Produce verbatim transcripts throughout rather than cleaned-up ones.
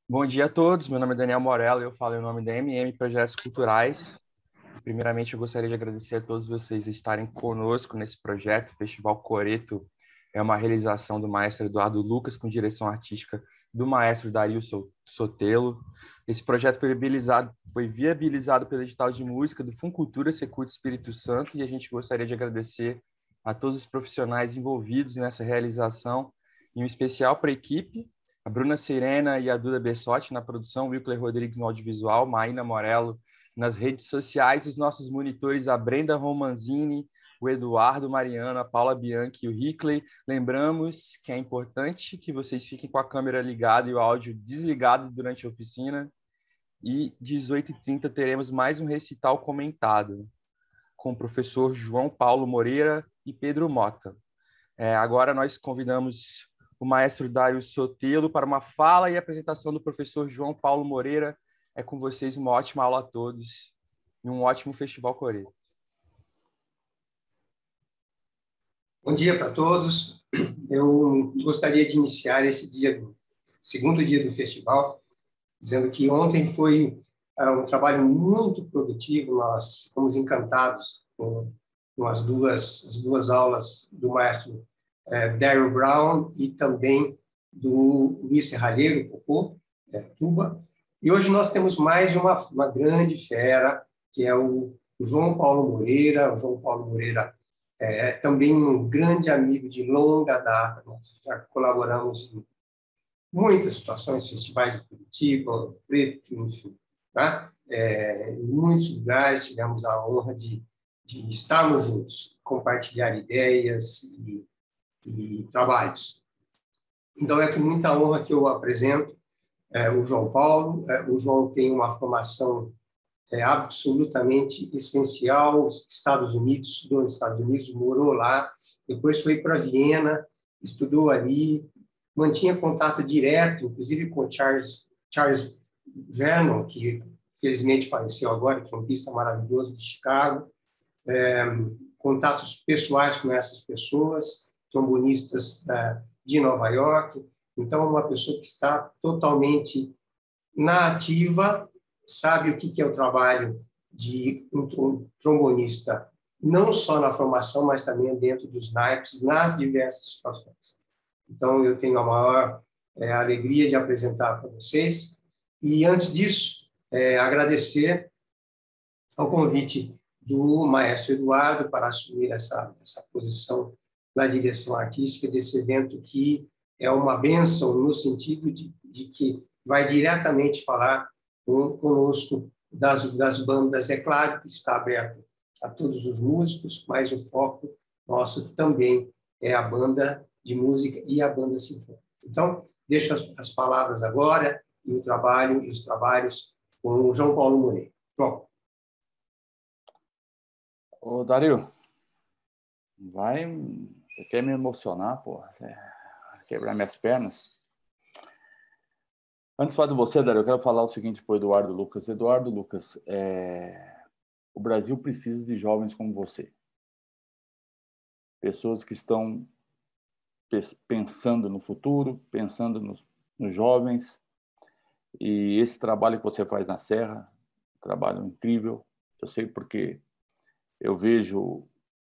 Bom dia a todos, meu nome é Daniel Morello e eu falo em nome da M M Projetos Culturais. Primeiramente, eu gostaria de agradecer a todos vocês estarem conosco nesse projeto. O Festival Coreto é uma realização do maestro Eduardo Lucas com direção artística do maestro Dario Sotelo. Esse projeto foi viabilizado, foi viabilizado pelo edital de música do Funcultura Secult Espírito Santo e a gente gostaria de agradecer a todos os profissionais envolvidos nessa realização, em especial para a equipe, a Bruna Serena e a Duda Bessotti na produção, o Wilcler Rodrigues no audiovisual, Maína Morello nas redes sociais, os nossos monitores, a Brenda Romanzini, o Eduardo Mariano, a Paula Bianchi e o Hickley. Lembramos que é importante que vocês fiquem com a câmera ligada e o áudio desligado durante a oficina. E dezoito e trinta teremos mais um recital comentado com o professor João Paulo Moreira e Pedro Mota. É, agora nós convidamos o maestro Dario Sotelo para uma fala e apresentação do professor João Paulo Moreira. É com vocês, uma ótima aula a todos e um ótimo Festival Coreto. Bom dia para todos. Eu gostaria de iniciar esse dia, segundo dia do festival, dizendo que ontem foi uh, um trabalho muito produtivo. Nós fomos encantados com, com as, duas, as duas aulas do maestro uh, Daryl Brown e também do Luiz Serralheiro, Popô, é, tuba. E hoje nós temos mais uma, uma grande fera, que é o, o João Paulo Moreira. O João Paulo Moreira é também um grande amigo de longa data. Nós já colaboramos em muitas situações, festivais de Curitiba, Preto, enfim. Tá? É, em muitos lugares tivemos a honra de, de estarmos juntos, compartilhar ideias e, e trabalhos. Então, é com muita honra que eu apresento é, o João Paulo. É, o João tem uma formação é, absolutamente essencial. Estados Unidos, estudou nos Estados Unidos, morou lá, depois foi para Viena, estudou ali, mantinha contato direto, inclusive com Charles, Charles Vernon, que felizmente faleceu agora, trompista maravilhoso de Chicago, é, contatos pessoais com essas pessoas, trombonistas da, de Nova York. Então, uma pessoa que está totalmente na ativa, sabe o que é o trabalho de um trombonista, não só na formação, mas também dentro dos naipes, nas diversas situações. Então, eu tenho a maior é, alegria de apresentar para vocês. E, antes disso, é, agradecer ao convite do maestro Eduardo para assumir essa, essa posição na direção artística desse evento, que é uma bênção no sentido de, de que vai diretamente falar com, conosco das, das bandas. É claro que está aberto a todos os músicos, mas o foco nosso também é a banda de música e a banda sinfônica. Então, deixo as, as palavras agora e o trabalho e os trabalhos com o João Paulo Moreira. João. Ô, Dario, vai... Você quer me emocionar, pô? Quebrar minhas pernas? Antes de falar de você, Dario, eu quero falar o seguinte para o Eduardo Lucas. Eduardo Lucas, é... o Brasil precisa de jovens como você. Pessoas que estão pensando no futuro, pensando nos, nos jovens. E esse trabalho que você faz na Serra, um trabalho incrível. Eu sei porque eu vejo...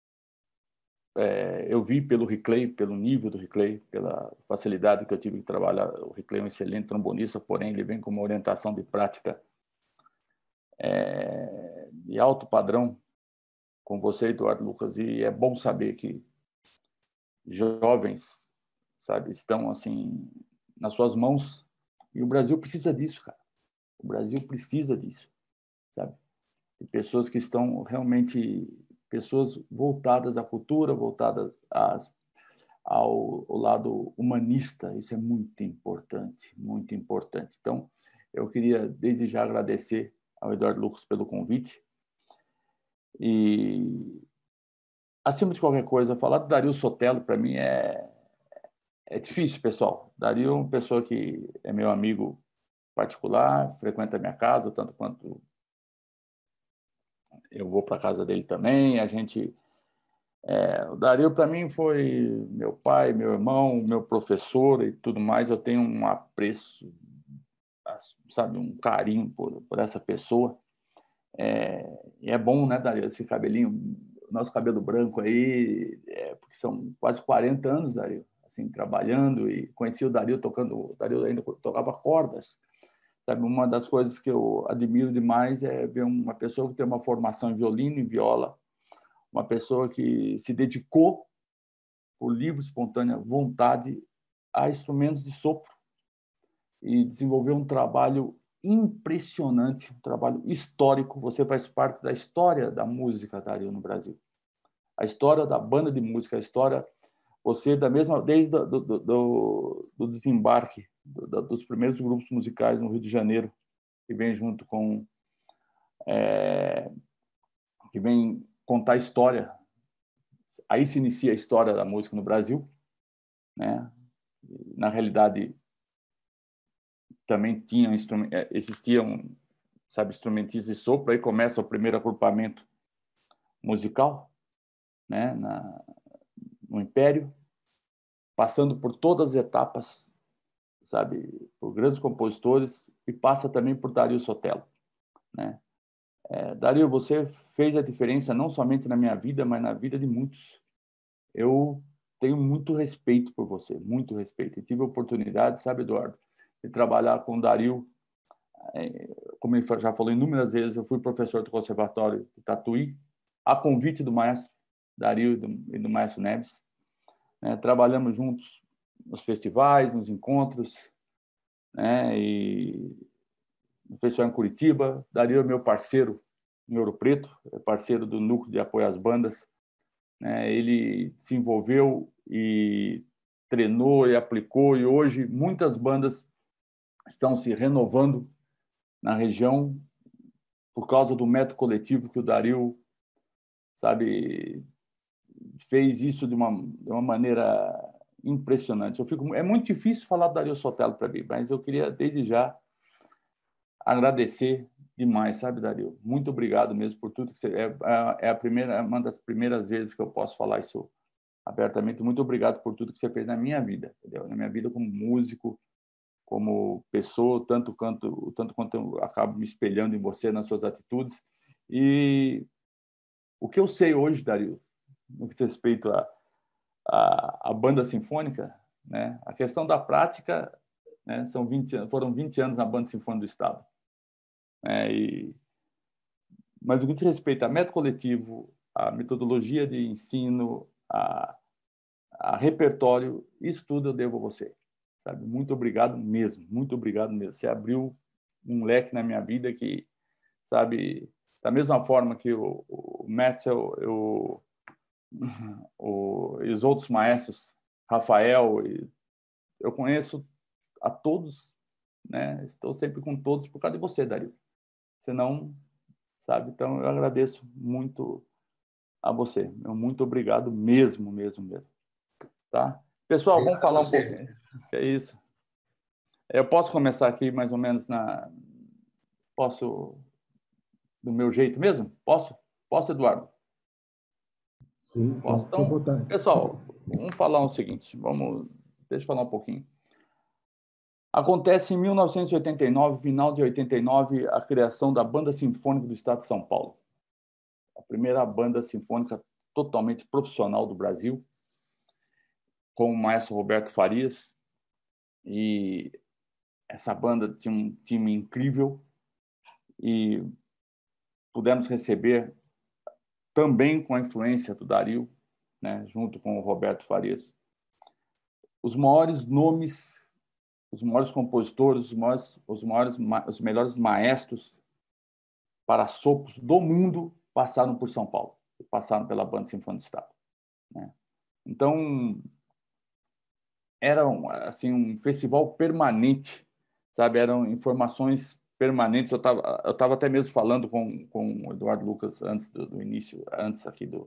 É, eu vi pelo Hickley, pelo nível do Hickley, pela facilidade que eu tive de trabalhar. O Hickley é um excelente trombonista, porém ele vem com uma orientação de prática é, de alto padrão com você, Eduardo Lucas, e é bom saber que jovens, sabe, estão assim nas suas mãos, e o Brasil precisa disso, cara. O Brasil precisa disso, sabe? De pessoas que estão realmente... pessoas voltadas à cultura, voltadas às, ao, ao lado humanista. Isso é muito importante, muito importante. Então, eu queria, desde já, agradecer ao Eduardo Lucas pelo convite. E, acima de qualquer coisa, falar do Dario Sotelo, para mim, é, é difícil, pessoal. Dario é uma pessoa que é meu amigo particular, frequenta a minha casa, tanto quanto... eu vou para a casa dele também. A gente, é, o Dario para mim foi meu pai, meu irmão, meu professor e tudo mais. Eu tenho um apreço sabe, um carinho por, por essa pessoa. É, e é bom, né, Dario, esse cabelinho, nosso cabelo branco aí, é, porque são quase quarenta anos, Dario, assim, trabalhando, e conheci o Dario tocando, o Dario ainda tocava cordas, sabe? Uma das coisas que eu admiro demais é ver uma pessoa que tem uma formação em violino e viola, uma pessoa que se dedicou por livre, espontânea vontade a instrumentos de sopro e desenvolveu um trabalho impressionante, um trabalho histórico. Você faz parte da história da música, Dario, no Brasil. A história da banda de música, a história, você da mesma, desde do, do, do, do desembarque do, dos primeiros grupos musicais no Rio de Janeiro, que vem junto com, é, que vem contar a história. Aí se inicia a história da música no Brasil, né? Na realidade, também tinham existiam, sabe, instrumentistas de sopro. Aí começa o primeiro agrupamento musical, né, na, no Império, passando por todas as etapas, sabe, por grandes compositores, e passa também por Dario Sotelo, né? É, Dario, você fez a diferença não somente na minha vida, mas na vida de muitos. Eu tenho muito respeito por você, muito respeito. E tive a oportunidade, sabe, Eduardo, de trabalhar com o Dario. Como ele já falou inúmeras vezes, eu fui professor do Conservatório de Tatuí, a convite do maestro Dario e do maestro Neves. É, trabalhamos juntos nos festivais, nos encontros, né, e no festival em Curitiba. Dario é meu parceiro em Ouro Preto, é parceiro do Núcleo de Apoio às Bandas. Né, ele se envolveu e treinou e aplicou, e hoje muitas bandas estão se renovando na região por causa do método coletivo que o Dario, sabe, fez isso de uma, de uma maneira impressionante. Eu fico, é muito difícil falar do Dario Sotelo para mim, mas eu queria, desde já, agradecer demais, sabe, Dario? Muito obrigado mesmo por tudo que você... É, é a primeira, uma das primeiras vezes que eu posso falar isso abertamente. Muito obrigado por tudo que você fez na minha vida, entendeu? Na minha vida como músico, como pessoa, tanto quanto, tanto quanto eu acabo me espelhando em você, nas suas atitudes. E o que eu sei hoje, Dario, no que diz respeito à a, a, a banda sinfônica, né? A questão da prática, né? São vinte, foram vinte anos na Banda Sinfônica do Estado. Né? E, mas o que diz respeito a método coletivo, a metodologia de ensino, a, a repertório, isso tudo eu devo a você. Sabe? Muito obrigado mesmo, muito obrigado mesmo. Você abriu um leque na minha vida que, sabe, da mesma forma que o, o mestre, eu, o, e os outros maestros, Rafael, e eu conheço a todos, né? Estou sempre com todos por causa de você, Dario. Senão, sabe? Então, eu agradeço muito a você. Meu muito obrigado mesmo, mesmo, mesmo. Tá? Pessoal, Obrigado vamos falar um você. pouquinho. É isso. Eu posso começar aqui mais ou menos na... Posso... Do meu jeito mesmo? Posso? Posso, Eduardo? Sim, Posso? fica à Então, vontade. pessoal, vamos falar o seguinte. Vamos... Deixa eu falar um pouquinho. Acontece em mil novecentos e oitenta e nove, final de oitenta e nove, a criação da Banda Sinfônica do Estado de São Paulo. A primeira banda sinfônica totalmente profissional do Brasil, com o maestro Roberto Farias. E essa banda tinha um time incrível e pudemos receber também com a influência do Dario, né, junto com o Roberto Farias, os maiores nomes, os maiores compositores, os maiores, os maiores, os melhores maestros para sopros do mundo passaram por São Paulo, passaram pela Banda Sinfônica do Estado, né? Então era um, assim um festival permanente, sabe? Eram informações permanentes. Eu estava eu tava até mesmo falando com com o Eduardo Lucas antes do, do início, antes aqui do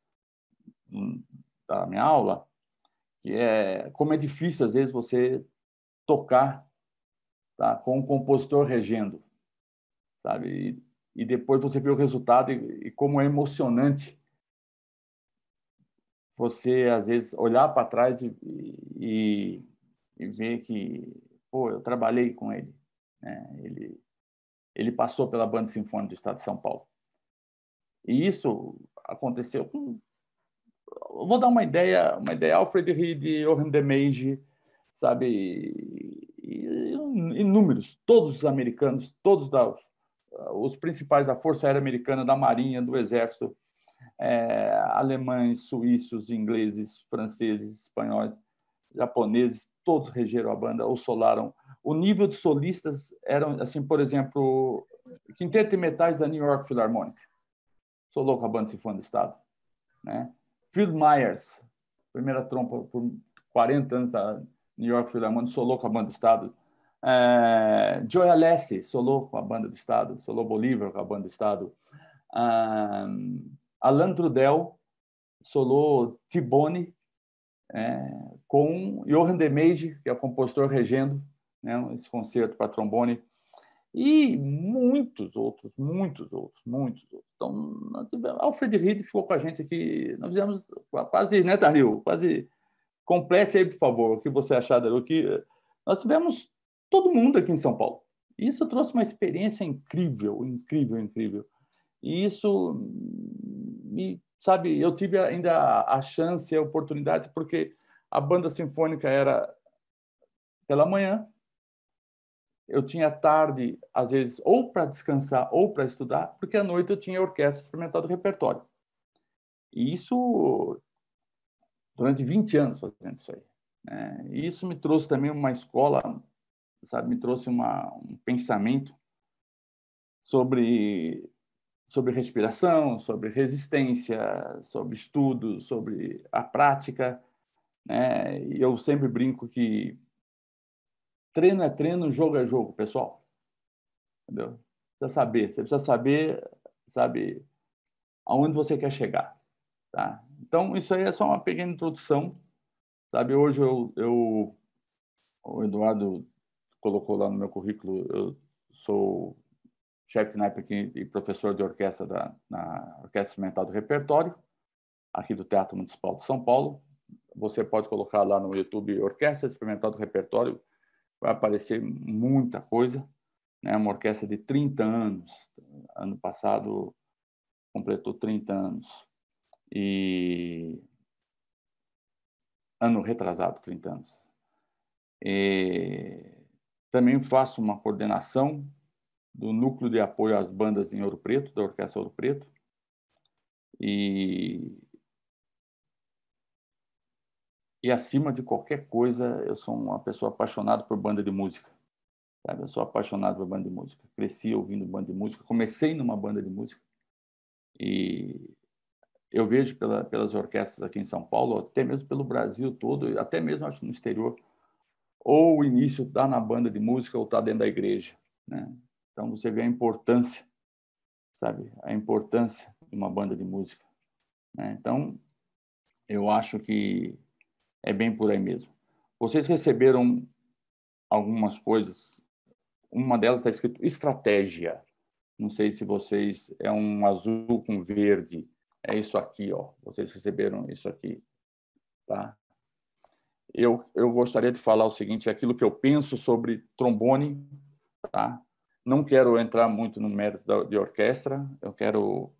da minha aula, que é como é difícil às vezes você tocar, tá, com um compositor regendo, sabe? E, e depois você vê o resultado e, e como é emocionante você às vezes olhar para trás e, e, e ver que, pô, eu trabalhei com ele, né? Ele, ele passou pela Banda Sinfônica do Estado de São Paulo. E isso aconteceu com... Vou dar uma ideia, uma ideia, Alfred Reed, Johann de Meige, sabe, inúmeros, todos os americanos, todos da, os principais da Força Aérea Americana, da Marinha, do Exército, é, alemães, suíços, ingleses, franceses, espanhóis, japoneses, todos regeram a banda ou solaram. O nível de solistas eram, assim, por exemplo, Quinteto de Metais da New York Philharmonic, solou com a Banda Sinfônica do Estado, né? Phil Myers, primeira trompa por quarenta anos da New York Philharmonic, solou com a Banda do Estado. É, Joey Alessi solou com a Banda do Estado, solou Bolívar com a Banda do Estado. Um, Alan Trudel solou T-Bone é, com Johann de Meige, que é o compositor regendo, né, esse concerto para trombone, e muitos outros, muitos outros, muitos outros. Então, nós tivemos, Alfred Reed ficou com a gente aqui, nós fizemos quase, né, Dario? Quase complete aí, por favor, o que você achar, Dario, que nós tivemos todo mundo aqui em São Paulo. Isso trouxe uma experiência incrível, incrível, incrível. E isso, me, sabe, eu tive ainda a chance, a oportunidade, porque a Banda Sinfônica era pela manhã, eu tinha tarde, às vezes, ou para descansar ou para estudar, porque à noite eu tinha a orquestra experimental do repertório. E isso durante vinte anos fazendo isso aí, né? E isso me trouxe também uma escola, sabe, me trouxe uma, um pensamento sobre, sobre respiração, sobre resistência, sobre estudo, sobre a prática, né? E eu sempre brinco que treino é treino, jogo é jogo, pessoal. Entendeu? Precisa saber, você precisa saber, sabe, aonde você quer chegar, tá? Então, isso aí é só uma pequena introdução, sabe? Hoje eu, eu o Eduardo colocou lá no meu currículo, eu sou chefe de naipe aqui e professor de orquestra da, na Orquestra Experimental do Repertório, aqui do Teatro Municipal de São Paulo. Você pode colocar lá no YouTube Orquestra Experimental do Repertório, vai aparecer muita coisa, né? Uma orquestra de trinta anos, ano passado completou trinta anos, e ano retrasado, trinta anos. E também faço uma coordenação do Núcleo de Apoio às Bandas em Ouro Preto, da Orquestra Ouro Preto, e, e acima de qualquer coisa, eu sou uma pessoa apaixonada por banda de música. Sabe? Eu sou apaixonado por banda de música. Cresci ouvindo banda de música, comecei numa banda de música, e eu vejo pela, pelas orquestras aqui em São Paulo, até mesmo pelo Brasil todo, até mesmo acho no exterior, ou o início está na banda de música ou está dentro da igreja, né? Então você vê a importância, sabe, a importância de uma banda de música, né? Então eu acho que é bem por aí mesmo. Vocês receberam algumas coisas, uma delas está escrito estratégia. Não sei se vocês, é um azul com verde, é isso aqui, ó. Vocês receberam isso aqui, tá? Eu, eu gostaria de falar o seguinte, aquilo que eu penso sobre trombone, tá? Não quero entrar muito no mérito da, de orquestra, eu quero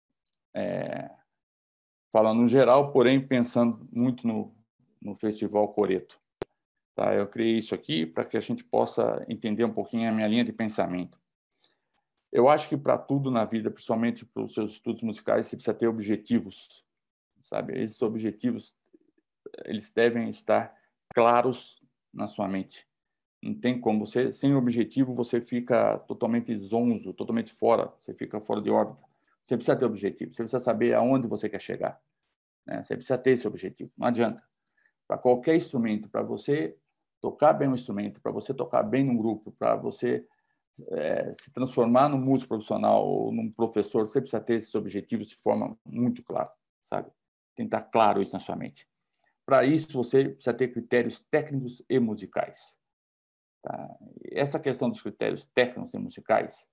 é, falar no geral, porém pensando muito no, no Festival Coreto. Tá? Eu criei isso aqui para que a gente possa entender um pouquinho a minha linha de pensamento. Eu acho que para tudo na vida, principalmente para os seus estudos musicais, você precisa ter objetivos, sabe? Esses objetivos, eles devem estar claros na sua mente. Não tem como. Você, sem objetivo, você fica totalmente zonzo, totalmente fora, você fica fora de órbita. Você precisa ter objetivo, você precisa saber aonde você quer chegar, né? Você precisa ter esse objetivo, não adianta. Para qualquer instrumento, para você tocar bem um instrumento, para você tocar bem num grupo, para você é, se transformar num músico profissional ou num professor, você precisa ter esses objetivos de forma muito clara, sabe? Tem que estar claro isso na sua mente. Para isso, você precisa ter critérios técnicos e musicais. Tá? Essa questão dos critérios técnicos e musicais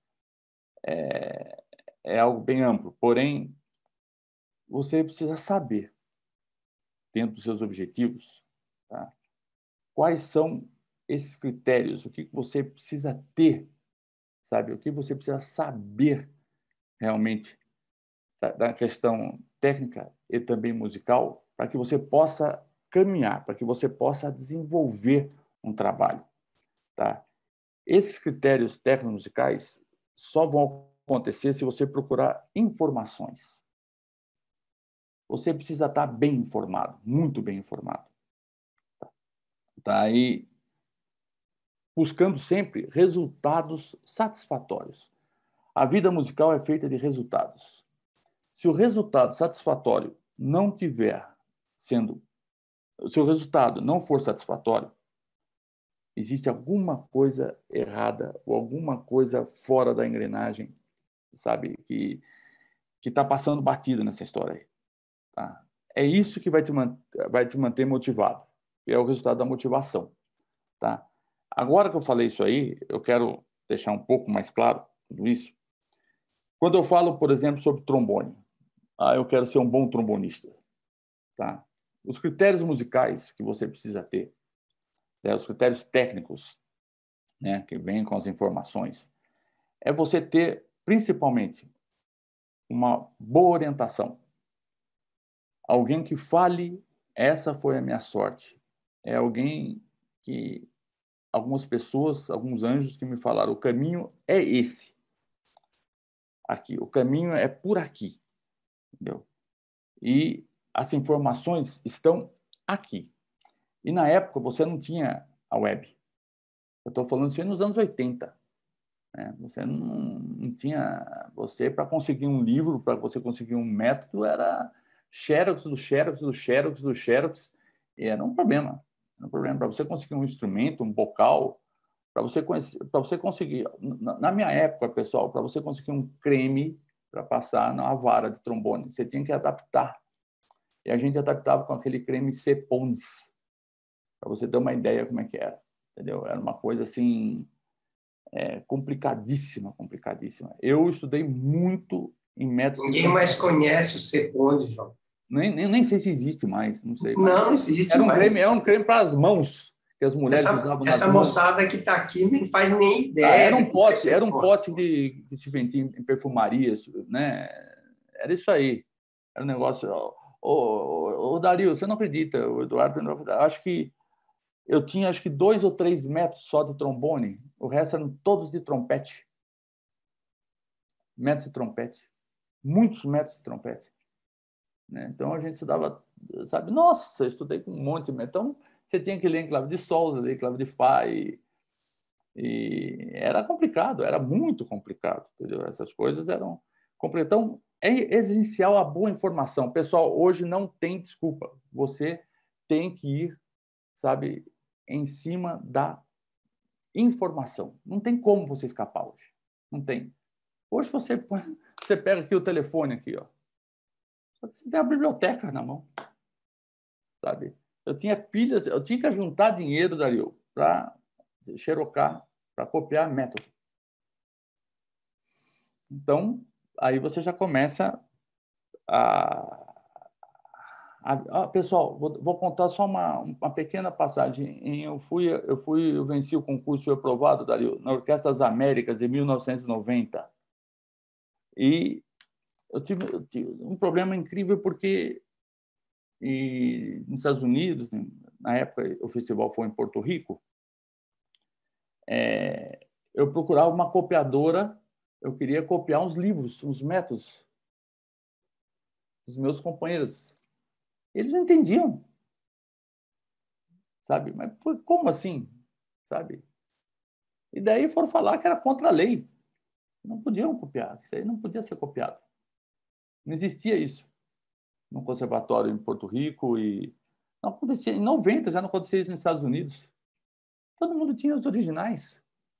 é, é algo bem amplo, porém, você precisa saber, dentro dos seus objetivos, tá? Quais são esses critérios, o que você precisa ter, sabe? O que você precisa saber realmente da, da questão técnica e também musical, para que você possa caminhar, para que você possa desenvolver um trabalho, tá? Esses critérios técnico-musicais só vão acontecer se você procurar informações. Você precisa estar bem informado, muito bem informado. Tá aí buscando sempre resultados satisfatórios. A vida musical é feita de resultados. Se o resultado satisfatório não tiver sendo, se o resultado não for satisfatório, existe alguma coisa errada ou alguma coisa fora da engrenagem, sabe, que que está passando batido nessa história aí. Tá? É isso que vai te, vai te manter motivado. É o resultado da motivação. Tá? Agora que eu falei isso aí, eu quero deixar um pouco mais claro tudo isso. Quando eu falo, por exemplo, sobre trombone, ah, eu quero ser um bom trombonista. Tá? Os critérios musicais que você precisa ter, né, os critérios técnicos, né, que vêm com as informações, é você ter, principalmente, uma boa orientação. Alguém que fale, essa foi a minha sorte. É alguém que, algumas pessoas, alguns anjos que me falaram, o caminho é esse. Aqui, o caminho é por aqui. Entendeu? E as informações estão aqui. E na época você não tinha a web. Eu estou falando isso aí nos anos oitenta. Né? Você não, não tinha... Você, para conseguir um livro, para você conseguir um método, era xerox do xerox do xerox do xerox. E era um problema. Era um problema. Para você conseguir um instrumento, um bocal, para você, para você conseguir... Na, na minha época, pessoal, para você conseguir um creme para passar na vara de trombone, você tinha que adaptar. E a gente adaptava com aquele creme C-Pons, para você ter uma ideia como é que era. Entendeu? Era uma coisa assim... É, complicadíssima, complicadíssima. Eu estudei muito em métodos... Ninguém mais conhece o C-Pons, João. Nem, nem, nem sei se existe mais, não sei. Não, não existe era um mais. Creme, era um creme para as mãos, que as mulheres essa, usavam nas essa mãos. Essa moçada que está aqui nem faz nem ideia. Ah, era um pote, era um pote de, que se vendia em perfumarias, né? Era isso aí. Era um negócio... Ô, ô, ô, Dario, você não acredita, o Eduardo, não acredita. Acho que eu tinha acho que dois ou três metros só de trombone, o resto eram todos de trompete. Metros de trompete. Muitos metros de trompete. Né? Então, a gente estudava, sabe? Nossa, eu estudei com um monte de... Então, você tinha que ler em clave de sol, ler em clave de fá, e, e era complicado, era muito complicado. Entendeu? Essas coisas eram complicadas. Então, é essencial a boa informação. Pessoal, hoje não tem desculpa. Você tem que ir, sabe, em cima da informação. Não tem como você escapar hoje. Não tem. Hoje você, você pega aqui o telefone aqui, ó. Você tem a biblioteca na mão, sabe? Eu tinha pilhas, eu tinha que juntar dinheiro, Dario, para xerocar, para copiar método. Então, aí você já começa a... a, a pessoal, vou, vou contar só uma, uma pequena passagem. Eu fui, eu fui, eu venci o concurso, fui aprovado, Dario, na Orquestra das Américas, em mil novecentos e noventa. E eu tive, eu tive um problema incrível porque e, nos Estados Unidos, na época o festival foi em Porto Rico, é, eu procurava uma copiadora, eu queria copiar uns livros, uns métodos dos meus companheiros. Eles não entendiam, sabe? Mas como assim, sabe? E daí foram falar que era contra a lei. Não podiam copiar, isso aí não podia ser copiado. Não existia isso no conservatório em Porto Rico e não acontecia. Em noventa já não acontecia isso nos Estados Unidos. Todo mundo tinha os originais.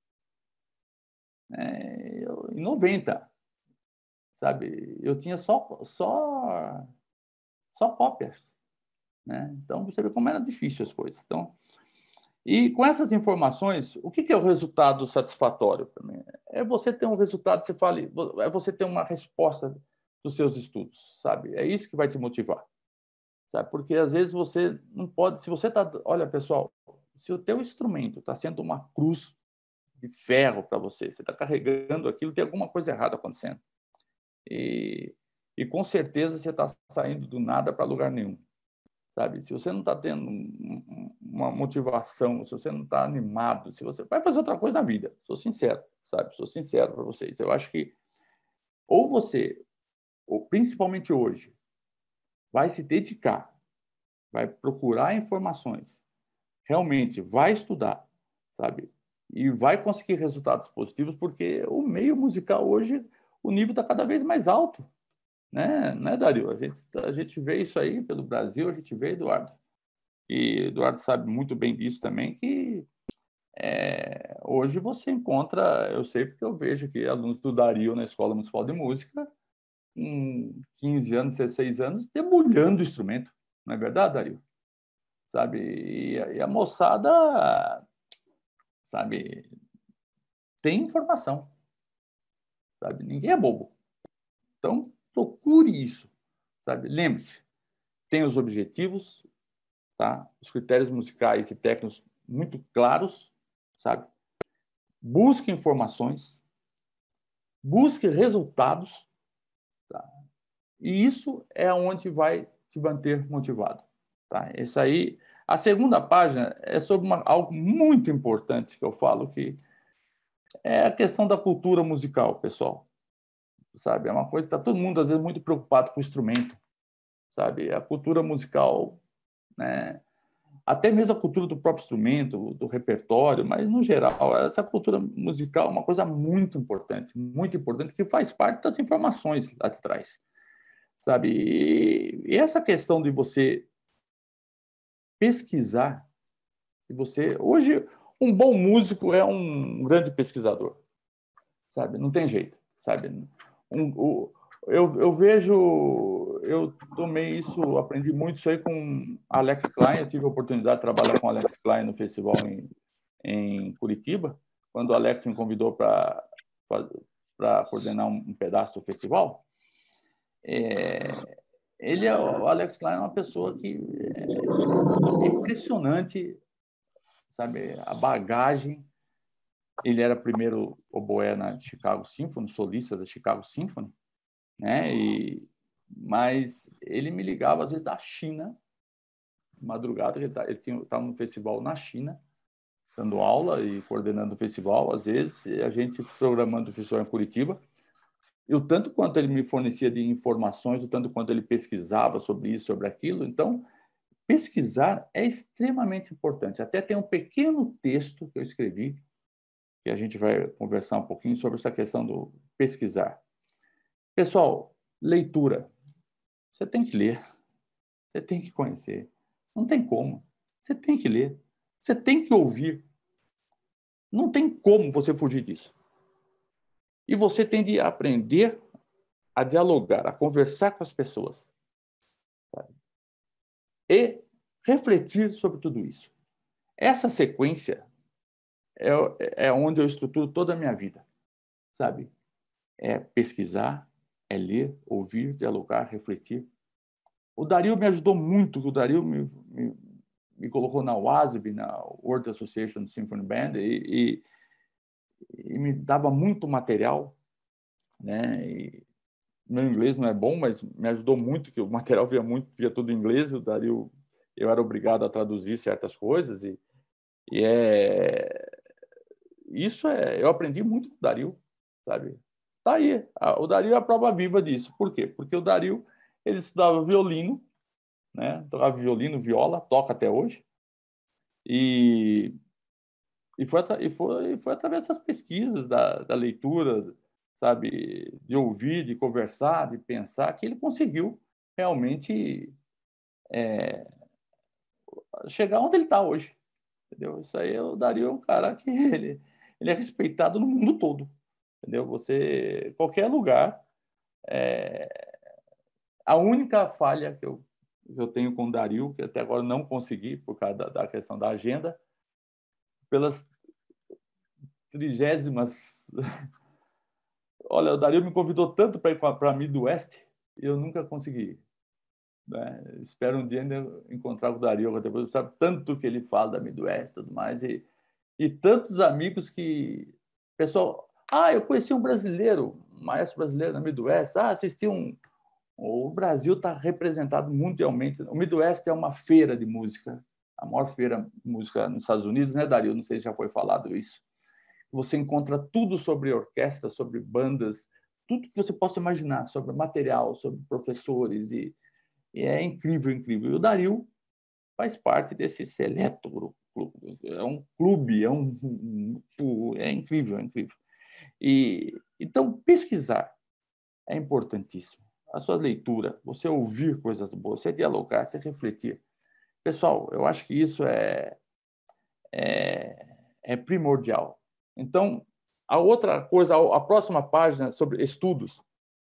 É, eu, em noventa, sabe? Eu tinha só só só cópias, né? Então você vê como era difícil as coisas. Então, e com essas informações, o que é o resultado satisfatório para mim? É você ter um resultado, você fale, é você ter uma resposta dos seus estudos, sabe? É isso que vai te motivar, sabe? Porque às vezes você não pode, se você tá, olha, pessoal, se o teu instrumento está sendo uma cruz de ferro para você, você está carregando aquilo, tem alguma coisa errada acontecendo. E, e com certeza você está saindo do nada para lugar nenhum, sabe? Se você não está tendo uma motivação, se você não está animado, se você vai fazer outra coisa na vida, sou sincero, sabe? Sou sincero para vocês. Eu acho que ou você, ou principalmente hoje, vai se dedicar, vai procurar informações, realmente vai estudar, sabe? E vai conseguir resultados positivos, porque o meio musical hoje, o nível está cada vez mais alto, né, né, Dario? A gente, a gente vê isso aí pelo Brasil, a gente vê, Eduardo. E Eduardo sabe muito bem disso também, que é, hoje você encontra, eu sei porque eu vejo que alunos do Dario na Escola Municipal de Música, com quinze anos, dezesseis anos, debulhando o instrumento. Não é verdade, Dario? Sabe? E, e a moçada, sabe, tem informação, sabe? Ninguém é bobo. Então, procure isso, sabe? Lembre-se, tem os objetivos, tá? Os critérios musicais e técnicos muito claros, sabe? Busque informações, busque resultados, tá? E isso é onde vai te manter motivado, tá? Isso aí. A segunda página é sobre uma, algo muito importante que eu falo, que é a questão da cultura musical, pessoal. Sabe? É uma coisa que está todo mundo, às vezes, muito preocupado com o instrumento, sabe? A cultura musical, né? Até mesmo a cultura do próprio instrumento, do repertório, mas, no geral, essa cultura musical é uma coisa muito importante, muito importante, que faz parte das informações lá de trás, sabe? E, e essa questão de você pesquisar, de você... Hoje, um bom músico é um grande pesquisador, sabe? Não tem jeito, sabe? Um, o, eu, eu vejo, eu tomei isso, aprendi muito isso aí com Alex Klein. Eu tive a oportunidade de trabalhar com Alex Klein no festival em, em Curitiba, quando o Alex me convidou para para coordenar um, um pedaço do festival. É, ele é, o Alex Klein é uma pessoa que é impressionante, sabe? A bagagem. Ele era primeiro oboé na Chicago Symphony, solista da Chicago Symphony, né? E, mas ele me ligava, às vezes, da China, de madrugada, ele estava no festival na China, dando aula e coordenando o festival, às vezes, e a gente programando o festival em Curitiba. E o tanto quanto ele me fornecia de informações, o tanto quanto ele pesquisava sobre isso, sobre aquilo. Então, pesquisar é extremamente importante. Até tem um pequeno texto que eu escrevi, que a gente vai conversar um pouquinho sobre essa questão do pesquisar. Pessoal, leitura. Você tem que ler. Você tem que conhecer. Não tem como. Você tem que ler. Você tem que ouvir. Não tem como você fugir disso. E você tem de aprender a dialogar, a conversar com as pessoas. Sabe? E refletir sobre tudo isso. Essa sequência é, é onde eu estruturo toda a minha vida. Sabe? É pesquisar, é ler, ouvir, dialogar, refletir. O Dario me ajudou muito, o Dario me, me, me colocou na W A S B, na World Association Symphony Band, e, e, e me dava muito material, né? E meu inglês não é bom, mas me ajudou muito, que o material via muito, via tudo em inglês, o Dario, eu era obrigado a traduzir certas coisas, e, e é... Isso é... Eu aprendi muito com o Dario, sabe? Tá aí, o Dario é a prova viva disso. Por quê? Porque o Dario, ele estudava violino, né? Tocava violino, viola, toca até hoje. E, e, foi, e, foi, e foi através dessas pesquisas, da, da leitura, sabe? De ouvir, de conversar, de pensar, que ele conseguiu realmente é, chegar onde ele está hoje. Entendeu? Isso aí eu daria um cara que ele, ele é respeitado no mundo todo. Entendeu? Você, qualquer lugar, é, a única falha que eu, que eu tenho com o Dario, que até agora não consegui, por causa da, da questão da agenda, pelas trigésimas... Olha, o Dario me convidou tanto para ir para a Midwest, e eu nunca consegui ir. Né? Espero um dia ainda encontrar com o Dario, depois sabe tanto que ele fala da Midwest e tudo mais, e, e tantos amigos que... Pessoal, ah, eu conheci um brasileiro, um maestro brasileiro na Midwest, ah, assisti um... O Brasil está representado mundialmente. O Midwest é uma feira de música, a maior feira de música nos Estados Unidos, né, Dario? Não sei se já foi falado isso. Você encontra tudo sobre orquestra, sobre bandas, tudo que você possa imaginar, sobre material, sobre professores, e, e é incrível, incrível. E o Dario faz parte desse seleto grupo. É um clube, é, um, é incrível, é incrível. E, então, pesquisar é importantíssimo. A sua leitura, você ouvir coisas boas, você dialogar, você refletir. Pessoal, eu acho que isso é, é, é primordial. Então, a outra coisa, a próxima página sobre estudos,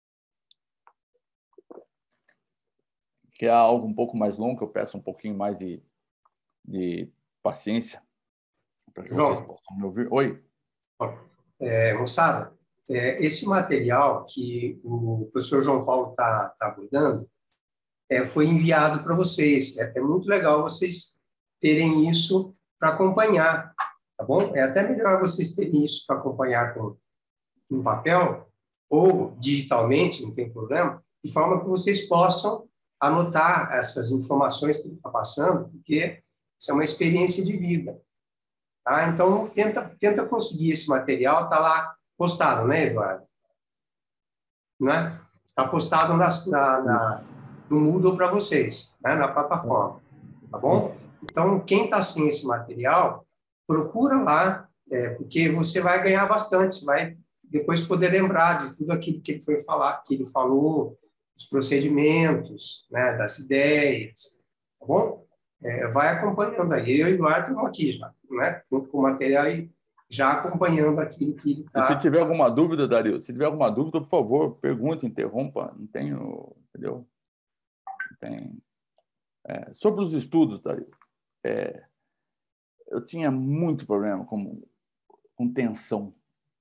que é algo um pouco mais longo, eu peço um pouquinho mais de, de paciência para que João, vocês possam me ouvir. Oi. É, moçada, é, esse material que o professor João Paulo está tá abordando é, foi enviado para vocês. É, é muito legal vocês terem isso para acompanhar, tá bom? É até melhor vocês terem isso para acompanhar com um papel ou digitalmente, não tem problema, de forma que vocês possam anotar essas informações que ele está passando, porque isso é uma experiência de vida. Tá? Então, tenta, tenta conseguir esse material, está lá postado, né, Eduardo? Né? Está postado na, na, na, no Moodle para vocês, né, na plataforma, tá bom? Então, quem está sem esse material, procura lá, é, porque você vai ganhar bastante, você vai depois poder lembrar de tudo aquilo que ele foi falar, que ele falou, os procedimentos, né, das ideias, tá bom? É, vai acompanhando aí. Eu e o Eduardo estamos aqui já, né? Junto com o material e já acompanhando aquilo que ele está... E se tiver alguma dúvida, Dario, se tiver alguma dúvida, por favor, pergunte, interrompa. Não tenho... Entendeu? Não tem... É, sobre os estudos, Dario, é, eu tinha muito problema com, com tensão.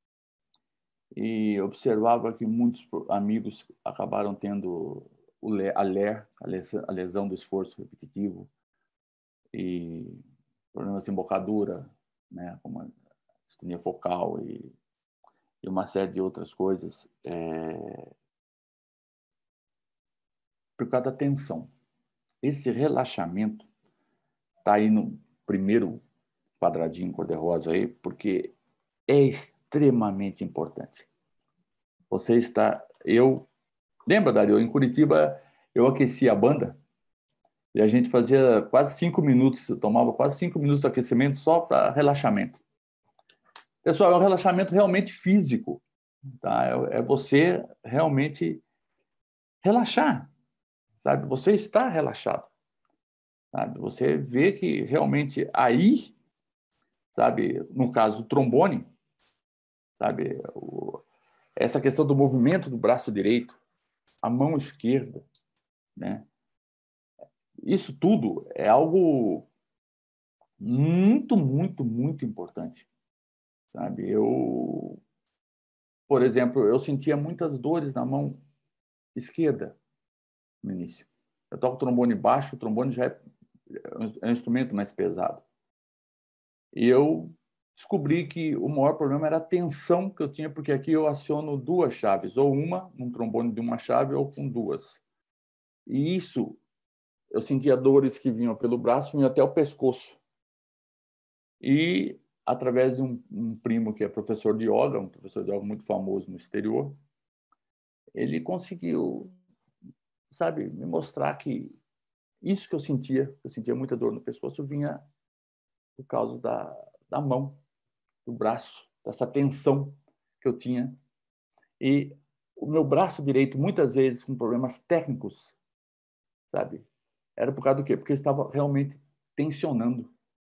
E observava que muitos amigos acabaram tendo o L E R, a lesão do esforço repetitivo, e problemas de embocadura, né, como a distonia focal e, e uma série de outras coisas, é, por causa da tensão. Esse relaxamento está aí no primeiro quadradinho cor-de-rosa aí, porque é extremamente importante. Você está... Eu... Lembra, Dario? Em Curitiba, eu aquecia a banda e a gente fazia quase cinco minutos, eu tomava quase cinco minutos de aquecimento só para relaxamento. Pessoal, é um relaxamento realmente físico. Tá? É você realmente relaxar, sabe? Você está relaxado. Sabe? Você vê que realmente aí, sabe, no caso do trombone, sabe, o, essa questão do movimento do braço direito, a mão esquerda, né? Isso tudo é algo muito, muito, muito importante, sabe? Eu, por exemplo, eu sentia muitas dores na mão esquerda no início. Eu toco trombone baixo, o trombone já é, é um instrumento mais pesado. E eu descobri que o maior problema era a tensão que eu tinha, porque aqui eu aciono duas chaves, ou uma, um trombone de uma chave, ou com duas. E isso, eu sentia dores que vinham pelo braço, vinham até o pescoço. E, através de um, um primo que é professor de yoga, um professor de yoga muito famoso no exterior, ele conseguiu, sabe, me mostrar que isso que eu sentia, eu sentia muita dor no pescoço, vinha por causa da, da mão, do braço, dessa tensão que eu tinha. E o meu braço direito, muitas vezes com problemas técnicos, sabe? Era por causa do quê? Porque eu estava realmente tensionando.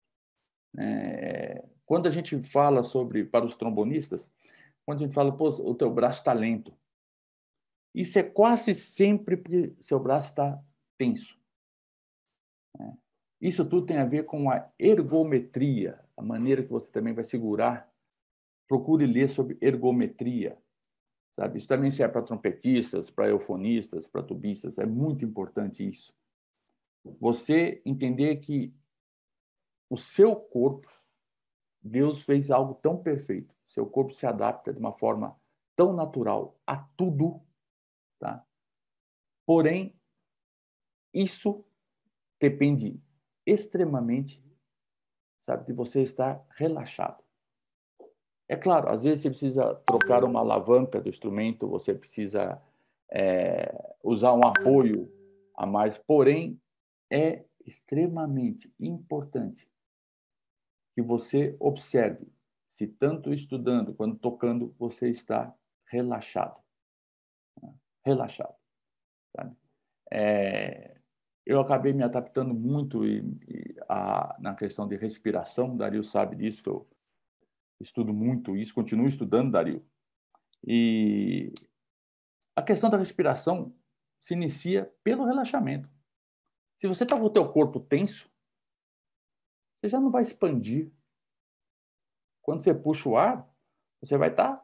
É, quando a gente fala sobre, para os trombonistas, quando a gente fala, pô, o teu braço está lento, isso é quase sempre porque seu braço está tenso. É. Isso tudo tem a ver com a ergometria, a maneira que você também vai segurar. Procure ler sobre ergometria, sabe? Isso também serve para trompetistas, para eufonistas, para tubistas. É muito importante isso. Você entender que o seu corpo, Deus fez algo tão perfeito. Seu corpo se adapta de uma forma tão natural a tudo, tá? Porém, isso depende extremamente, sabe, de você estar relaxado. É claro, às vezes você precisa trocar uma alavanca do instrumento, você precisa é, usar um apoio a mais, porém, é extremamente importante que você observe se tanto estudando quanto tocando você está relaxado. Relaxado, sabe? É, eu acabei me adaptando muito e, e a, na questão de respiração, o Dario sabe disso, que eu estudo muito isso, continuo estudando, Dario. E a questão da respiração se inicia pelo relaxamento. Se você está com o teu corpo tenso, você já não vai expandir. Quando você puxa o ar, você vai estar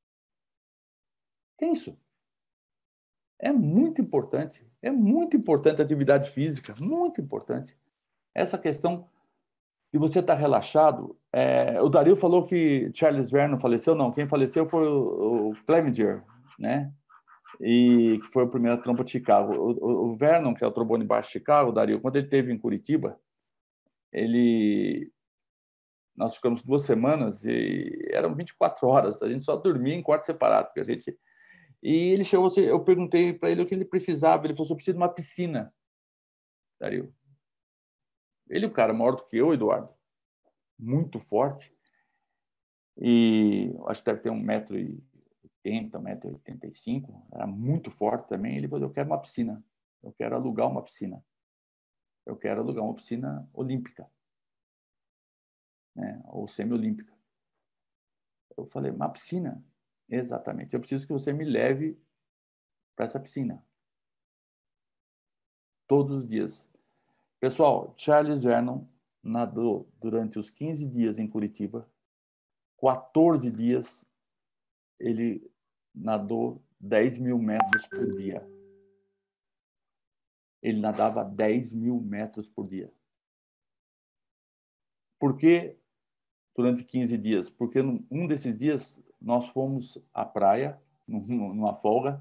tenso. É muito importante, é muito importante a atividade física, muito importante. Essa questão de você estar relaxado. É, o Dario falou que Charles Vernon faleceu, não, quem faleceu foi o, o Clemenger, né? E que foi o primeiro trompa de Chicago. O, o, o Vernon, que é o trombone baixo de Chicago, o Dario, quando ele esteve em Curitiba, ele... nós ficamos duas semanas e eram vinte e quatro horas, a gente só dormia em quarto separado, porque a gente... E ele chegou, eu perguntei para ele o que ele precisava, ele falou, eu preciso de uma piscina, Dario. Ele é um cara maior do que eu, Eduardo, muito forte, e acho que deve ter um metro e oitenta, um metro e oitenta e cinco, era muito forte também. Ele falou, eu quero uma piscina, eu quero alugar uma piscina, eu quero alugar uma piscina olímpica, né, ou semi-olímpica. Eu falei, uma piscina? Exatamente, eu preciso que você me leve para essa piscina, todos os dias. Pessoal, Charles Vernon nadou durante os quinze dias em Curitiba, quatorze dias ele nadou dez mil metros por dia. Ele nadava dez mil metros por dia. Por que durante quinze dias? Porque um desses dias nós fomos à praia, numa folga,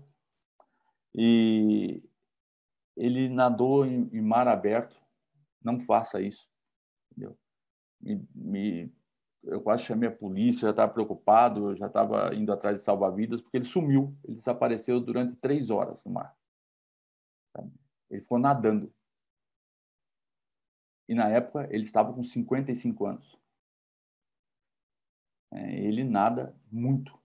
e ele nadou em mar aberto. Não faça isso, entendeu? Me, me, eu quase chamei a polícia, já estava preocupado, eu já estava indo atrás de salva-vidas, porque ele sumiu, ele desapareceu durante três horas no mar. Ele ficou nadando. E na época ele estava com cinquenta e cinco anos. É, ele nada muito.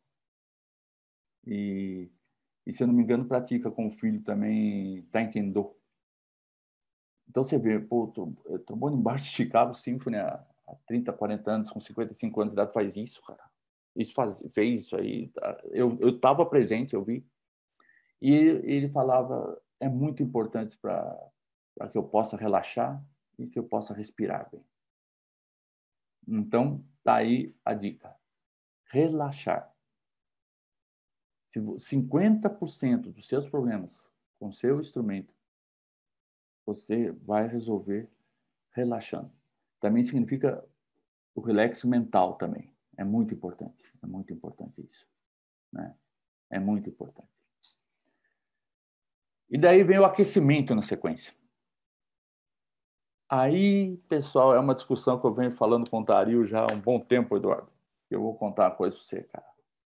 E, e, se eu não me engano, pratica com o filho também Taekwondo. Então você vê, pô, eu tô bom embaixo de Chicago Symphony há trinta, quarenta anos, com cinquenta e cinco anos de idade, faz isso, cara. Isso faz, fez isso aí. Eu estava presente, eu vi. E ele falava, é muito importante para que eu possa relaxar e que eu possa respirar bem. Então, tá aí a dica. Relaxar. cinquenta por cento dos seus problemas com o seu instrumento, você vai resolver relaxando. Também significa o relax mental também. É muito importante. É muito importante isso, né? É muito importante. E daí vem o aquecimento na sequência. Aí, pessoal, é uma discussão que eu venho falando com o Dario já há um bom tempo, Eduardo. Eu vou contar uma coisa para você, cara.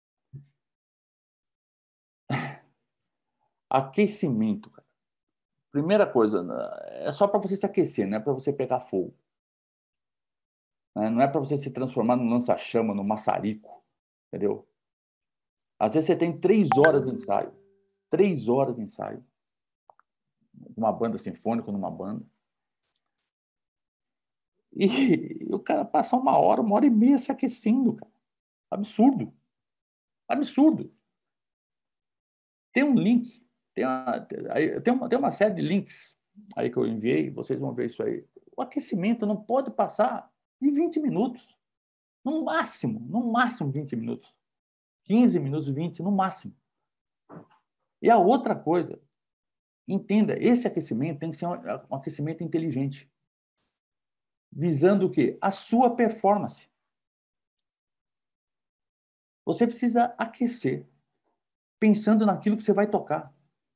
Aquecimento, cara. Primeira coisa, é só para você se aquecer, não é para você pegar fogo. Não é para você se transformar num lança-chama, num maçarico, entendeu? Às vezes você tem três horas de ensaio. Três horas de ensaio. Uma banda sinfônica, numa banda. E o cara passa uma hora, uma hora e meia se aquecendo, cara. Absurdo. Absurdo. Tem um link, tem uma, tem uma, tem uma série de links aí que eu enviei, vocês vão ver isso aí. O aquecimento não pode passar de vinte minutos. No máximo, no máximo vinte minutos. quinze minutos, vinte no máximo. E a outra coisa, entenda, esse aquecimento tem que ser um, um aquecimento inteligente, visando o quê? A sua performance. Você precisa aquecer, pensando naquilo que você vai tocar.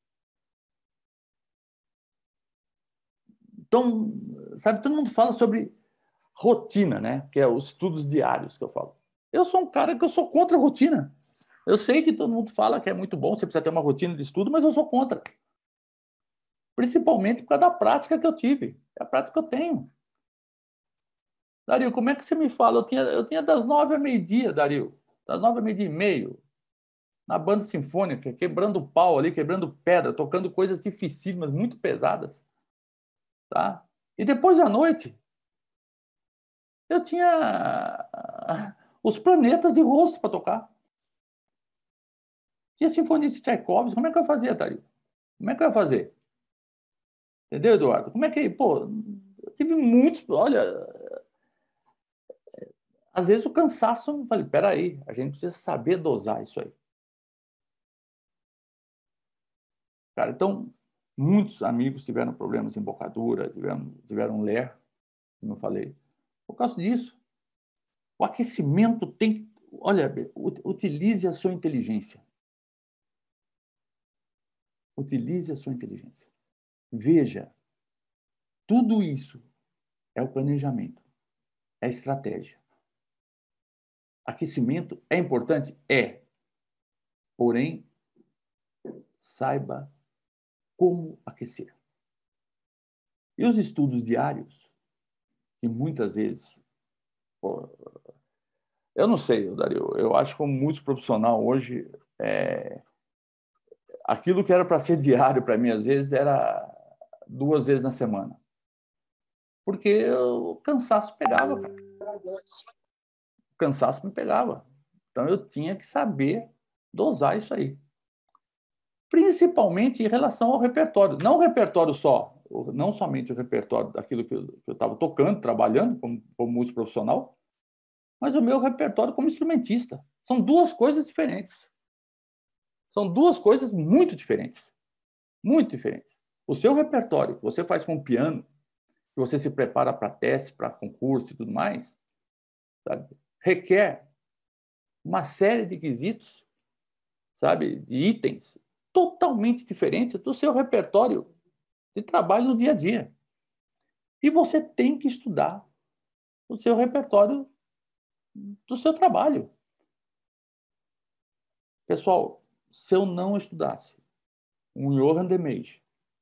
Então, sabe, todo mundo fala sobre rotina, né? Que é os estudos diários que eu falo. Eu sou um cara que eu sou contra a rotina. Eu sei que todo mundo fala que é muito bom, você precisa ter uma rotina de estudo, mas eu sou contra. Principalmente por causa da prática que eu tive. É a prática que eu tenho. Dario, como é que você me fala? Eu tinha, eu tinha das nove a meio-dia, Dario. Das nove a meio-dia e meio. Na banda sinfônica, quebrando pau ali, quebrando pedra, tocando coisas dificílimas, muito pesadas. Tá? E depois à noite, eu tinha os planetas de rosto para tocar. Tinha Sinfonia de Tchaikovsky. Como é que eu fazia, Dario? Como é que eu ia fazer? Entendeu, Eduardo? Como é que... Pô, eu tive muitos... Olha, às vezes o cansaço... Eu falei, peraí, a gente precisa saber dosar isso aí. Cara, então, muitos amigos tiveram problemas em embocadura, tiveram, tiveram ler, como eu falei. Por causa disso, o aquecimento tem que... Olha, utilize a sua inteligência. Utilize a sua inteligência. Veja, tudo isso é o planejamento, é a estratégia. Aquecimento é importante? É. Porém, saiba como aquecer. E os estudos diários, que muitas vezes... Pô, eu não sei, Dario, eu acho que como músico profissional hoje, é, aquilo que era para ser diário para mim, às vezes, era duas vezes na semana. Porque o cansaço pegava, cara. O cansaço me pegava. Então, eu tinha que saber dosar isso aí. Principalmente em relação ao repertório. Não o repertório só, não somente o repertório daquilo que eu estava tocando, trabalhando como, como músico profissional, mas o meu repertório como instrumentista. São duas coisas diferentes. São duas coisas muito diferentes. Muito diferentes. O seu repertório, que você faz com piano, que você se prepara para teste, para concurso e tudo mais, sabe? Requer uma série de quesitos, sabe? De itens totalmente diferentes do seu repertório de trabalho no dia a dia. E você tem que estudar o seu repertório do seu trabalho. Pessoal, se eu não estudasse um Johann de Meij,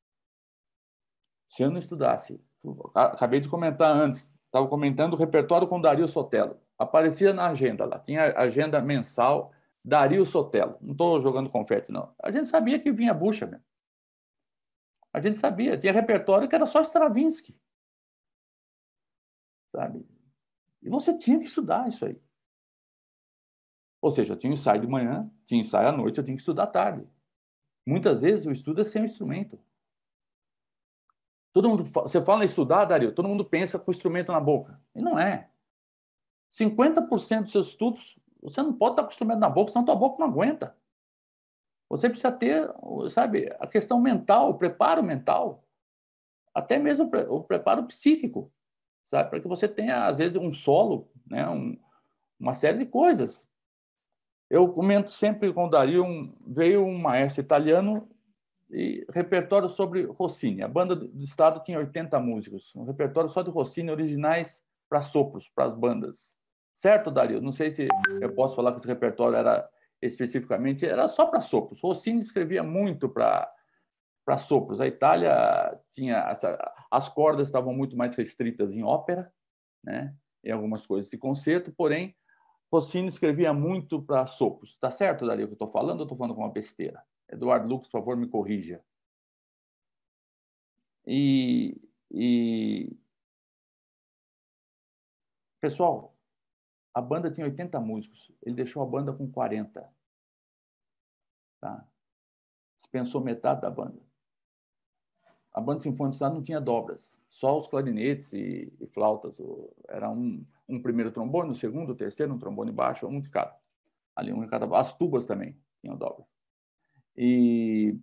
se eu não estudasse, acabei de comentar antes, estava comentando o repertório com Dario Sotelo, aparecia na agenda lá, tinha agenda mensal, Dario Sotelo, não estou jogando confete não, a gente sabia que vinha bucha mesmo, a gente sabia, tinha repertório que era só Stravinsky, sabe? E você tinha que estudar isso aí. Ou seja, eu tinha ensaio de manhã, tinha ensaio à noite, eu tinha que estudar à tarde. Muitas vezes o estudo é sem o instrumento. Todo mundo, você fala em estudar, Dario, todo mundo pensa com o instrumento na boca. E não é. cinquenta por cento dos seus estudos, você não pode estar com o instrumento na boca, senão tua boca não aguenta. Você precisa ter, sabe, a questão mental, o preparo mental, até mesmo o preparo psíquico, sabe, para que você tenha, às vezes, um solo, né, um, uma série de coisas. Eu comento sempre com o Dario, um, veio um maestro italiano e repertório sobre Rossini. A banda do estado tinha oitenta músicos, um repertório só de Rossini, originais para sopros, para as bandas. Certo, Dario? Não sei se eu posso falar que esse repertório era especificamente, era só para sopros. Rossini escrevia muito para para sopros. A Itália tinha essa, as cordas estavam muito mais restritas em ópera, né? Em algumas coisas de concerto, porém Rossini escrevia muito para sopros. Está certo, Dario, que eu estou falando ou estou falando com uma besteira? Eduardo Lucas, por favor, me corrija. E, e... Pessoal, a banda tinha oitenta músicos. Ele deixou a banda com quarenta. Tá? Dispensou metade da banda. A banda sinfônica do estado não tinha dobras. Só os clarinetes e, e flautas. Era um, um primeiro trombone, um segundo, um terceiro, um trombone baixo, um de cada. Ali, um de cada. As tubas também tinham dobras. E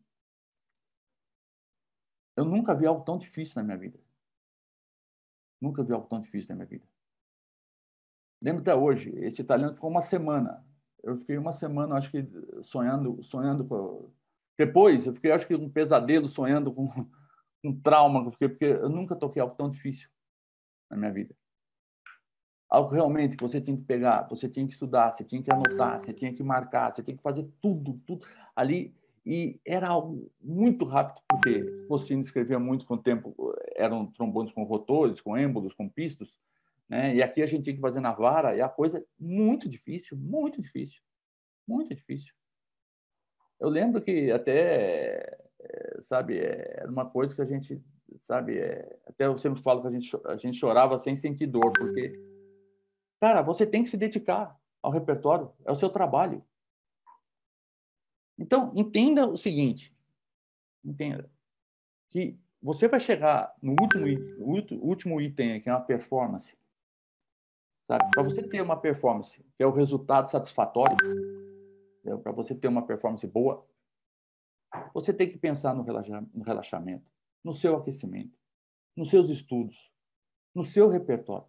eu nunca vi algo tão difícil na minha vida. Nunca vi algo tão difícil na minha vida. Lembro até hoje, esse italiano ficou uma semana. Eu fiquei uma semana, acho que, sonhando, sonhando com... Depois, eu fiquei, acho que, um pesadelo, sonhando com um trauma, porque, porque eu nunca toquei algo tão difícil na minha vida. Algo realmente que você tinha que pegar, você tinha que estudar, você tinha que anotar, você tinha que marcar, você tinha que fazer tudo, tudo ali. E era algo muito rápido, porque Rossini escrevia muito com o tempo, eram trombones com rotores, com êmbolos, com pistos, né? E aqui a gente tinha que fazer na vara, e a coisa muito difícil, muito difícil, muito difícil. Eu lembro que até, sabe, era uma coisa que a gente, sabe, até eu sempre falo que a gente, a gente chorava sem sentir dor, porque, cara, você tem que se dedicar ao repertório, é o seu trabalho. Então, entenda o seguinte, entenda, que você vai chegar no último, último item, que é uma performance, sabe? Para você ter uma performance, que é o resultado satisfatório, para você ter uma performance boa, você tem que pensar no relaxamento, no seu aquecimento, nos seus estudos, no seu repertório.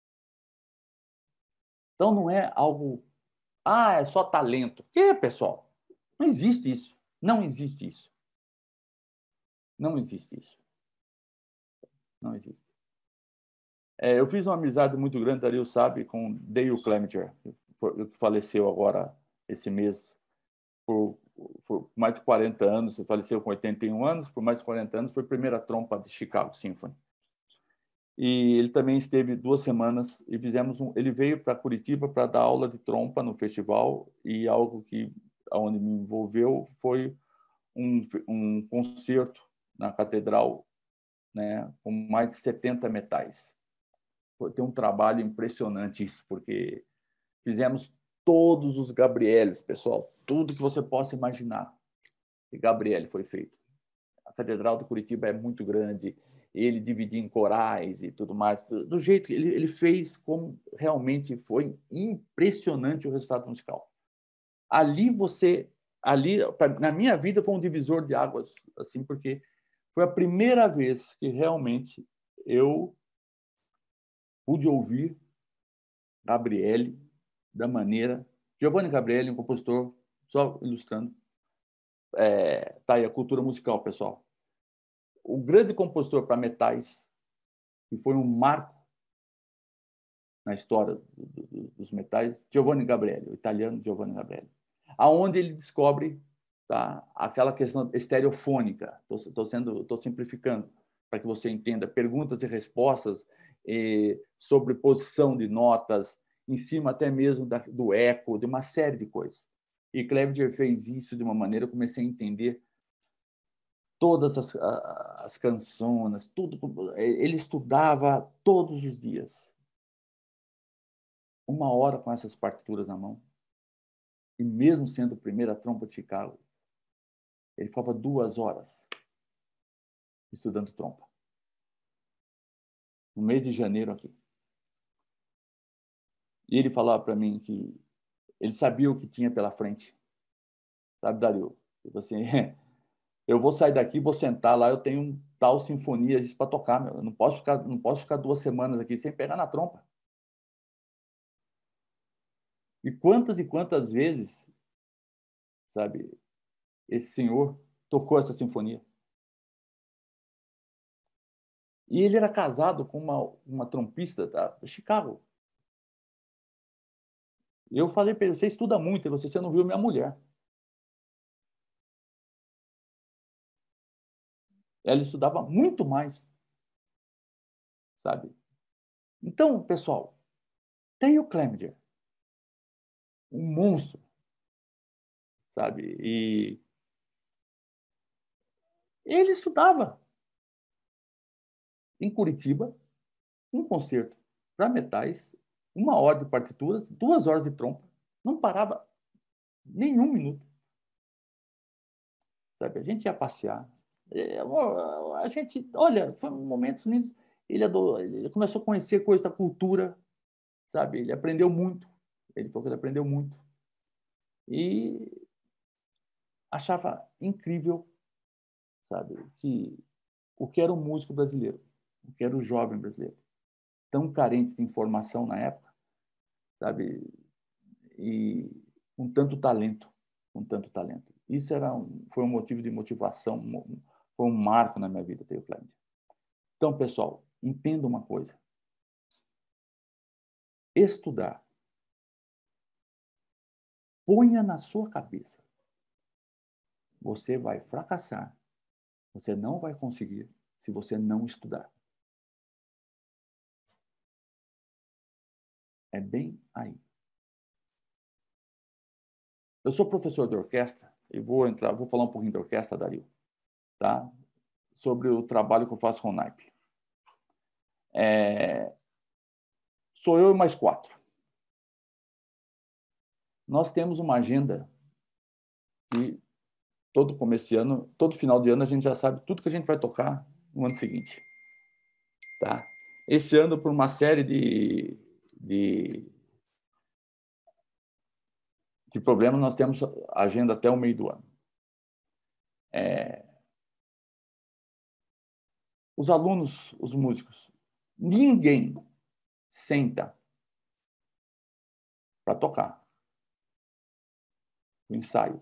Então, não é algo... Ah, é só talento. Que, pessoal? Não existe isso. Não existe isso. Não existe isso. Não existe. É, eu fiz uma amizade muito grande, Dario sabe, com Dale Clemenger, que faleceu agora esse mês por, por mais de quarenta anos. Ele faleceu com oitenta e um anos, por mais de quarenta anos, foi a primeira trompa de Chicago Symphony. E ele também esteve duas semanas e fizemos um... Ele veio para Curitiba para dar aula de trompa no festival, e algo que onde me envolveu foi um, um concerto na catedral, né, com mais de setenta metais. Foi ter um trabalho impressionante isso, porque fizemos todos os Gabrieles, pessoal, tudo que você possa imaginar. E Gabriele foi feito. A Catedral de Curitiba é muito grande, ele dividia em corais e tudo mais, do jeito que ele, ele fez, como realmente foi impressionante o resultado musical. Ali você, ali, na minha vida, foi um divisor de águas, assim, porque foi a primeira vez que realmente eu pude ouvir Gabriele da maneira... Giovanni Gabriele, um compositor, só ilustrando, é, tá aí a cultura musical, pessoal. O grande compositor para metais, que foi um marco na história do, do, dos metais, Giovanni Gabriele, o italiano Giovanni Gabriele, aonde ele descobre, tá, aquela questão estereofônica. Estou sendo, estou simplificando para que você entenda, perguntas e respostas, eh, sobreposição de notas, em cima até mesmo da, do eco, de uma série de coisas. E Clemenger fez isso de uma maneira, eu comecei a entender todas as, as canções, tudo. Ele estudava todos os dias. Uma hora com essas partituras na mão. E mesmo sendo a primeira trompa de Chicago, ele ficava duas horas estudando trompa. No mês de janeiro aqui. E ele falava para mim que ele sabia o que tinha pela frente. Sabe, Dario? Tipo assim, eu vou sair daqui, vou sentar lá, eu tenho um tal sinfonia para tocar, meu. Eu não posso ficar, não posso ficar duas semanas aqui sem pegar na trompa. E quantas e quantas vezes, sabe, esse senhor tocou essa sinfonia? E ele era casado com uma, uma trompista da Chicago. Eu falei para ele, você estuda muito, e você, você não viu minha mulher. Ela estudava muito mais, sabe? Então, pessoal, tem o Clemenger, um monstro, sabe? E ele estudava em Curitiba, um concerto para metais, uma hora de partituras, duas horas de trompa, não parava nenhum minuto. Sabe? A gente ia passear. A gente, olha, foi momentos lindos. Ele, adorou, ele começou a conhecer coisas da cultura, sabe? Ele aprendeu muito. Ele falou que ele aprendeu muito. E achava incrível, sabe, que o que era o músico brasileiro, o que era o jovem brasileiro, tão carente de informação na época, sabe, e com tanto talento, com tanto talento. Isso era um, foi um motivo de motivação, foi um marco na minha vida, Teoclândia. Então, pessoal, entenda uma coisa. Estudar. Ponha na sua cabeça. Você vai fracassar. Você não vai conseguir se você não estudar. É bem aí. Eu sou professor de orquestra e vou entrar, vou falar um pouquinho de orquestra, Dario, tá? Sobre o trabalho que eu faço com o naipe. É... Sou eu e mais quatro. Nós temos uma agenda que todo começo de ano, todo final de ano, a gente já sabe tudo que a gente vai tocar no ano seguinte. Tá? Esse ano, por uma série de, de, de problemas, nós temos a agenda até o meio do ano. É... Os alunos, os músicos, ninguém senta para tocar o ensaio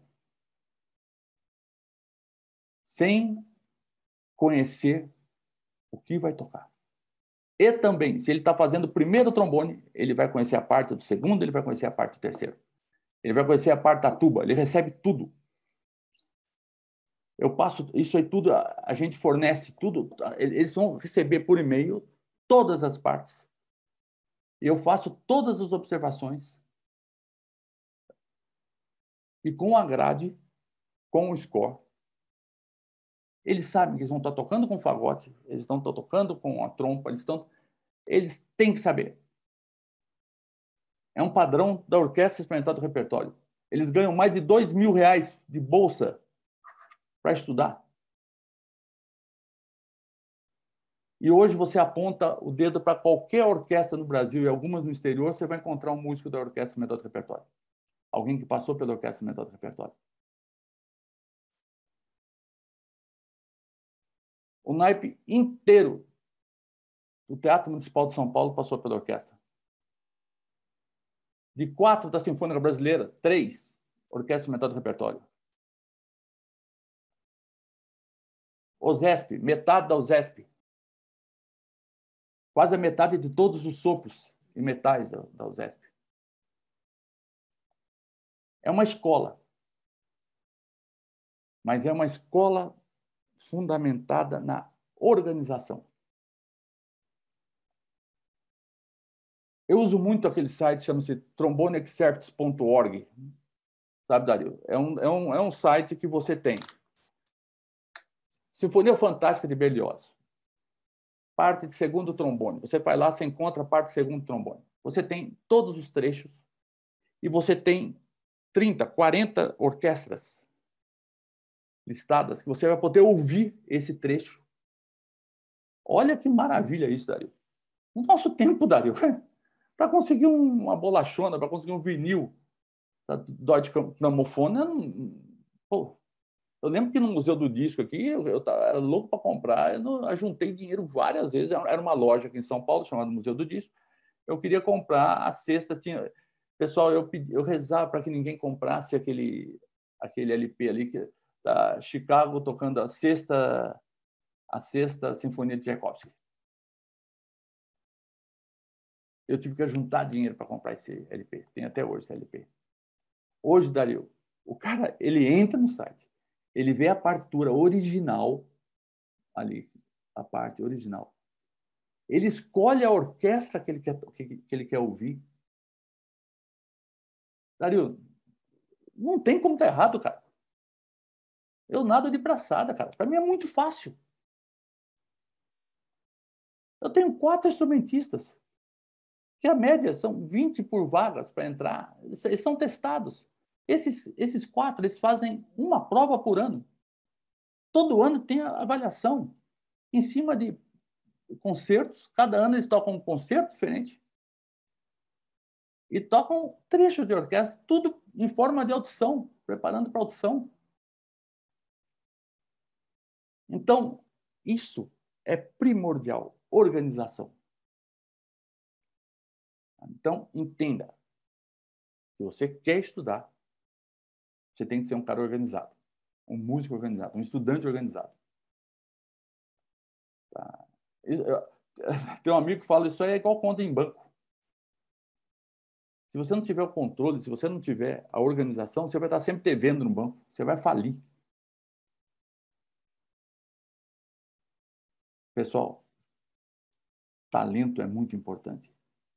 sem conhecer o que vai tocar. E também, se ele está fazendo o primeiro trombone, ele vai conhecer a parte do segundo, ele vai conhecer a parte do terceiro. Ele vai conhecer a parte da tuba, ele recebe tudo. Eu passo isso aí tudo, a gente fornece tudo, eles vão receber por e-mail todas as partes. Eu faço todas as observações. E com a grade, com o score, eles sabem que eles vão estar tocando com fagote, eles estão tocando com a trompa, eles estão... Eles têm que saber. É um padrão da Orquestra Experimental do Repertório. Eles ganham mais de dois mil reais de bolsa para estudar. E hoje você aponta o dedo para qualquer orquestra no Brasil e algumas no exterior, você vai encontrar um músico da Orquestra Experimental do Repertório. Alguém que passou pela Orquestra Experimental do Repertório. O naipe inteiro do Teatro Municipal de São Paulo passou pela orquestra. De quatro da Sinfônica Brasileira, três, Orquestra Experimental do Repertório. OSESP, metade da OSESP. Quase a metade de todos os sopros e metais da, da OSESP. É uma escola. Mas é uma escola fundamentada na organização. Eu uso muito aquele site, chama-se trombone excerpts ponto org. Sabe, Dario? É um, é, um, é um site que você tem Sinfonia Fantástica de Berlioz. Parte de segundo trombone. Você vai lá, você encontra a parte de segundo trombone. Você tem todos os trechos e você tem trinta, quarenta orquestras listadas que você vai poder ouvir esse trecho. Olha que maravilha isso, Dario. No nosso tempo, Dario, para conseguir uma bolachona, para conseguir um vinil da Deutsche Grammophon, pô, eu lembro que no Museu do Disco aqui, eu, eu tava, era louco para comprar, eu, não, eu juntei dinheiro várias vezes, era uma loja aqui em São Paulo, chamada Museu do Disco, eu queria comprar a cesta, tinha... Pessoal, eu, pedi, eu rezava para que ninguém comprasse aquele, aquele L P ali, que, da Chicago, tocando a sexta, a sexta Sinfonia de Tchaikovsky. Eu tive que juntar dinheiro para comprar esse L P, tem até hoje esse L P. Hoje, Dario, o cara, ele entra no site, ele vê a partitura original, ali, a parte original. Ele escolhe a orquestra que ele quer, que, que ele quer ouvir. Dario, não tem como estar errado, cara. Eu nado de braçada, cara. Para mim é muito fácil. Eu tenho quatro instrumentistas, que a média são vinte por vagas para entrar. Eles são testados. Esses, esses quatro, eles fazem uma prova por ano. Todo ano tem a avaliação em cima de concertos. Cada ano eles tocam um concerto diferente. E tocam trechos de orquestra, tudo em forma de audição, preparando para audição. Então, isso é primordial, organização. Então, entenda, se você quer estudar, você tem que ser um cara organizado, um músico organizado, um estudante organizado. Tá? Tem um amigo que fala, isso aí é igual conta em banco. Se você não tiver o controle, se você não tiver a organização, você vai estar sempre devendo no banco, você vai falir. Pessoal, talento é muito importante.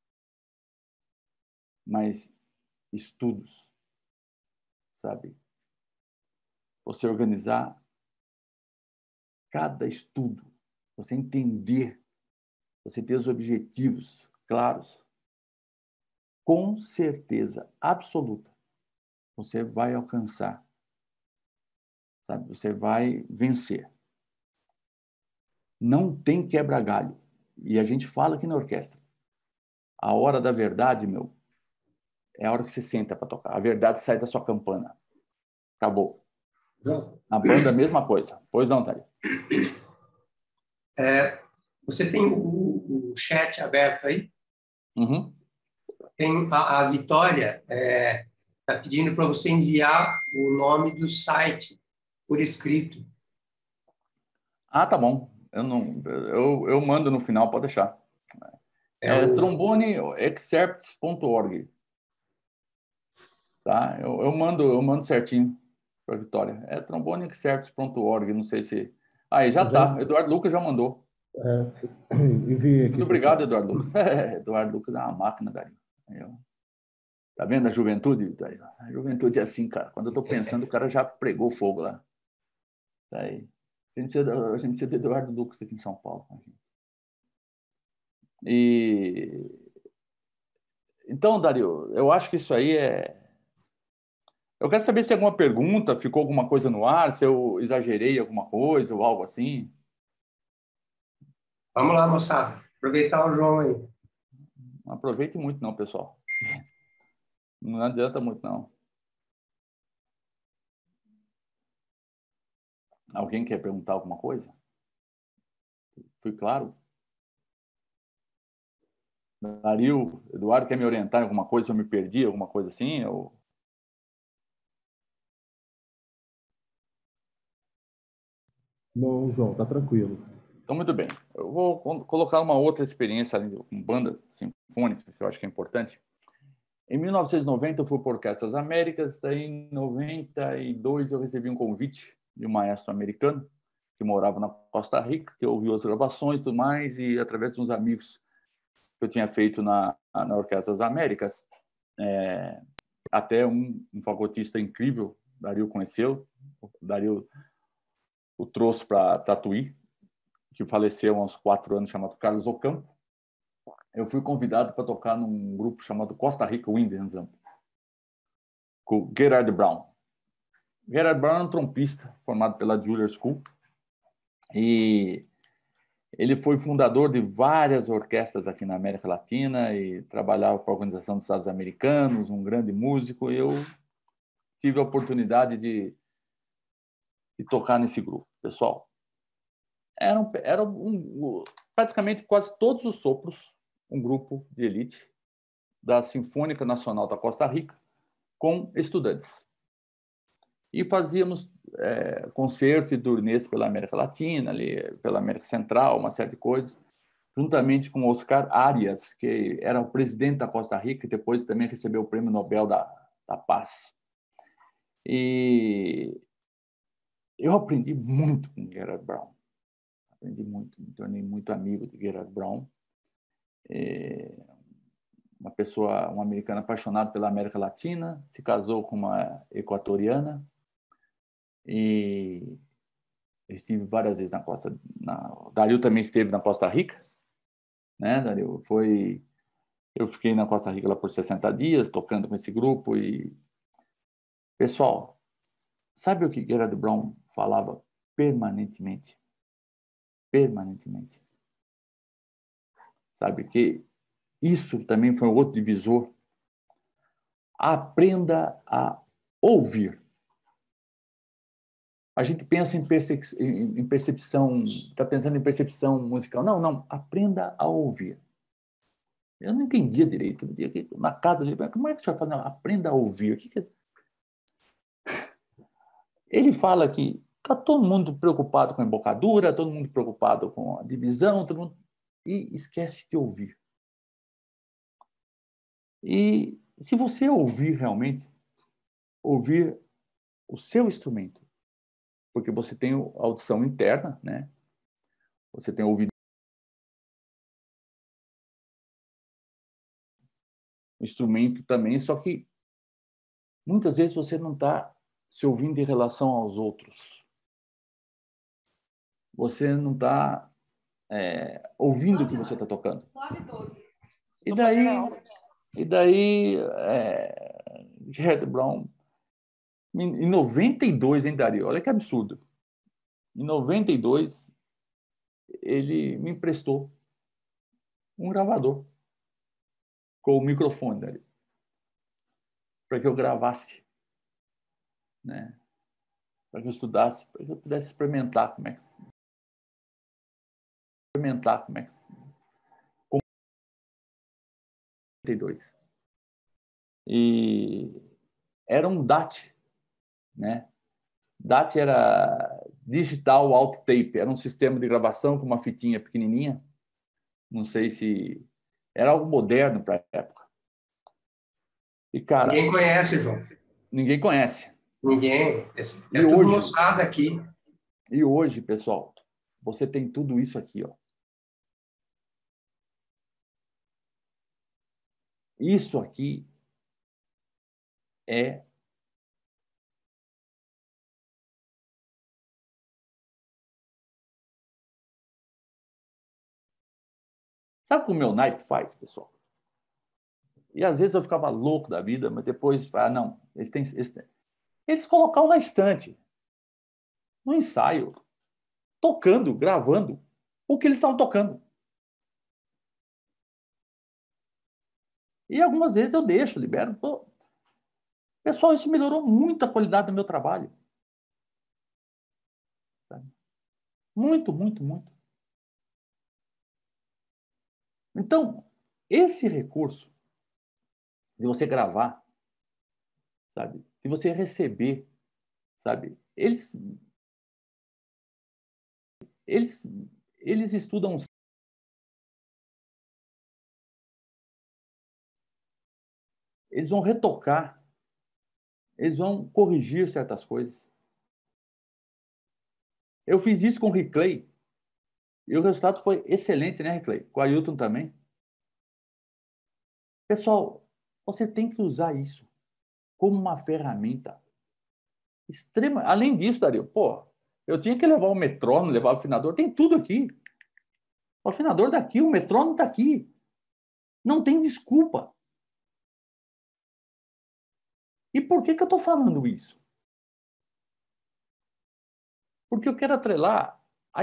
Mas estudos, sabe? Você organizar cada estudo, você entender, você ter os objetivos claros, com certeza absoluta, você vai alcançar, sabe? Você vai vencer. Não tem quebra-galho. E a gente fala aqui na orquestra. A hora da verdade, meu, é a hora que você senta para tocar. A verdade sai da sua campana. Acabou. João, Na banda, a mesma coisa. Pois não, Thalia? é, você tem o, o chat aberto aí? Uhum. Tem a, a Vitória está é, tá pedindo para você enviar o nome do site por escrito. Ah, tá bom. Eu, não, eu, eu mando no final, pode deixar. É, É o... trombone excerpts ponto org. Tá? Eu, eu, mando, eu mando certinho para a Vitória. É trombone excerpts ponto org. Não sei se... Aí, já Já, tá. Eduardo Lucas já mandou. é, enviei aqui. Muito obrigado, Eduardo Lucas. É, Eduardo Lucas é uma máquina, Dario. Tá vendo a juventude, Dario? A juventude é assim, cara. Quando eu tô pensando, o cara já pregou fogo lá. Tá aí. A gente precisa, a gente precisa de Eduardo Lucas aqui em São Paulo. E... Então, Dario, eu acho que isso aí é... Eu quero saber se tem alguma pergunta, ficou alguma coisa no ar, se eu exagerei alguma coisa ou algo assim. Vamos lá, moçada. Aproveitar o João aí. Não aproveite muito não, pessoal. Não adianta muito não. Alguém quer perguntar alguma coisa? Fui claro? Dario, Eduardo, quer me orientar em alguma coisa? Se eu me perdi, alguma coisa assim? Eu... Não, João, tá tranquilo. Então, muito bem. Eu vou colocar uma outra experiência ali com banda sinfônica, que eu acho que é importante. Em mil novecentos e noventa, eu fui para Orquestras Américas. Daí, em noventa e dois, eu recebi um convite de um maestro americano que morava na Costa Rica, que ouviu as gravações e tudo mais, e através de uns amigos que eu tinha feito na, na Orquestras Américas, é, até um, um fagotista incrível, Dario conheceu, o Dario o trouxe para Tatuí, que faleceu há uns quatro anos, chamado Carlos Ocampo. Eu fui convidado para tocar num grupo chamado Costa Rica Wind Ensemble, com Gerard Brown. Gerard Brown é um trompista formado pela Juilliard School e ele foi fundador de várias orquestras aqui na América Latina e trabalhava para a Organização dos Estados Americanos, um grande músico. E eu tive a oportunidade de, de tocar nesse grupo. Pessoal, eram, eram um, praticamente quase todos os sopros um grupo de elite da Sinfônica Nacional da Costa Rica com estudantes. E fazíamos é, concertos e turnês pela América Latina, ali, pela América Central, uma série de coisas, juntamente com Oscar Arias, que era o presidente da Costa Rica e depois também recebeu o Prêmio Nobel da, da Paz. E eu aprendi muito com Gerard Brown. Aprendi muito, me tornei muito amigo de Gerard Brown. É uma pessoa, um americano apaixonado pela América Latina, se casou com uma equatoriana e eu estive várias vezes na Costa... Na... O Dario também esteve na Costa Rica, né, Dario? Foi... Eu fiquei na Costa Rica lá por sessenta dias, tocando com esse grupo e... Pessoal, sabe o que Gerard Brown falava permanentemente? Permanentemente. Sabe que isso também foi um outro divisor. Aprenda a ouvir. a gente pensa em, percep em percepção, está pensando em percepção musical. Não, não, aprenda a ouvir. Eu não entendia direito. Na casa dele, como é que o senhor fala? Não, aprenda a ouvir. O que que... Ele fala que está todo mundo preocupado com a embocadura, todo mundo preocupado com a divisão, todo mundo... e esquece de ouvir. E se você ouvir realmente, ouvir o seu instrumento, porque você tem a audição interna, né? Você tem o ouvido, o instrumento também, só que muitas vezes você não está se ouvindo em relação aos outros. Você não está é, ouvindo o que você está tocando. E daí, e daí é, Gerard Brown, em noventa e dois, hein, Dario? Olha que absurdo. Em noventa e dois, ele me emprestou um gravador com o microfone dele, para que eu gravasse, né? Para que eu estudasse, para que eu pudesse experimentar como é que experimentar como é que como noventa e dois. E era um D A T, né? D A T era Digital Auto Tape, era um sistema de gravação com uma fitinha pequenininha. Não sei se era algo moderno para a época. E cara, ninguém conhece, João. Ninguém conhece. Ninguém. É, e tudo hoje, moçada aqui. E hoje, pessoal, você tem tudo isso aqui, ó. Isso aqui é sabe o que o meu naipe faz, pessoal? E às vezes eu ficava louco da vida, mas depois, ah, não, eles têm, eles têm. Eles colocavam na estante, no ensaio, tocando, gravando o que eles estavam tocando. E algumas vezes eu deixo, libero. Pô, pessoal, isso melhorou muito a qualidade do meu trabalho. Sabe? Muito, muito, muito. Então, esse recurso de você gravar, sabe? De você receber, sabe? Eles, eles, eles estudam. Eles vão retocar, eles vão corrigir certas coisas. Eu fiz isso com o Rick Clay e o resultado foi excelente, né, Rick Clay? Com o Ailton também. Pessoal, você tem que usar isso como uma ferramenta extrema. Além disso, Dario, pô, eu tinha que levar o metrônomo, levar o afinador, tem tudo aqui. O afinador está aqui, o metrônomo está aqui. Não tem desculpa. E por que que eu estou falando isso? Porque eu quero atrelar a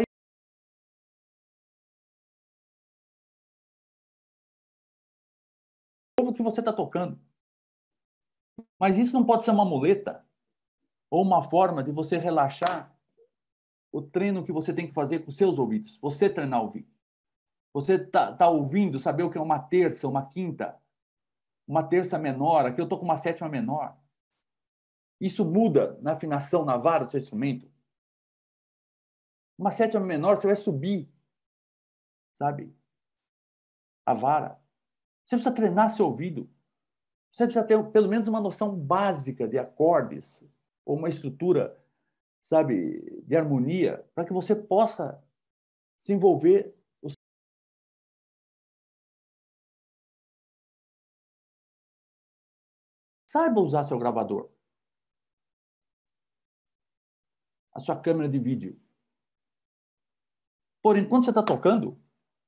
o que você está tocando. Mas isso não pode ser uma muleta ou uma forma de você relaxar o treino que você tem que fazer com seus ouvidos. Você treinar ouvir. Você está tá ouvindo, saber o que é uma terça, uma quinta, uma terça menor. Aqui eu estou com uma sétima menor. Isso muda na afinação, na vara do seu instrumento. Uma sétima menor, você vai subir, sabe? A vara. Você precisa treinar seu ouvido. Você precisa ter pelo menos uma noção básica de acordes ou uma estrutura, sabe, de harmonia, para que você possa se envolver. Saiba usar seu gravador, a sua câmera de vídeo. Porém, enquanto você está tocando,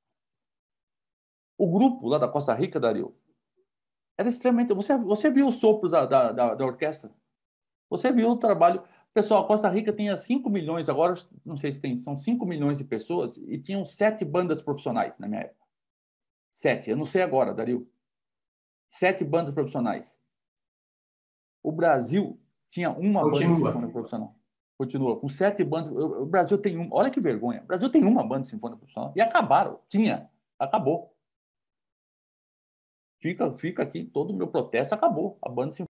o grupo lá da Costa Rica, Dario, era extremamente... Você, você viu os sopros da, da, da, da orquestra? Você viu o trabalho... Pessoal, a Costa Rica tinha cinco milhões, agora não sei se tem, são cinco milhões de pessoas e tinham sete bandas profissionais na minha época. Sete, eu não sei agora, Dario. Sete bandas profissionais. O Brasil tinha uma Continua. banda profissional. Continua, com sete bandas. O Brasil tem um. Olha que vergonha. O Brasil tem uma banda sinfônica profissional. E acabaram. Tinha. Acabou. Fica, fica aqui, todo o meu protesto acabou. A banda sinfônica.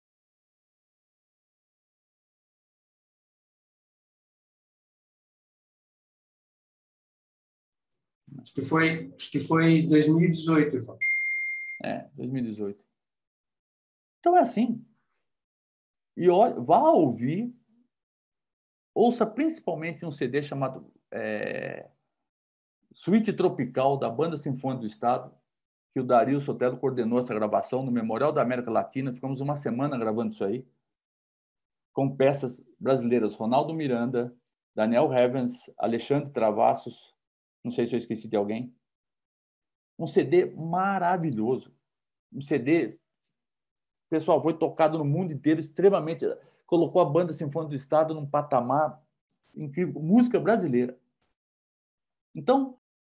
Acho que foi, acho que foi dois mil e dezoito, João. É, dois mil e dezoito. Então é assim. E olha, vá ouvir. Ouça principalmente um C D chamado é, Suíte Tropical, da Banda Sinfônica do Estado, que o Dario Sotelo coordenou essa gravação no Memorial da América Latina. Ficamos uma semana gravando isso aí, com peças brasileiras. Ronaldo Miranda, Daniel Hevens, Alexandre Travassos, não sei se eu esqueci de alguém. Um C D maravilhoso. Um C D, pessoal, foi tocado no mundo inteiro, extremamente... Colocou a Banda Sinfônica do Estado num patamar incrível. Música brasileira. Então,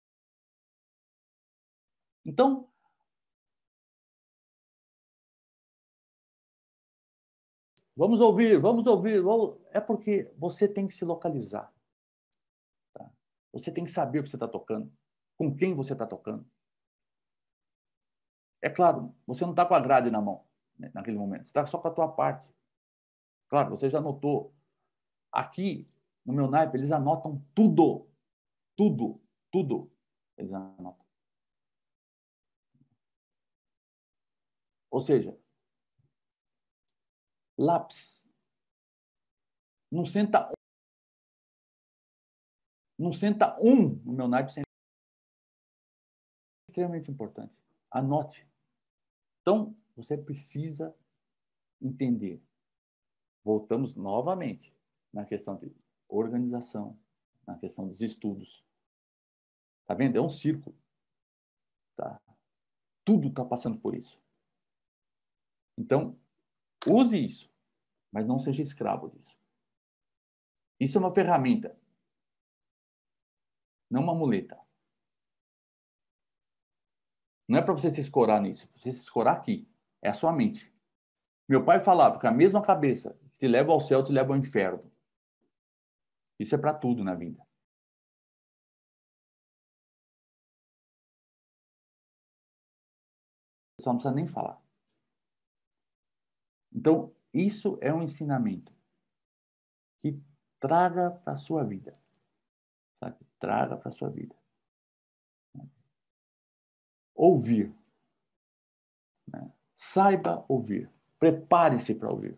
então vamos ouvir, vamos ouvir. Vamos... É porque você tem que se localizar. Tá? Você tem que saber o que você está tocando, com quem você está tocando. É claro, você não está com a grade na mão, né, naquele momento. Você está só com a tua parte. Claro, você já anotou. Aqui, no meu naipe, eles anotam tudo. Tudo. Tudo. Eles anotam. Ou seja, lápis. Não senta, não senta um no meu naipe sem... É extremamente importante. Anote. Então, você precisa entender. Voltamos novamente na questão de organização, na questão dos estudos. Tá vendo? É um círculo. Tá? Tudo está passando por isso. Então, use isso, mas não seja escravo disso. Isso é uma ferramenta, não uma muleta. Não é para você se escorar nisso, você se escorar aqui. É a sua mente. Meu pai falava que a mesma cabeça que te leva ao céu te leva ao inferno. Isso é para tudo na vida. Só não precisa nem falar. Então, isso é um ensinamento que traga para a sua vida. Sabe? Traga para a sua vida. Ouvir. Né? Saiba ouvir. Prepare-se para ouvir.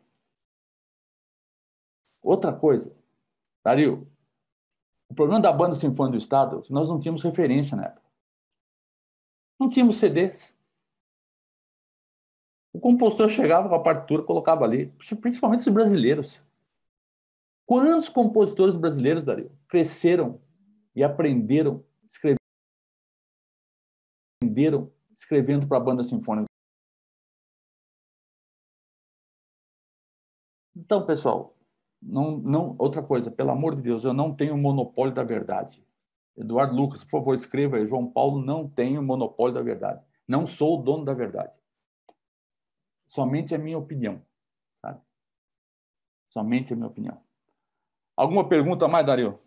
Outra coisa, Dario, o problema da Banda Sinfônica do Estado é que nós não tínhamos referência na época. Não tínhamos C Ds. O compositor chegava com a partitura, colocava ali, principalmente os brasileiros. Quantos compositores brasileiros, Dario, cresceram e aprenderam, escreveram, escrevendo para a Banda Sinfônica? Então, pessoal, não, não, outra coisa, pelo amor de Deus, eu não tenho monopólio da verdade. Eduardo Lucas, por favor, escreva aí. João Paulo não tem o monopólio da verdade. Não sou o dono da verdade. Somente a minha opinião. Sabe? Somente a minha opinião. Alguma pergunta mais, Dario?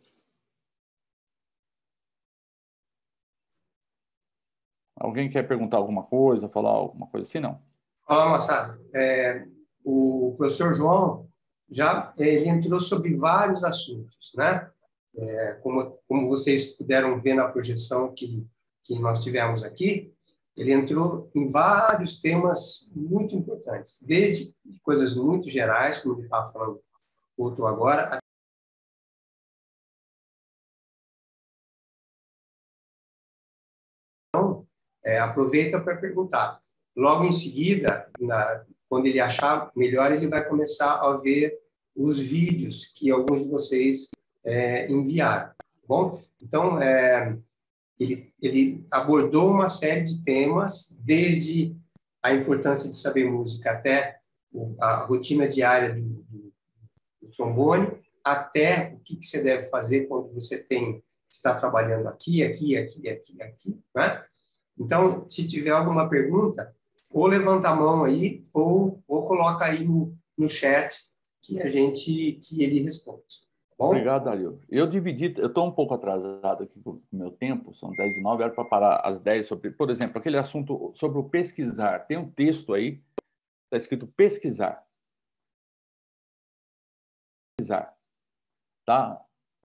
Alguém quer perguntar alguma coisa, falar alguma coisa assim? Não. Olá, moçada. É, o professor João já ele entrou sobre vários assuntos, né? É, como, como vocês puderam ver na projeção que, que nós tivemos aqui, ele entrou em vários temas muito importantes, desde coisas muito gerais, como ele estava falando outro agora, então, é, aproveita para perguntar. Logo em seguida, na, quando ele achar melhor, ele vai começar a ver os vídeos que alguns de vocês é, enviaram. Tá bom? Então, é, ele, ele abordou uma série de temas, desde a importância de saber música até a rotina diária do, do, do trombone, até o que, que você deve fazer quando você tem está trabalhando aqui, aqui, aqui, aqui, aqui, né? Então, se tiver alguma pergunta, ou levanta a mão aí, ou, ou coloca aí no, no chat que a gente que ele responde. Tá bom? Obrigado, Dario. Eu dividi, eu estou um pouco atrasado aqui com o meu tempo, são dez e nove, era para parar às dez sobre, por exemplo, aquele assunto sobre o pesquisar. Tem um texto aí, está escrito pesquisar. Pesquisar. Tá?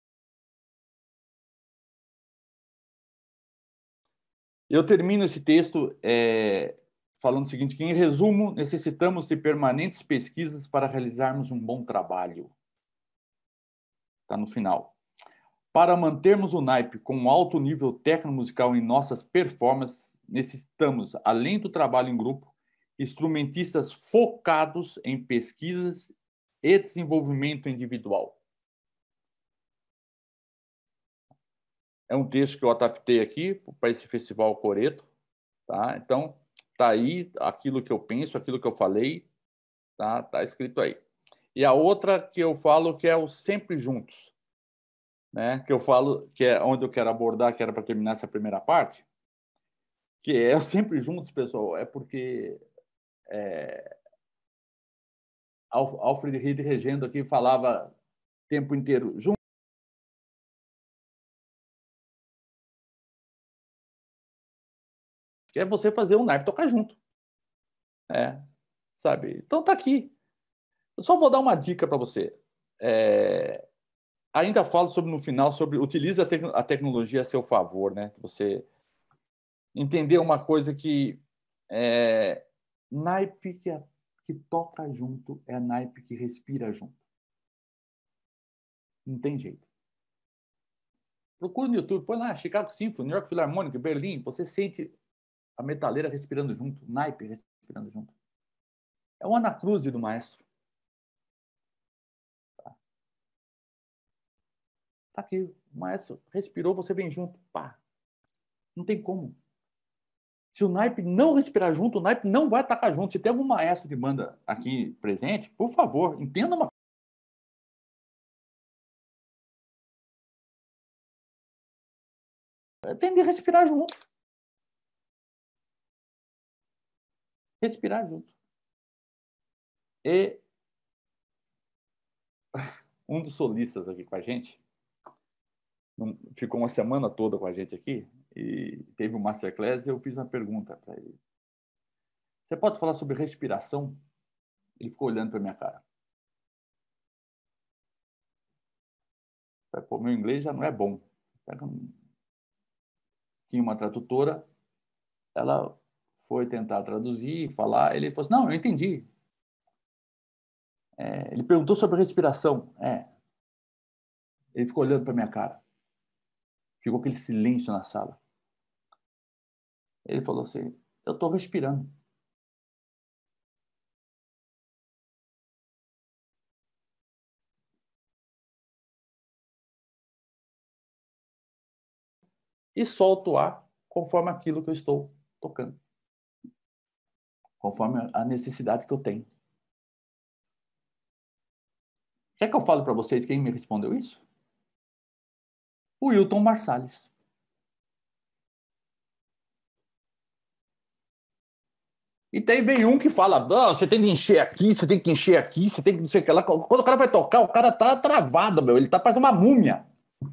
Eu termino esse texto é, falando o seguinte, que, em resumo, necessitamos de permanentes pesquisas para realizarmos um bom trabalho. Está no final. Para mantermos o naipe com um alto nível técnico-musical em nossas performances, necessitamos, além do trabalho em grupo, instrumentistas focados em pesquisas e desenvolvimento individual. É um texto que eu adaptei aqui para esse Festival Coreto, tá? Então, tá aí aquilo que eu penso, aquilo que eu falei, tá? Tá escrito aí. E a outra que eu falo que é o sempre juntos, né? Que eu falo que é onde eu quero abordar, que era para terminar essa primeira parte, que é o sempre juntos, pessoal, é porque é, Alfred Ried Regendo aqui falava o tempo inteiro juntos. Que é você fazer um naipe tocar junto. É, sabe? Então tá aqui. Eu só vou dar uma dica para você. É, ainda falo sobre no final sobre utilize a, tec a tecnologia a seu favor, né? Você entender uma coisa que é, naipe que, é, que toca junto é naipe que respira junto. Não tem jeito. Procura no YouTube, põe lá Chicago Symphony, New York Philharmonic, Berlim, você sente a metaleira respirando junto, naipe respirando junto. É o anacruse do maestro. Tá, tá aqui, o maestro respirou, você vem junto. Pá. Não tem como. Se o naipe não respirar junto, o naipe não vai atacar junto. Se tem algum maestro que manda aqui presente, por favor, entenda uma coisa. Tem de respirar junto. Respirar junto. E um dos solistas aqui com a gente ficou uma semana toda com a gente aqui e teve um masterclass e eu fiz uma pergunta para ele. Você pode falar sobre respiração? Ele ficou olhando para minha cara. Pô, meu inglês já não é bom. Tinha uma tradutora, ela foi tentar traduzir, falar, ele falou assim, não, eu entendi. É, ele perguntou sobre respiração. É. Ele ficou olhando para minha cara. Ficou aquele silêncio na sala. Ele falou assim, eu estou respirando. E solto o ar conforme aquilo que eu estou tocando. Conforme a necessidade que eu tenho. Quer que eu fale para vocês quem me respondeu isso? O Wilton Marsalis. E daí vem um que fala, oh, você tem que encher aqui, você tem que encher aqui, você tem que não sei o que lá. Quando o cara vai tocar, o cara tá travado, meu. Ele tá parecendo uma múmia.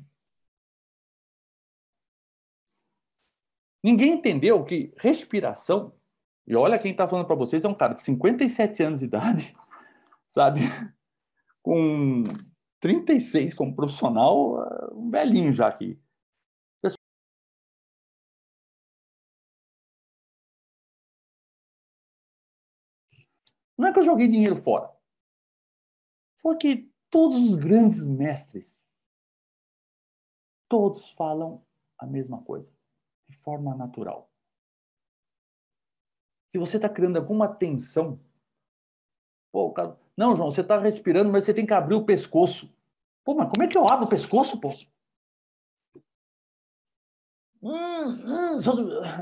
Ninguém entendeu que respiração, e olha quem tá falando para vocês, é um cara de cinquenta e sete anos de idade, sabe? Com trinta e seis como profissional, um velhinho já aqui. Não é que eu joguei dinheiro fora. Foi que todos os grandes mestres, todos falam a mesma coisa, de forma natural. Se você está criando alguma tensão, pô, cara, não, João, você está respirando, mas você tem que abrir o pescoço. Pô, mas como é que eu abro o pescoço, pô? Hum, hum, só...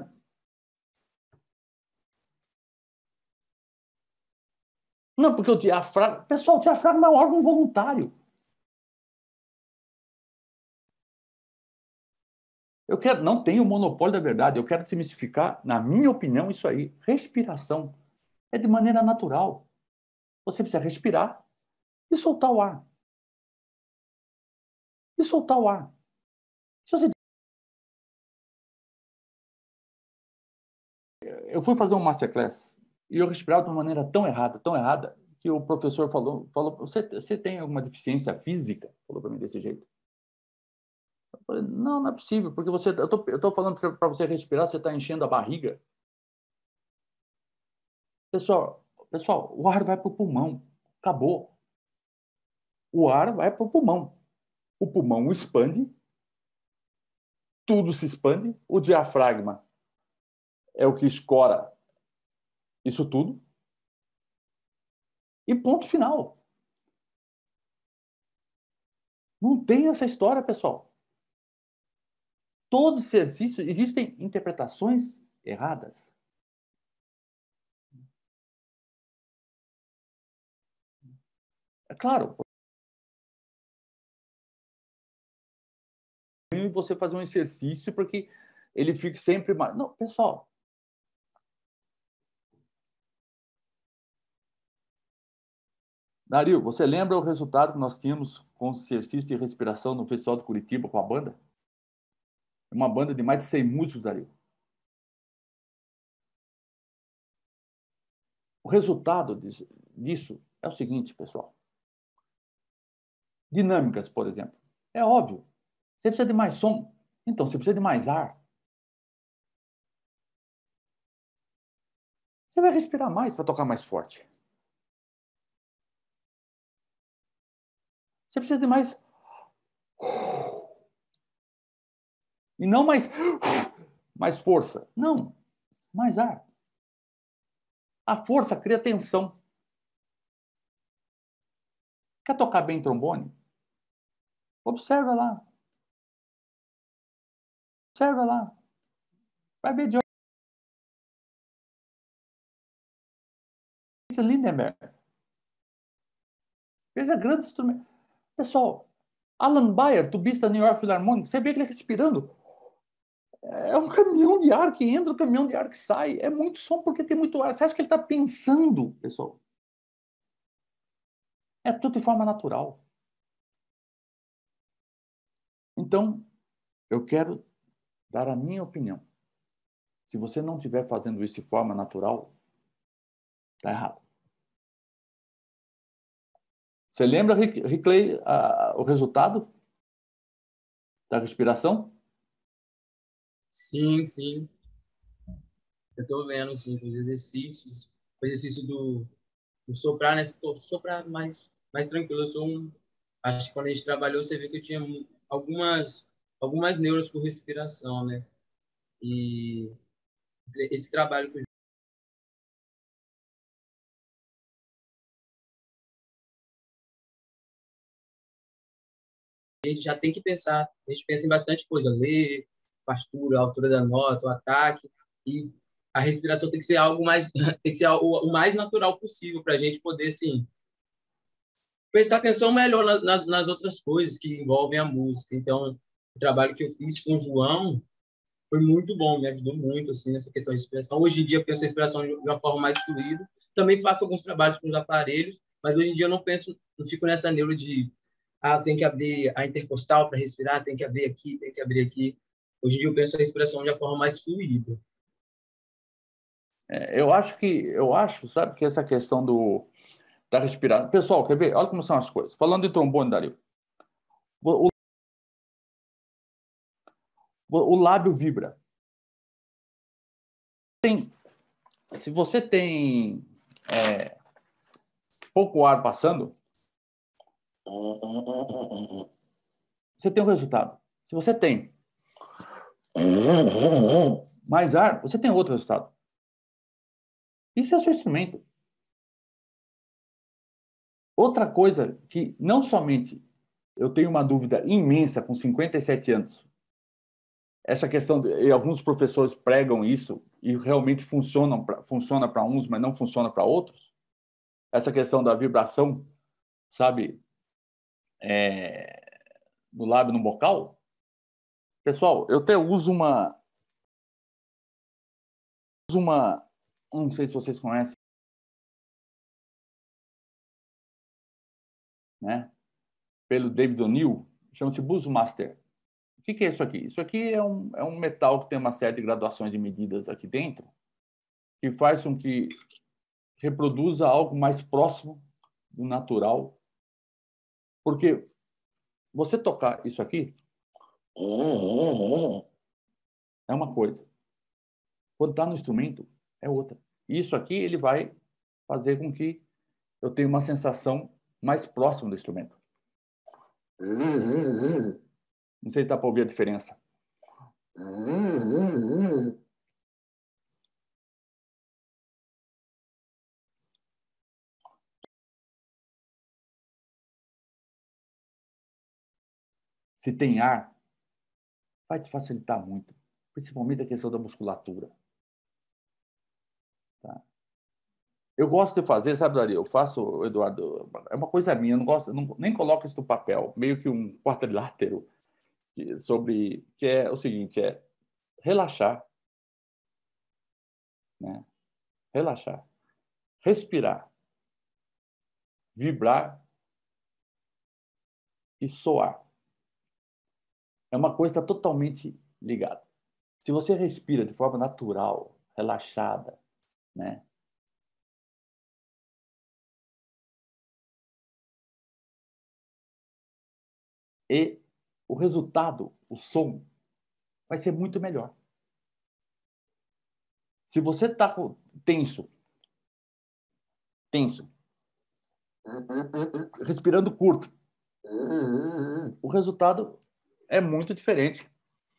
Não, porque o diafragma... Pessoal, o diafragma é um órgão voluntário. Eu quero, não tenho o monopólio da verdade, eu quero desmistificar, na minha opinião, isso aí. Respiração é de maneira natural. Você precisa respirar e soltar o ar. E soltar o ar. Se você... Eu fui fazer um masterclass e eu respirava de uma maneira tão errada, tão errada, que o professor falou, falou você, você tem alguma deficiência física? Falou para mim desse jeito. Eu falei, não, não é possível, porque você, eu tô, eu tô falando para você respirar, você está enchendo a barriga. Pessoal, pessoal, o ar vai para o pulmão. Acabou. O ar vai para o pulmão. O pulmão expande, tudo se expande, o diafragma é o que escora isso tudo, e ponto final. Não tem essa história, pessoal. Todos os exercícios, existem interpretações erradas. É claro, você fazer um exercício porque ele fique sempre mais... Não, pessoal. Dario, você lembra o resultado que nós tínhamos com o exercício de respiração no Festival de Curitiba com a banda? Uma banda de mais de cem músicos, Dario. O resultado disso é o seguinte, pessoal. Dinâmicas, por exemplo. É óbvio. Você precisa de mais som. Então, você precisa de mais ar. Você vai respirar mais para tocar mais forte. Você precisa de mais... E não mais... mais força. Não. Mais ar. A força cria tensão. Quer tocar bem trombone? Observa lá. Observa lá. Vai ver de Lindenberg. Veja grandes instrumentos. Pessoal, Alan Bayer, tubista da New York Philharmonic, você vê ele respirando. É um caminhão de ar que entra, um caminhão de ar que sai. É muito som porque tem muito ar. Você acha que ele está pensando, pessoal? É tudo de forma natural. Então, eu quero dar a minha opinião. Se você não estiver fazendo isso de forma natural, está errado. Você lembra, Rickley, o resultado da respiração? Sim, sim. Eu estou vendo, sim, os exercícios. O exercício do, do soprar, né? Soprar mais, mais tranquilo. Eu sou um... Acho que quando a gente trabalhou, você viu que eu tinha algumas, algumas neuras por respiração, né? E esse trabalho que eu a gente já tem que pensar, a gente pensa em bastante coisa, ler, partitura, a altura da nota, o ataque, e a respiração tem que ser algo mais, tem que ser o, o mais natural possível para a gente poder, assim, prestar atenção melhor na, na, nas outras coisas que envolvem a música. Então, o trabalho que eu fiz com o João foi muito bom, me ajudou muito, assim, nessa questão de respiração. Hoje em dia, eu penso a respiração de uma forma mais fluida. Também faço alguns trabalhos com os aparelhos, mas hoje em dia eu não penso, não fico nessa neura de ah, tem que abrir a intercostal para respirar, tem que abrir aqui, tem que abrir aqui. Hoje em dia eu penso a respiração de uma forma mais fluida. É, eu acho que, eu acho, sabe, que essa questão do, da respiração... Pessoal, quer ver? Olha como são as coisas. Falando de trombone, Dario. O, o, o lábio vibra. Tem, se você tem é, pouco ar passando, você tem um resultado. Se você tem mais ar, você tem outro resultado. Isso é o seu instrumento. Outra coisa que não somente eu tenho uma dúvida imensa com cinquenta e sete anos, essa questão, de, e alguns professores pregam isso e realmente funcionam pra, funciona para uns, mas não funciona para outros, essa questão da vibração, sabe, é, do lábio no bocal. Pessoal, eu até uso uma, uso uma, não sei se vocês conhecem, né? Pelo David O'Neill, chama-se Buzzmaster. O que, que é isso aqui? Isso aqui é um, é um metal que tem uma série de graduações de medidas aqui dentro, que faz com que reproduza algo mais próximo do natural. Porque você tocar isso aqui é uma coisa. Quando está no instrumento, é outra. Isso aqui ele vai fazer com que eu tenha uma sensação mais próxima do instrumento. Não sei se dá para ouvir a diferença. Se tem ar, vai te facilitar muito, principalmente a questão da musculatura. Tá? Eu gosto de fazer, sabe, Dario? Eu faço, Eduardo, é uma coisa minha, eu não gosto, não, nem coloco isso no papel, meio que um quadrilátero sobre, que é o seguinte, é relaxar, né? Relaxar, respirar, vibrar e soar. É uma coisa que está totalmente ligada. Se você respira de forma natural, relaxada, né? E o resultado, o som, vai ser muito melhor. Se você está tenso, tenso, respirando curto, o resultado é muito diferente.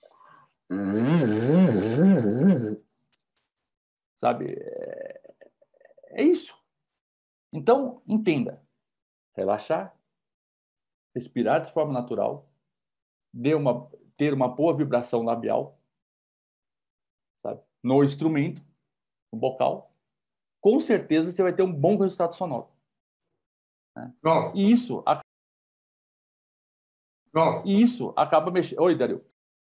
Sabe? É, é isso. Então, entenda. Relaxar, respirar de forma natural, dê uma, ter uma boa vibração labial, sabe? No instrumento, no vocal, com certeza você vai ter um bom resultado sonoro. Né? Pronto. E isso, Pronto. e isso acaba mexendo... Oi, Dario.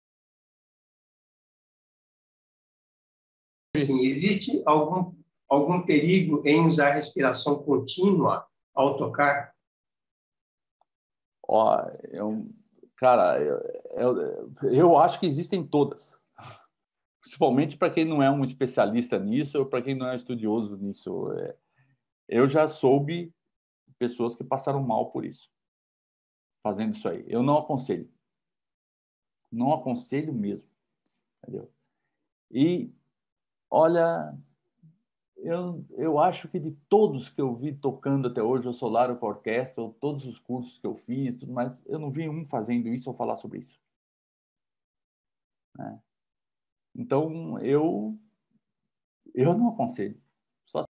Sim, existe algum, algum perigo em usar respiração contínua ao tocar? Ó, eu, cara, eu, eu, eu acho que existem todas. Principalmente para quem não é um especialista nisso ou para quem não é estudioso nisso. Eu já soube pessoas que passaram mal por isso, fazendo isso aí. Eu não aconselho. Não aconselho mesmo. Entendeu? E, olha, eu, eu acho que de todos que eu vi tocando até hoje, o Solar com a orquestra, ou todos os cursos que eu fiz, tudo mais, eu não vi um fazendo isso ou falar sobre isso. Né? Então, eu, eu não aconselho. Só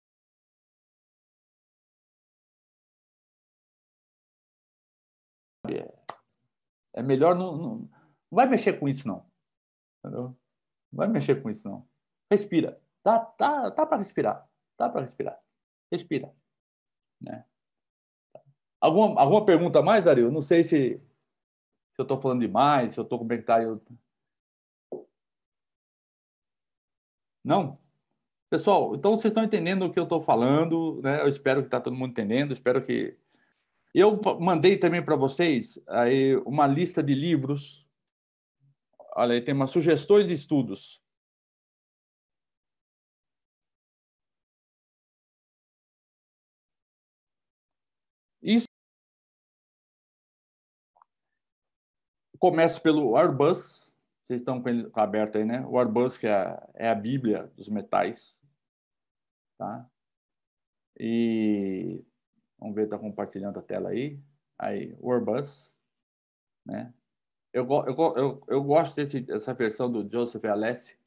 é, é melhor não, não, não vai mexer com isso, não. Entendeu? Não vai mexer com isso, não. Respira. Tá, tá, tá para respirar. Tá para respirar. Respira. Né? Alguma, alguma pergunta a mais, Dario? Não sei se, se eu estou falando demais, se eu estou comentário. Não? Pessoal, então vocês estão entendendo o que eu estou falando, né? Eu espero que está todo mundo entendendo, espero que... Eu mandei também para vocês aí uma lista de livros. Olha aí, tem umas sugestões de estudos. Isso. Começo pelo Airbus. Vocês estão com ele aberto aí, né? O Airbus, que é a, é a Bíblia dos metais. Tá? E vamos ver, está compartilhando a tela aí. Aí, o Airbus, né? Eu, eu, eu, eu gosto desse, dessa versão do Joseph Alessi.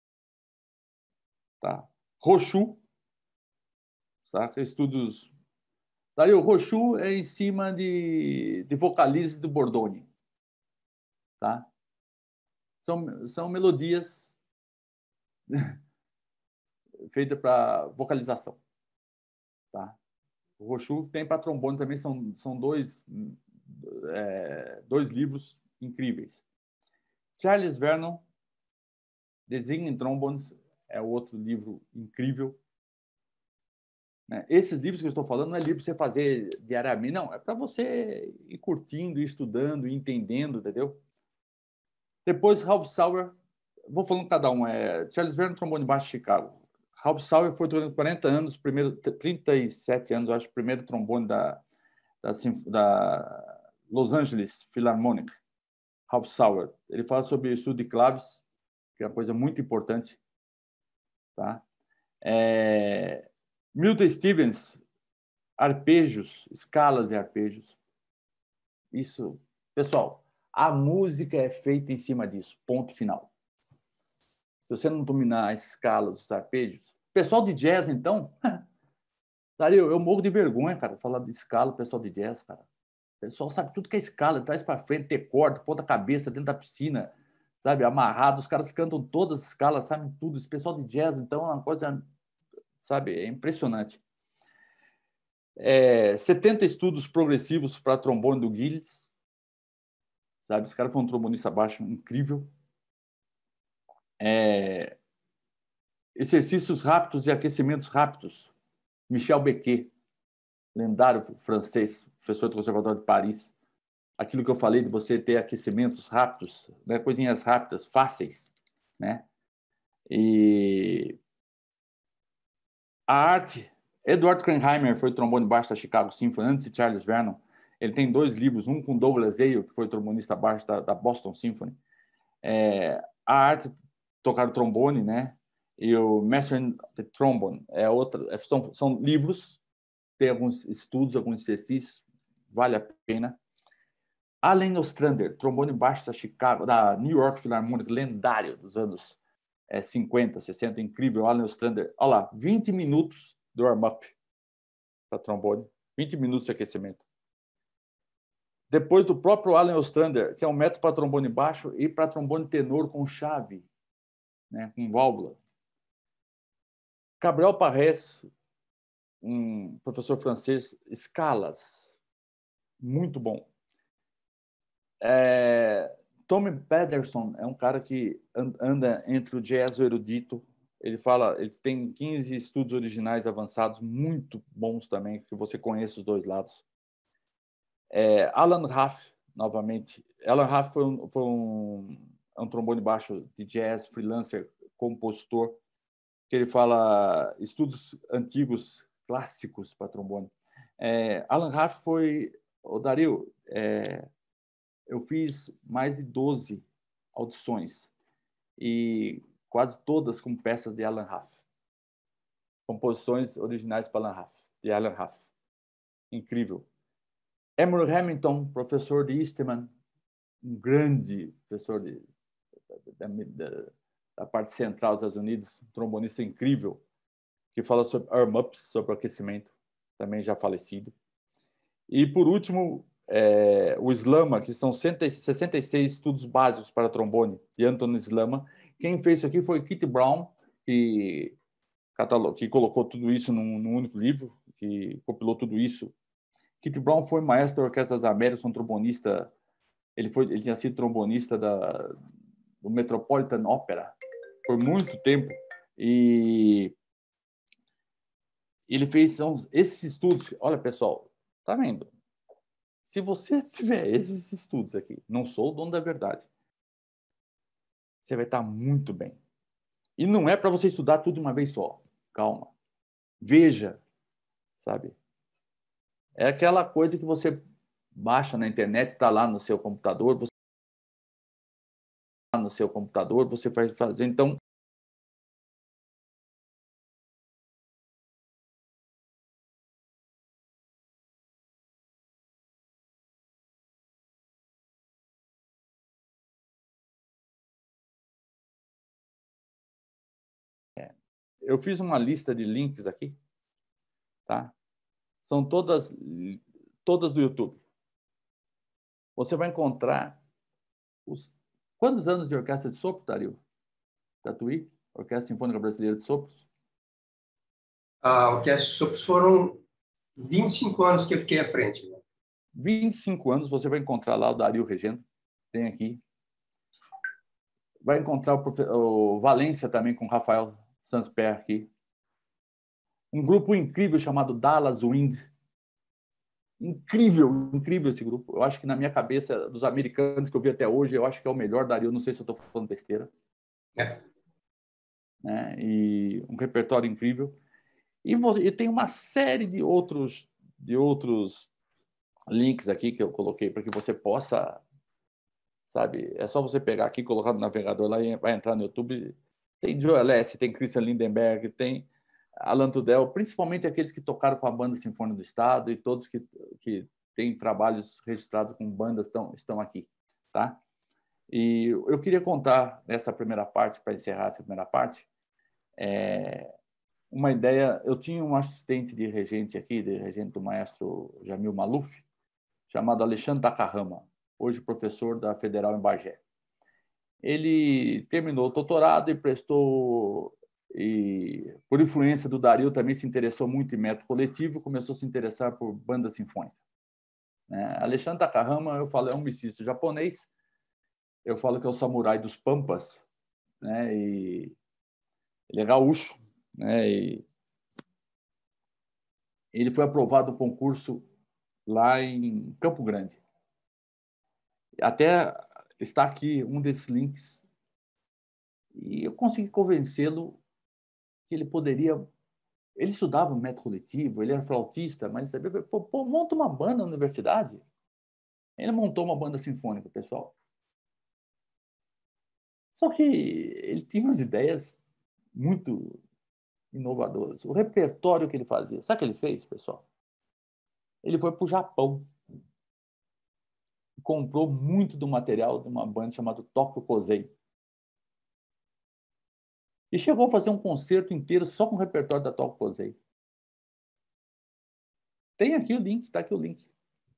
Tá? Rochu, saca? Estudos. Daí o Rochu é em cima de, de vocalizes do Bordone. Tá? São, são melodias feitas para vocalização. Tá? O Rochu tem para trombone também, são, são dois, é, dois livros incríveis. Charles Vernon, The Singing Trombones, é outro livro incrível. né? Esses livros que eu estou falando não é livro para você fazer diariamente, não. É para você ir curtindo, ir estudando, ir entendendo, entendeu? Depois, Ralph Sauer, vou falando cada um. É Charles Vernon, trombone baixo, Chicago. Ralph Sauer foi durante quarenta anos, primeiro, trinta e sete anos, eu acho, primeiro trombone da, da, da Los Angeles Philharmonic. Ralph Sauer. Ele fala sobre estudo de claves, que é uma coisa muito importante. Tá? É... Milton Stevens, arpejos, escalas e arpejos. Isso, pessoal, a música é feita em cima disso, ponto final. Se você não dominar as escalas, os arpejos... Pessoal de jazz, então... Dario, eu morro de vergonha, cara, falar de escala, pessoal de jazz, cara. O pessoal sabe tudo que é escala, traz para frente, ter corda, ponta cabeça dentro da piscina, sabe, amarrado. Os caras cantam todas as escalas, sabem tudo. Esse pessoal de jazz, então, é uma coisa, sabe, é impressionante. É, setenta estudos progressivos para trombone do Gilles, sabe? Esse cara foi um trombonista baixo incrível. É, exercícios rápidos e aquecimentos rápidos. Michel Becquet, lendário francês, professor do Conservatório de Paris. Aquilo que eu falei de você ter aquecimentos rápidos, né? Coisinhas rápidas, fáceis, né? E a arte... Edward Krenheimer foi trombone baixo da Chicago Symphony, antes de Charles Vernon. Ele tem dois livros, um com Douglas Hale, que foi trombonista baixo da, da Boston Symphony. É, a arte tocar o trombone, né? E o Mastering the Trombone é outra. São, são livros, tem alguns estudos, alguns exercícios, vale a pena. Allen Ostrander, trombone baixo da Chicago, da New York Philharmonic, lendário dos anos é, cinquenta, sessenta, incrível. Allen Ostrander, olha lá, vinte minutos do warm-up para trombone, vinte minutos de aquecimento. Depois do próprio Allen Ostrander, que é um método para trombone baixo e para trombone tenor com chave, né, com válvula. Gabriel Parés, um professor francês, escalas, muito bom. É, Tommy Pederson é um cara que anda entre o jazz e o erudito. Ele fala, ele tem quinze estudos originais avançados, muito bons também, que você conhece os dois lados. É, Alan Raff, novamente. Alan Raff foi um, foi um, um trombone baixo de jazz, freelancer, compositor, que ele fala estudos antigos, clássicos para trombone. É, Alan Raff foi... O Dario, é, eu fiz mais de doze audições e quase todas com peças de Alan Raff. Composições originais para Alan Raff, de Alan Raff. Incrível. Emory Hamilton, professor de Eastman, um grande professor de, da, da, da parte central dos Estados Unidos, um trombonista incrível, que fala sobre warm-ups, sobre aquecimento, também já falecido. E, por último, é, o Slama, que são sessenta e seis estudos básicos para trombone, de Anton Slama. Quem fez isso aqui foi Kitty Brown, que, que colocou tudo isso num, num único livro, que compilou tudo isso. Kitty Brown foi maestro da Orquestra das Américas, um trombonista. Ele, foi, ele tinha sido trombonista da, do Metropolitan Opera por muito tempo. E ele fez são, esses estudos. Olha, pessoal, tá vendo? Se você tiver esses estudos aqui, não sou o dono da verdade, você vai estar muito bem. E não é para você estudar tudo de uma vez só. Calma. Veja, sabe? É aquela coisa que você baixa na internet, está lá no seu computador, você no seu computador, você vai fazer. Então, é, eu fiz uma lista de links aqui, tá? São todas todas do YouTube. Você vai encontrar os quantos anos de orquestra de sopro, Dario? Tatuí, Orquestra Sinfônica Brasileira de Sopros? A Orquestra de Sopros foram vinte e cinco anos que eu fiquei à frente. Né? vinte e cinco anos, você vai encontrar lá o Dario Regendo, tem aqui. Vai encontrar o, o Valência também com o Rafael Sansper aqui. Um grupo incrível chamado Dallas Wind. Incrível, incrível esse grupo. Eu acho que na minha cabeça, dos americanos que eu vi até hoje, eu acho que é o melhor, Dario. Não sei se eu estou falando besteira. É. Né? E um repertório incrível. E, você, e tem uma série de outros, de outros links aqui que eu coloquei para que você possa, sabe? É só você pegar aqui, colocar no navegador lá e vai entrar no YouTube. Tem Joe Alessi, tem Christian Lindenberg, tem Alan Tudel, principalmente aqueles que tocaram com a Banda Sinfônica do Estado e todos que, que têm trabalhos registrados com bandas estão, estão aqui, tá? E eu queria contar nessa primeira parte, para encerrar essa primeira parte, é, uma ideia. Eu tinha um assistente de regente aqui, de regente do maestro Jamil Maluf, chamado Alexandre Takahama, hoje professor da Federal em Bagé. Ele terminou o doutorado e prestou, e por influência do Dario também se interessou muito em método coletivo e começou a se interessar por banda sinfônica. É, Alexandre Takahama, eu falo, é um musicista japonês, eu falo que é o samurai dos Pampas, né? E ele é gaúcho, né? E ele foi aprovado no concurso lá em Campo Grande. Até está aqui um desses links. E eu consegui convencê-lo que ele poderia... Ele estudava método coletivo, ele era flautista, mas ele sabia... Pô, pô, monta uma banda na universidade. Ele montou uma banda sinfônica, pessoal. Só que ele tinha umas ideias muito inovadoras. O repertório que ele fazia. Sabe o que ele fez, pessoal? Ele foi para o Japão. Comprou muito do material de uma banda chamada Tokyo Kosei. E chegou a fazer um concerto inteiro só com o repertório da Tokyo Kosei. Tem aqui o link, está aqui o link.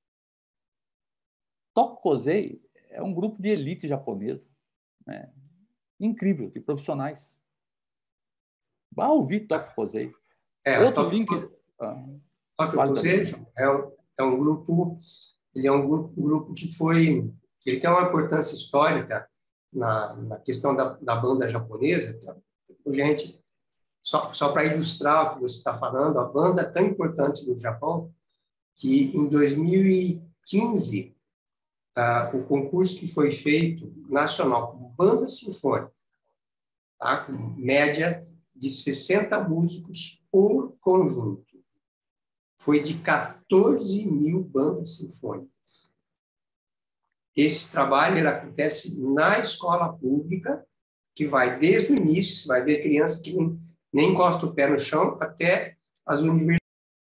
Tokyo Kosei é um grupo de elite japonesa, né? Incrível, de profissionais. Vá ouvir Tokyo Kosei. É, Outro Tokyo, link... Ah, Tokyo Kosei é, um, é um grupo, ele é um grupo, um grupo que foi, ele tem uma importância histórica na, na questão da, da banda japonesa. Gente, só, só para ilustrar o que você está falando, a banda é tão importante no Japão que em dois mil e quinze uh, o concurso que foi feito nacional com banda sinfônica, tá? Com média de sessenta músicos por conjunto, foi de quatorze mil bandas sinfônicas. Esse trabalho ele acontece na escola pública, que vai desde o início, você vai ver crianças que nem, nem encosta o pé no chão, até as universidades.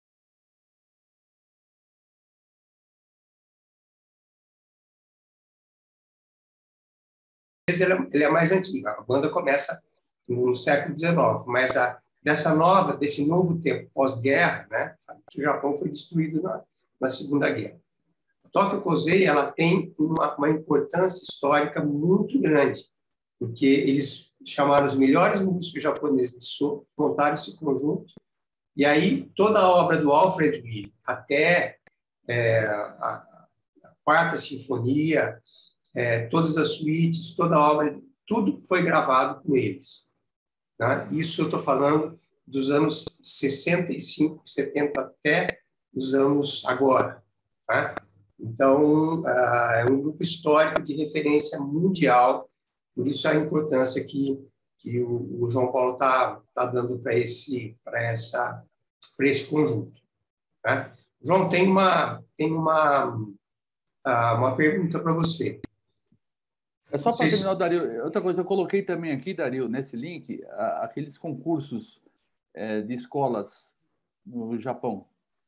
Ele é mais antigo, a banda começa no século dezenove, mas a, dessa nova, desse novo tempo pós-guerra, né, sabe, que o Japão foi destruído na, na Segunda Guerra. A Tokyo Kosei ela tem uma, uma importância histórica muito grande, porque eles chamaram os melhores músicos japoneses de montar esse conjunto, e aí toda a obra do Alfred Lee, até é, a, a Quarta Sinfonia, é, todas as suítes, toda a obra, tudo foi gravado com eles. Tá? Isso eu estou falando dos anos sessenta e cinco, setenta até os anos agora. Tá? Então, uh, é um grupo histórico de referência mundial, por isso a importância que, que o, o João Paulo está tá dando para esse, para essa, para esse conjunto. Tá? João, tem uma, tem uma, uh, uma pergunta para você. É só para terminar, Dario. Outra coisa, eu coloquei também aqui, Dario, nesse link, aqueles concursos é, de escolas no Japão.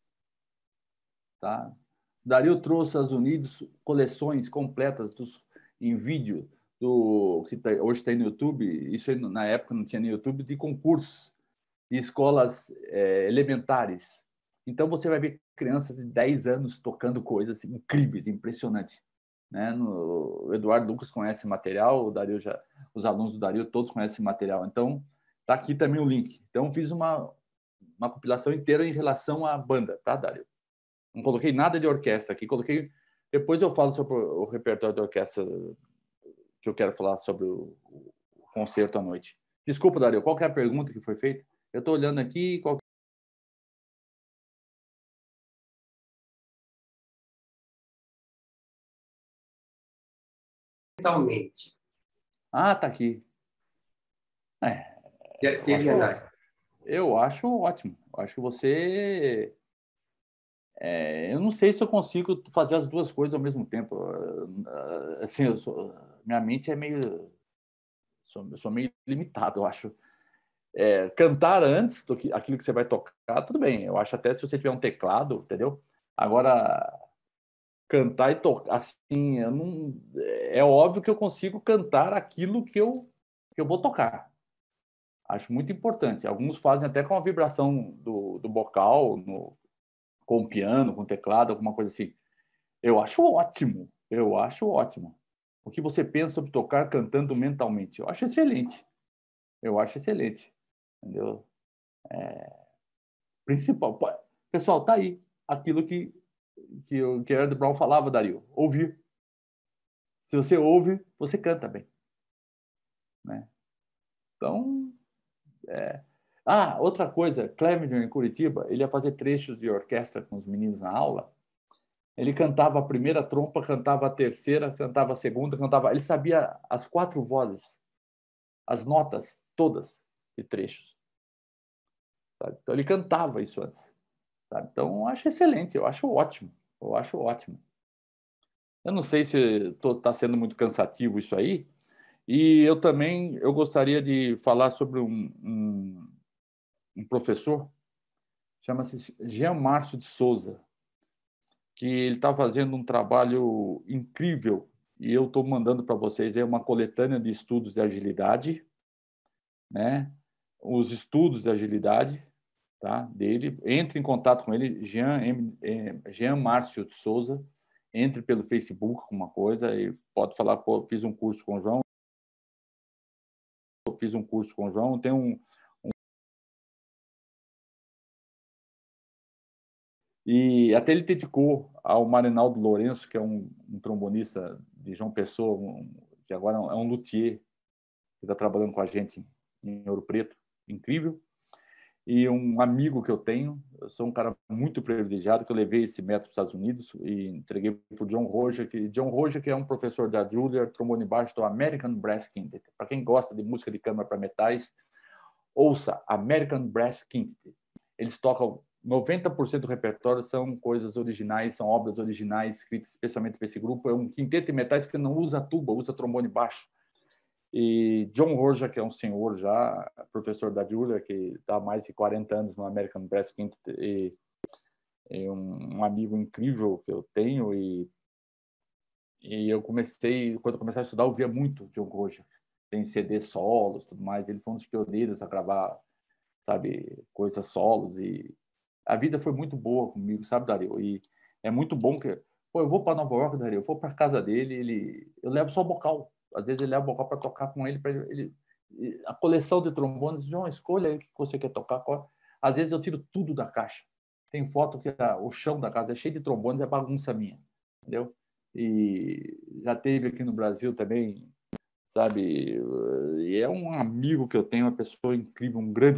Tá? Dario trouxe aos Unidos coleções completas dos, em vídeo, do, que tá, hoje tem no YouTube, isso aí, na época não tinha no YouTube, de concursos de escolas é, elementares. Então, você vai ver crianças de dez anos tocando coisas incríveis, impressionantes. Né? No, o Eduardo Lucas conhece material, o Dario já, os alunos do Dario todos conhecem material. Então, está aqui também o link. Então, fiz uma, uma compilação inteira em relação à banda, tá, Dario? Não coloquei nada de orquestra aqui, coloquei... Depois eu falo sobre o repertório da orquestra, que eu quero falar sobre o, o concerto à noite. Desculpa, Dario, qual que é a pergunta que foi feita? Eu estou olhando aqui... Qual... mentalmente. Ah, tá aqui. É, Já teve análise. Eu acho ótimo. Eu acho que você... É, eu não sei se eu consigo fazer as duas coisas ao mesmo tempo. Assim, eu sou, minha mente é meio... Sou, eu sou meio limitado, eu acho. É, cantar antes do que aquilo que você vai tocar, tudo bem. Eu acho até se você tiver um teclado, entendeu? Agora, cantar e tocar, assim, eu não, é óbvio que eu consigo cantar aquilo que eu, que eu vou tocar. Acho muito importante. Alguns fazem até com a vibração do, do bocal, no, com o piano, com o teclado, alguma coisa assim. Eu acho ótimo. Eu acho ótimo. O que você pensa sobre tocar cantando mentalmente? Eu acho excelente. Eu acho excelente. Entendeu? É... Principal. Pessoal, tá aí. Aquilo que, que o Gerard Brown falava, Dario. Ouvir. Se você ouve, você canta bem. Né? Então, é... Ah, outra coisa. Clevenger, em Curitiba, ele ia fazer trechos de orquestra com os meninos na aula. Ele cantava a primeira trompa, cantava a terceira, cantava a segunda, cantava... Ele sabia as quatro vozes, as notas todas de trechos. Sabe? Então, ele cantava isso antes. Sabe? Então, eu acho excelente, eu acho ótimo. Eu acho ótimo. Eu não sei se está sendo muito cansativo isso aí. E eu também eu gostaria de falar sobre um, um, um professor, chama-se Jean Márcio de Souza, que ele está fazendo um trabalho incrível e eu estou mandando para vocês aí uma coletânea de estudos de agilidade, né? Os estudos de agilidade, tá? Dele. Entre em contato com ele, Jean, Jean Márcio de Souza. Entre pelo Facebook, alguma coisa, e pode falar, pô, fiz um curso com o João, eu fiz um curso com o João, tem um, um... E até ele dedicou ao Marinaldo Lourenço, que é um, um trombonista de João Pessoa, um, que agora é um luthier, que está trabalhando com a gente em Ouro Preto, incrível. E um amigo que eu tenho, eu sou um cara muito privilegiado, que eu levei esse método para os Estados Unidos e entreguei para o John Roja, que John Roja, que é um professor da Juilliard, trombone baixo do American Brass Quintet. Para quem gosta de música de câmara para metais, ouça American Brass Quintet. Eles tocam noventa por cento do repertório são coisas originais, são obras originais escritas especialmente para esse grupo. É um quinteto de metais que não usa tuba, usa trombone baixo. E John Roja, que é um senhor já, professor da Juilliard, que está há mais de quarenta anos no American Brass Quintet, e, e um, um amigo incrível que eu tenho. E, e eu comecei, quando eu comecei a estudar, eu via muito John Roja. Tem C D solos, tudo mais. Ele foi um dos pioneiros a gravar, sabe, coisas solos. E a vida foi muito boa comigo, sabe, Dario? E é muito bom que... Pô, eu vou para Nova York, Dario, eu vou para casa dele, ele, eu levo só bocal. Às vezes ele leva o bocal para tocar com ele, ele, a coleção de trombones, João, escolha aí o que você quer tocar. Às vezes eu tiro tudo da caixa. Tem foto que a, o chão da casa é cheio de trombones, é bagunça minha, entendeu? E já teve aqui no Brasil também, sabe? E é um amigo que eu tenho, uma pessoa incrível, um grande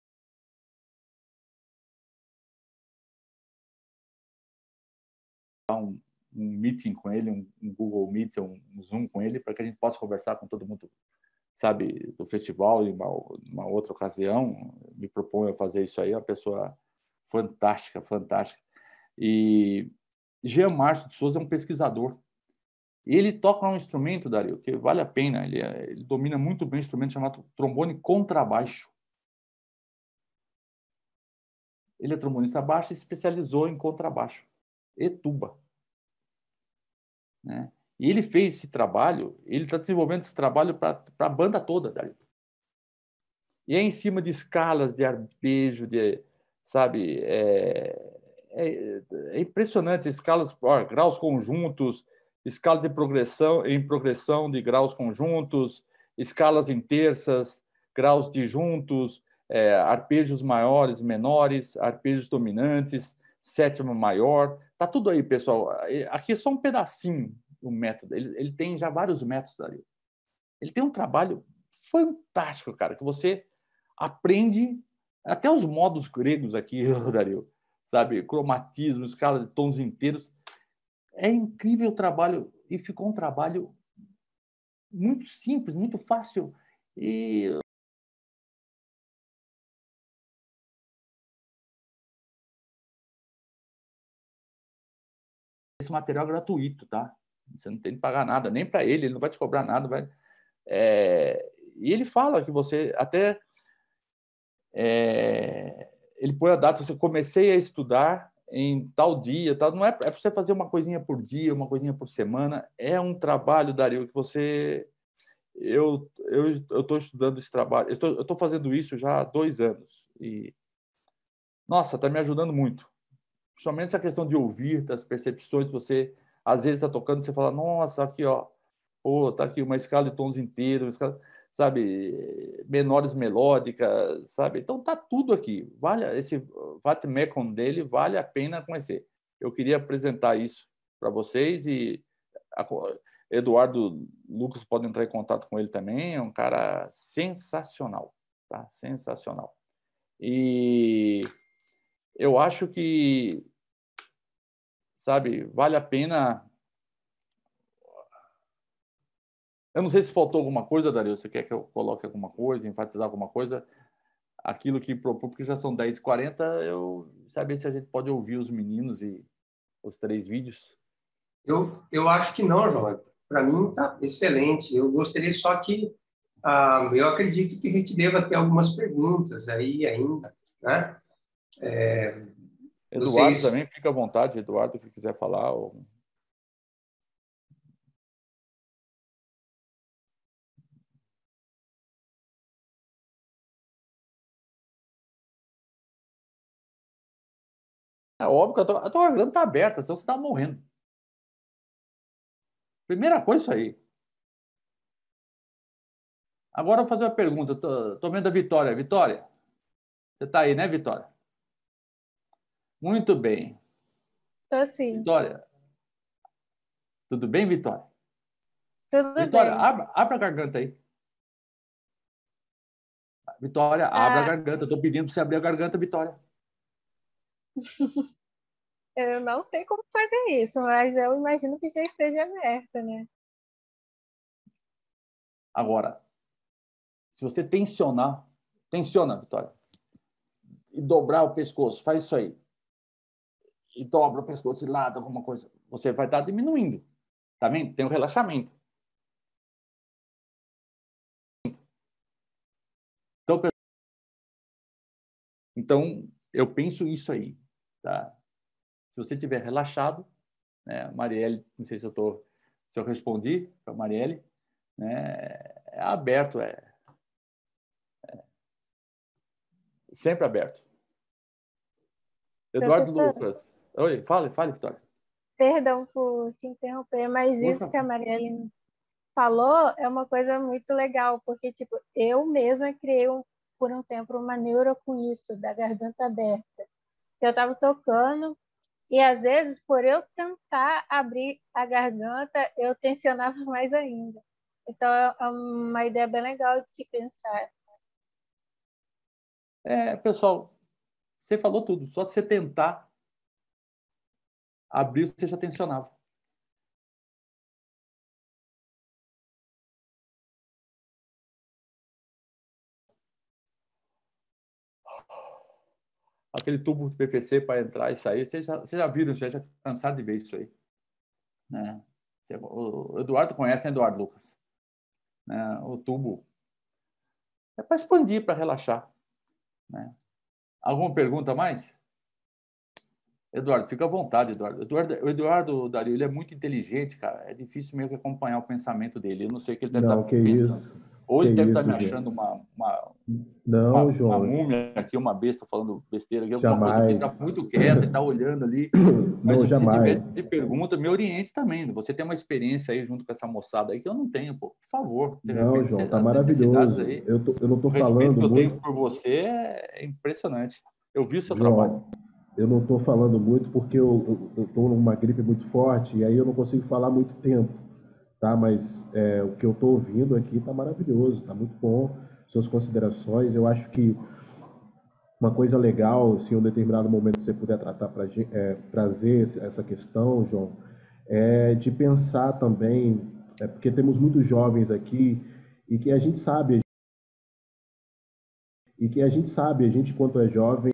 um, um meeting com ele, um, um Google Meet, um, um Zoom com ele, para que a gente possa conversar com todo mundo, sabe, do festival em uma, uma outra ocasião. Me proponho a fazer isso aí, é uma pessoa fantástica, fantástica. E Jean Márcio de Souza é um pesquisador. E ele toca um instrumento, Dario, que vale a pena. Ele, é, ele domina muito bem um instrumento chamado trombone contrabaixo. Ele é trombonista baixo e se especializou em contrabaixo e tuba. Né? E ele fez esse trabalho, ele está desenvolvendo esse trabalho para a banda toda, Dario. E é em cima de escalas de arpejo, de, sabe, é, é, é impressionante, escalas, ó, graus conjuntos, escalas de progressão, em progressão de graus conjuntos, escalas em terças, graus disjuntos, é, arpejos maiores, menores, arpejos dominantes, sétima maior, tá tudo aí, pessoal. Aqui é só um pedacinho do método. Ele, ele tem já vários métodos ali. Ele tem um trabalho fantástico, cara, que você aprende até os modos gregos aqui, Dario, sabe? Cromatismo, escala de tons inteiros. É incrível o trabalho, e ficou um trabalho muito simples, muito fácil. E esse material é gratuito, tá? Você não tem que pagar nada, nem para ele, ele não vai te cobrar nada. Vai... É... E ele fala que você até... É... Ele põe a data, você comecei a estudar em tal dia, tal. Não é para você fazer uma coisinha por dia, uma coisinha por semana. É um trabalho, Dario, que você... Eu eu estou estudando esse trabalho, eu estou fazendo isso já há dois anos. E, nossa, está me ajudando muito. Principalmente essa questão de ouvir, das percepções, você às vezes está tocando, você fala, nossa, aqui, ó, pô, tá aqui uma escala de tons inteiros, uma escala, sabe, menores melódicas, sabe? Então tá tudo aqui. Vale esse Vatmecum dele, vale a pena conhecer. Eu queria apresentar isso para vocês e a, Eduardo Lucas pode entrar em contato com ele também, é um cara sensacional, tá? Sensacional. E eu acho que, sabe, vale a pena. Eu não sei se faltou alguma coisa, Dario, você quer que eu coloque alguma coisa, enfatizar alguma coisa? Aquilo que propôs, porque já são dez e quarenta, eu saber se a gente pode ouvir os meninos e os três vídeos. Eu, eu acho que não, João. Para mim está excelente. Eu gostaria só que, ah, eu acredito que a gente deva ter algumas perguntas aí ainda, né? É, Eduardo vocês... também, fica à vontade, Eduardo, que quiser falar. Ou... É óbvio que a tua, a tua garganta está aberta, senão você está morrendo. Primeira coisa, isso aí. Agora eu vou fazer uma pergunta. Estou vendo a Vitória. Vitória, você está aí, né, Vitória? Muito bem. Estou sim. Vitória, tudo bem, Vitória? Tudo Vitória, bem. abra, abra a garganta aí. Vitória, abra Ah, a garganta. Estou pedindo para você abrir a garganta, Vitória. eu não sei como fazer isso, mas eu imagino que já esteja aberta, né? Agora, se você tensionar, tensiona, Vitória, e dobrar o pescoço, faz isso aí. E dobra o pescoço de lado, alguma coisa. Você vai estar diminuindo. Tá vendo? Tem um relaxamento. Então, então eu penso isso aí. Tá? Se você estiver relaxado, né, Marielle, não sei se eu, tô, se eu respondi para a Marielle, né, é aberto, é, é sempre aberto. Eduardo Professor, Lucas. Oi, fale, fale, Vitória. perdão por te interromper, mas isso que a Marielle falou é uma coisa muito legal, porque tipo, eu mesma criei um, por um tempo uma neura com isso, da garganta aberta. Eu estava tocando e às vezes, por eu tentar abrir a garganta, eu tensionava mais ainda. Então é uma ideia bem legal de se pensar. É, pessoal, você falou tudo. Só que você tentar abrir, você já tensionava. Aquele tubo de P V C para entrar e sair, vocês já, vocês já viram, vocês já cansaram de ver isso aí. Né? O Eduardo conhece, né, Eduardo Lucas? Né? O tubo é para expandir, para relaxar. Né? Alguma pergunta a mais? Eduardo, fica à vontade, Eduardo. Eduardo o Eduardo, Dario, ele é muito inteligente, cara. É difícil mesmo acompanhar o pensamento dele. Eu não sei o que ele deve Não, estar que pensando. isso. Ou Que ele deve isso, estar me João. achando uma, uma, Não, uma, João. uma múmia aqui, uma besta falando besteira aqui, alguma Jamais. coisa que ele está muito quieto, ele está olhando ali. Mas Não, se você jamais. tiver pergunta, me oriente também. Você tem uma experiência aí junto com essa moçada aí que eu não tenho, pô. Por favor, de Não, repente, João, tá as necessidades maravilhoso. aí, Eu, tô, eu não tô o respeito falando que eu tenho muito, por você é impressionante. Eu vi o seu trabalho. João. Eu não tô falando muito porque eu, eu, eu tô numa gripe muito forte e aí eu não consigo falar muito tempo, tá? Mas é, o que eu tô ouvindo aqui tá maravilhoso, tá muito bom. Suas considerações, eu acho que uma coisa legal, se em um determinado momento você puder tratar pra, gen- é, trazer esse- essa questão, João, é de pensar também É porque temos muitos jovens aqui e que a gente sabe, e que a gente sabe, a gente quanto é jovem,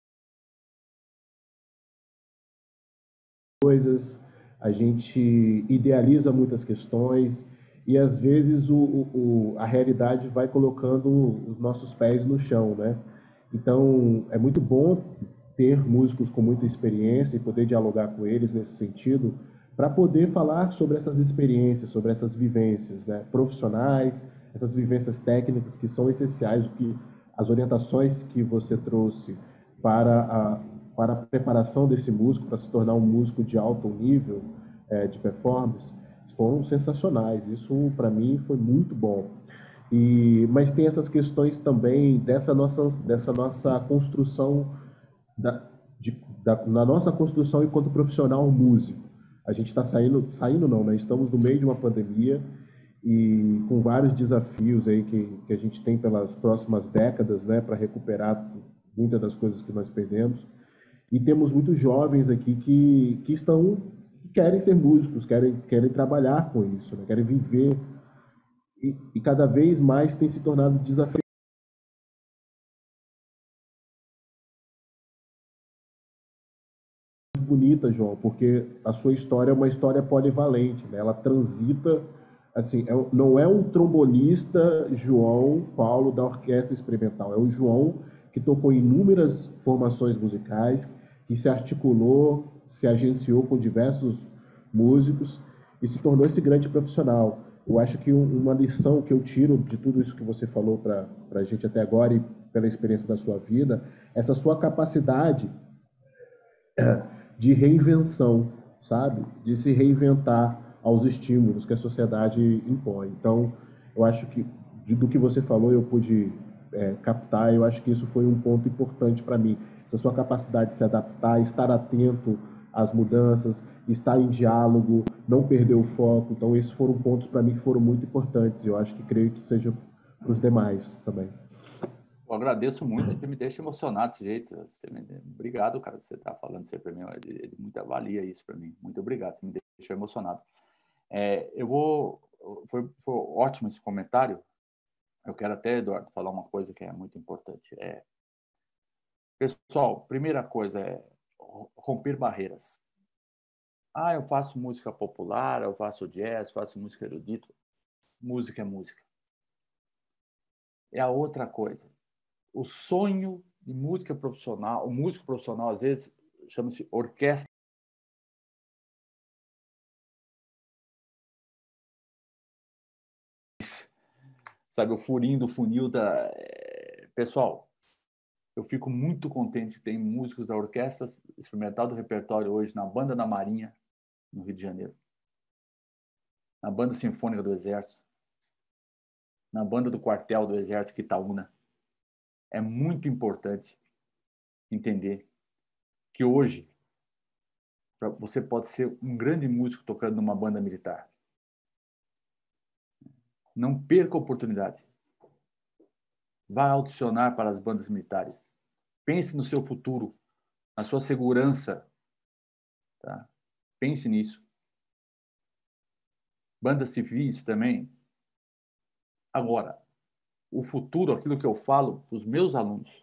coisas, a gente idealiza muitas questões e às vezes o, o, a realidade vai colocando os nossos pés no chão, né? Então é muito bom ter músicos com muita experiência e poder dialogar com eles nesse sentido, para poder falar sobre essas experiências, sobre essas vivências, né, profissionais, essas vivências técnicas que são essenciais, o que as orientações que você trouxe para a, para a preparação desse músico, para se tornar um músico de alto nível é, de performance, foram sensacionais. Isso, para mim, foi muito bom. E, mas tem essas questões também dessa nossa, dessa nossa construção, da, de, da, na nossa construção enquanto profissional músico. A gente está saindo, saindo não, né? Estamos no meio de uma pandemia e com vários desafios aí que, que a gente tem pelas próximas décadas, né, para recuperar muitas das coisas que nós perdemos. E temos muitos jovens aqui que, que estão, que querem ser músicos, querem, querem trabalhar com isso, né? Querem viver. E, e cada vez mais tem se tornado desafiador. Bonita, João, porque a sua história é uma história polivalente, né? Ela transita, assim, é, não é um trombonista João Paulo da Orquestra Experimental, é o João que tocou em inúmeras formações musicais, que se articulou, se agenciou com diversos músicos e se tornou esse grande profissional. Eu acho que uma lição que eu tiro de tudo isso que você falou para a gente até agora e pela experiência da sua vida, essa sua capacidade de reinvenção, sabe? De se reinventar aos estímulos que a sociedade impõe. Então, eu acho que de, do que você falou eu pude é, captar, eu acho que isso foi um ponto importante para mim. Essa sua capacidade de se adaptar, estar atento às mudanças, estar em diálogo, não perder o foco. Então, esses foram pontos para mim que foram muito importantes. Eu acho que creio que seja para os demais também. Eu agradeço muito, você me deixa emocionado desse jeito. Você me... Obrigado, cara, você está falando isso aí para mim. Ele, ele muito avalia isso para mim. Muito obrigado, você me deixou emocionado. É, eu vou... Foi, foi ótimo esse comentário. Eu quero até, Eduardo, falar uma coisa que é muito importante. É... Pessoal, primeira coisa é romper barreiras. Ah, eu faço música popular, eu faço jazz, faço música erudita. Música é música. É a outra coisa. O sonho de música profissional, o músico profissional, às vezes, chama-se orquestra. Sabe, o furinho do funil da... Pessoal, eu fico muito contente que tem músicos da Orquestra Experimental do Repertório hoje na Banda da Marinha, no Rio de Janeiro, na Banda Sinfônica do Exército, na Banda do Quartel do Exército Quitaúna. É muito importante entender que hoje você pode ser um grande músico tocando numa banda militar. Não perca a oportunidade. Vá audicionar para as bandas militares. Pense no seu futuro, na sua segurança. Tá? Pense nisso. Bandas civis também. Agora, o futuro, aquilo que eu falo para os meus alunos.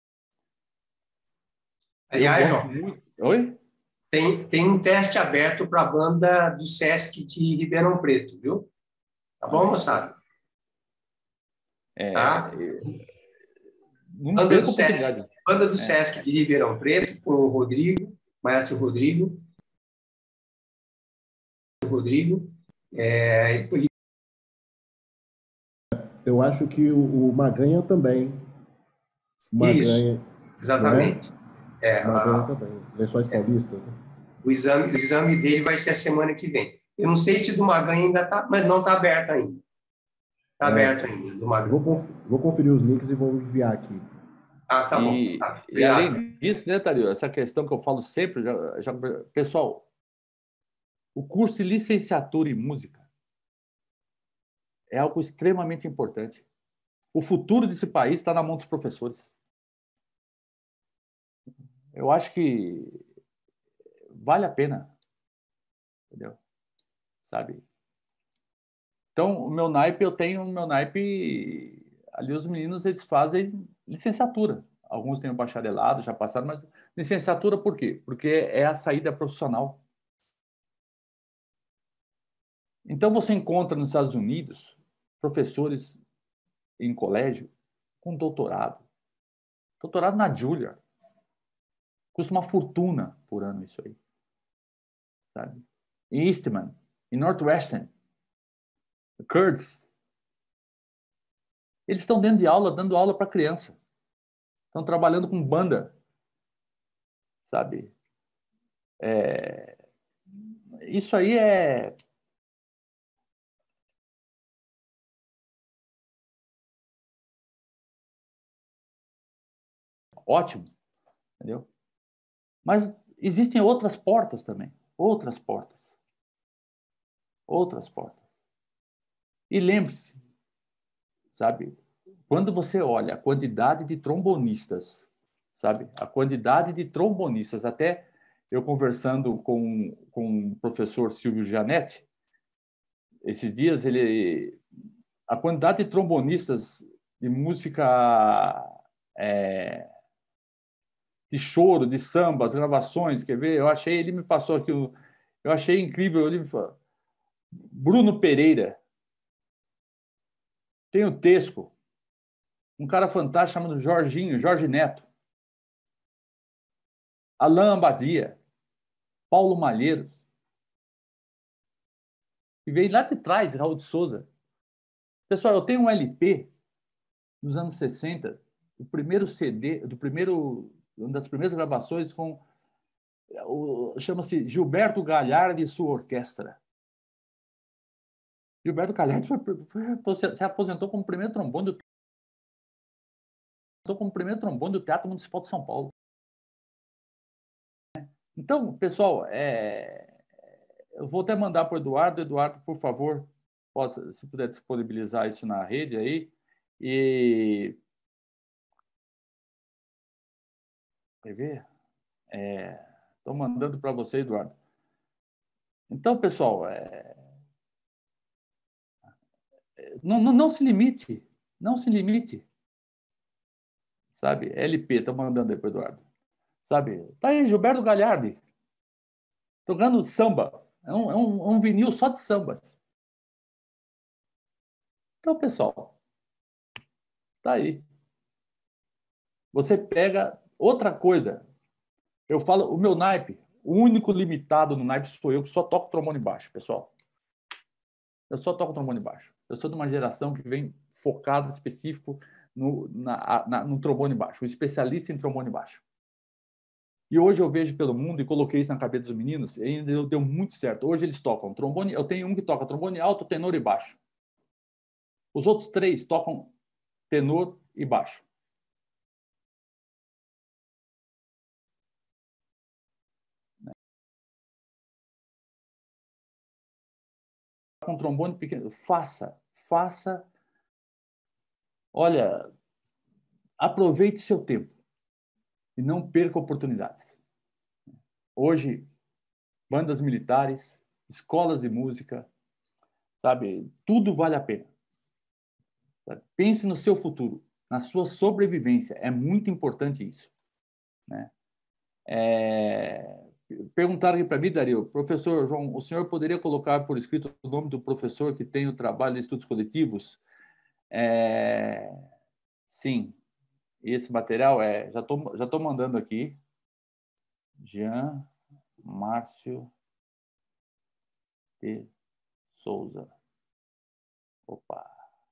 Aliás, João, muito... Oi? Tem, tem um teste aberto para a banda do Sesc de Ribeirão Preto, viu? Tá bom, moçada? É, tá? Não banda perca do a oportunidade. Sesc, banda do é. Sesc de Ribeirão Preto, com o Rodrigo, maestro Rodrigo. Rodrigo. É, eu acho que o, o Maganha também. Maganha, Isso, exatamente. É? É, Maganha a, também. Lençóis é, Paulistas. Né? O, exame, o exame dele vai ser a semana que vem. Eu não sei se do Maganha ainda está, mas não está aberto ainda. Está é, aberto ainda, do Maganha. Vou, vou conferir os links e vou enviar aqui. Ah, tá e, bom. Tá, e além disso, né, Thario, essa questão que eu falo sempre, já, já, pessoal, o curso de licenciatura em música é algo extremamente importante. O futuro desse país está na mão dos professores. Eu acho que vale a pena, entendeu? Sabe? Então, o meu naipe, eu tenho o meu naipe... Ali os meninos, eles fazem licenciatura. Alguns têm o bacharelado, já passaram, mas licenciatura por quê? Porque é a saída profissional. Então, você encontra nos Estados Unidos professores em colégio com doutorado. Doutorado na Juilliard. Custa uma fortuna por ano isso aí. Sabe? Em Eastman, em Northwestern, Curtis. Eles estão dentro de aula, dando aula para criança. Estão trabalhando com banda. Sabe? É... Isso aí é... ótimo. Entendeu? Mas existem outras portas também. Outras portas. Outras portas. E lembre-se, sabe? Quando você olha a quantidade de trombonistas, sabe? A quantidade de trombonistas, até eu conversando com, com o professor Silvio Gianetti, esses dias, ele, a quantidade de trombonistas de música é, de choro, de samba, as gravações, quer ver? Eu achei, ele me passou aqui, eu achei incrível, ele falou, Bruno Pereira, tem o Tesco, um cara fantástico chamado Jorginho, Jorge Neto, Alain Abadia, Paulo Malheiro, e veio lá de trás, Raul de Souza. Pessoal, eu tenho um L P dos anos sessenta, o primeiro C D, do primeiro, uma das primeiras gravações com o, chama-se Gilberto Galhardi e sua orquestra. Gilberto Galhardi foi, foi, se aposentou como primeiro trombone do, como primeiro trombone do Teatro Municipal de São Paulo. Então, pessoal, é, eu vou até mandar para o Eduardo. Eduardo, por favor, pode, se puder disponibilizar isso na rede aí. E... Quer ver? Estou é, mandando para você, Eduardo. Então, pessoal, é... não, não, não se limite. Não se limite. Sabe? L P, estou mandando aí para o Eduardo. Sabe? Tá aí, Gilberto Galhardi. Tocando samba. É um, é um, um vinil só de sambas. Então, pessoal, tá aí. Você pega outra coisa. Eu falo, o meu naipe, o único limitado no naipe sou eu, que só toco trombone baixo, pessoal. Eu só toco trombone baixo. Eu sou de uma geração que vem focada, específico, no, na, na, no trombone baixo, um especialista em trombone baixo. E hoje eu vejo pelo mundo, e coloquei isso na cabeça dos meninos, e ainda deu muito certo. Hoje eles tocam trombone, eu tenho um que toca trombone alto, tenor e baixo. Os outros três tocam tenor e baixo. Com trombone pequeno, faça, faça. Olha, aproveite seu tempo e não perca oportunidades. Hoje, bandas militares, escolas de música, sabe, tudo vale a pena. Sabe? Pense no seu futuro, na sua sobrevivência. É muito importante isso, né? É... Perguntaram aqui para mim, Dario, professor João, o senhor poderia colocar por escrito o nome do professor que tem o trabalho de estudos coletivos? É... Sim, esse material é... Já estou já tô mandando aqui. Jean Márcio de Souza. Opa.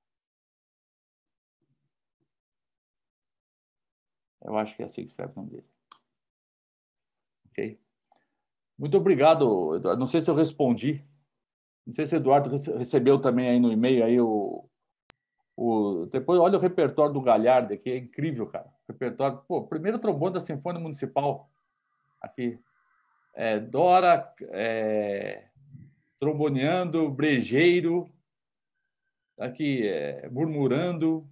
Eu acho que é assim que escreve o nome dele. Ok? Muito obrigado, Eduardo. Não sei se eu respondi. Não sei se o Eduardo recebeu também aí no e-mail aí o, o... Depois, olha o repertório do Galhardi aqui, é incrível, cara. Repertório... Pô, primeiro trombone da Sinfônia Municipal. Aqui. É, Dora, é, tromboneando, brejeiro, aqui, é, murmurando.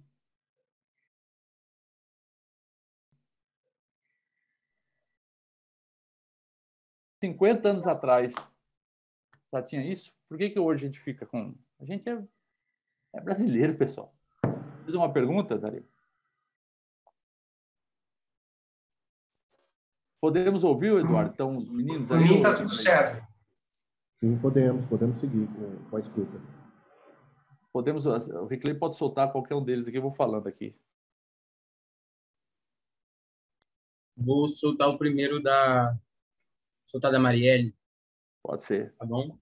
cinquenta anos atrás já tinha isso. Por que que hoje a gente fica com... A gente é É brasileiro, pessoal. Fazer uma pergunta, Dario? Podemos ouvir, Eduardo? Então, os meninos Por aí... mim está ou- tudo certo. Sim, podemos, podemos seguir com, com a escuta. Podemos, o Reclay pode soltar qualquer um deles aqui, eu vou falando aqui. Vou soltar o primeiro da... Soltar da Marielle, Pode ser. tá bom?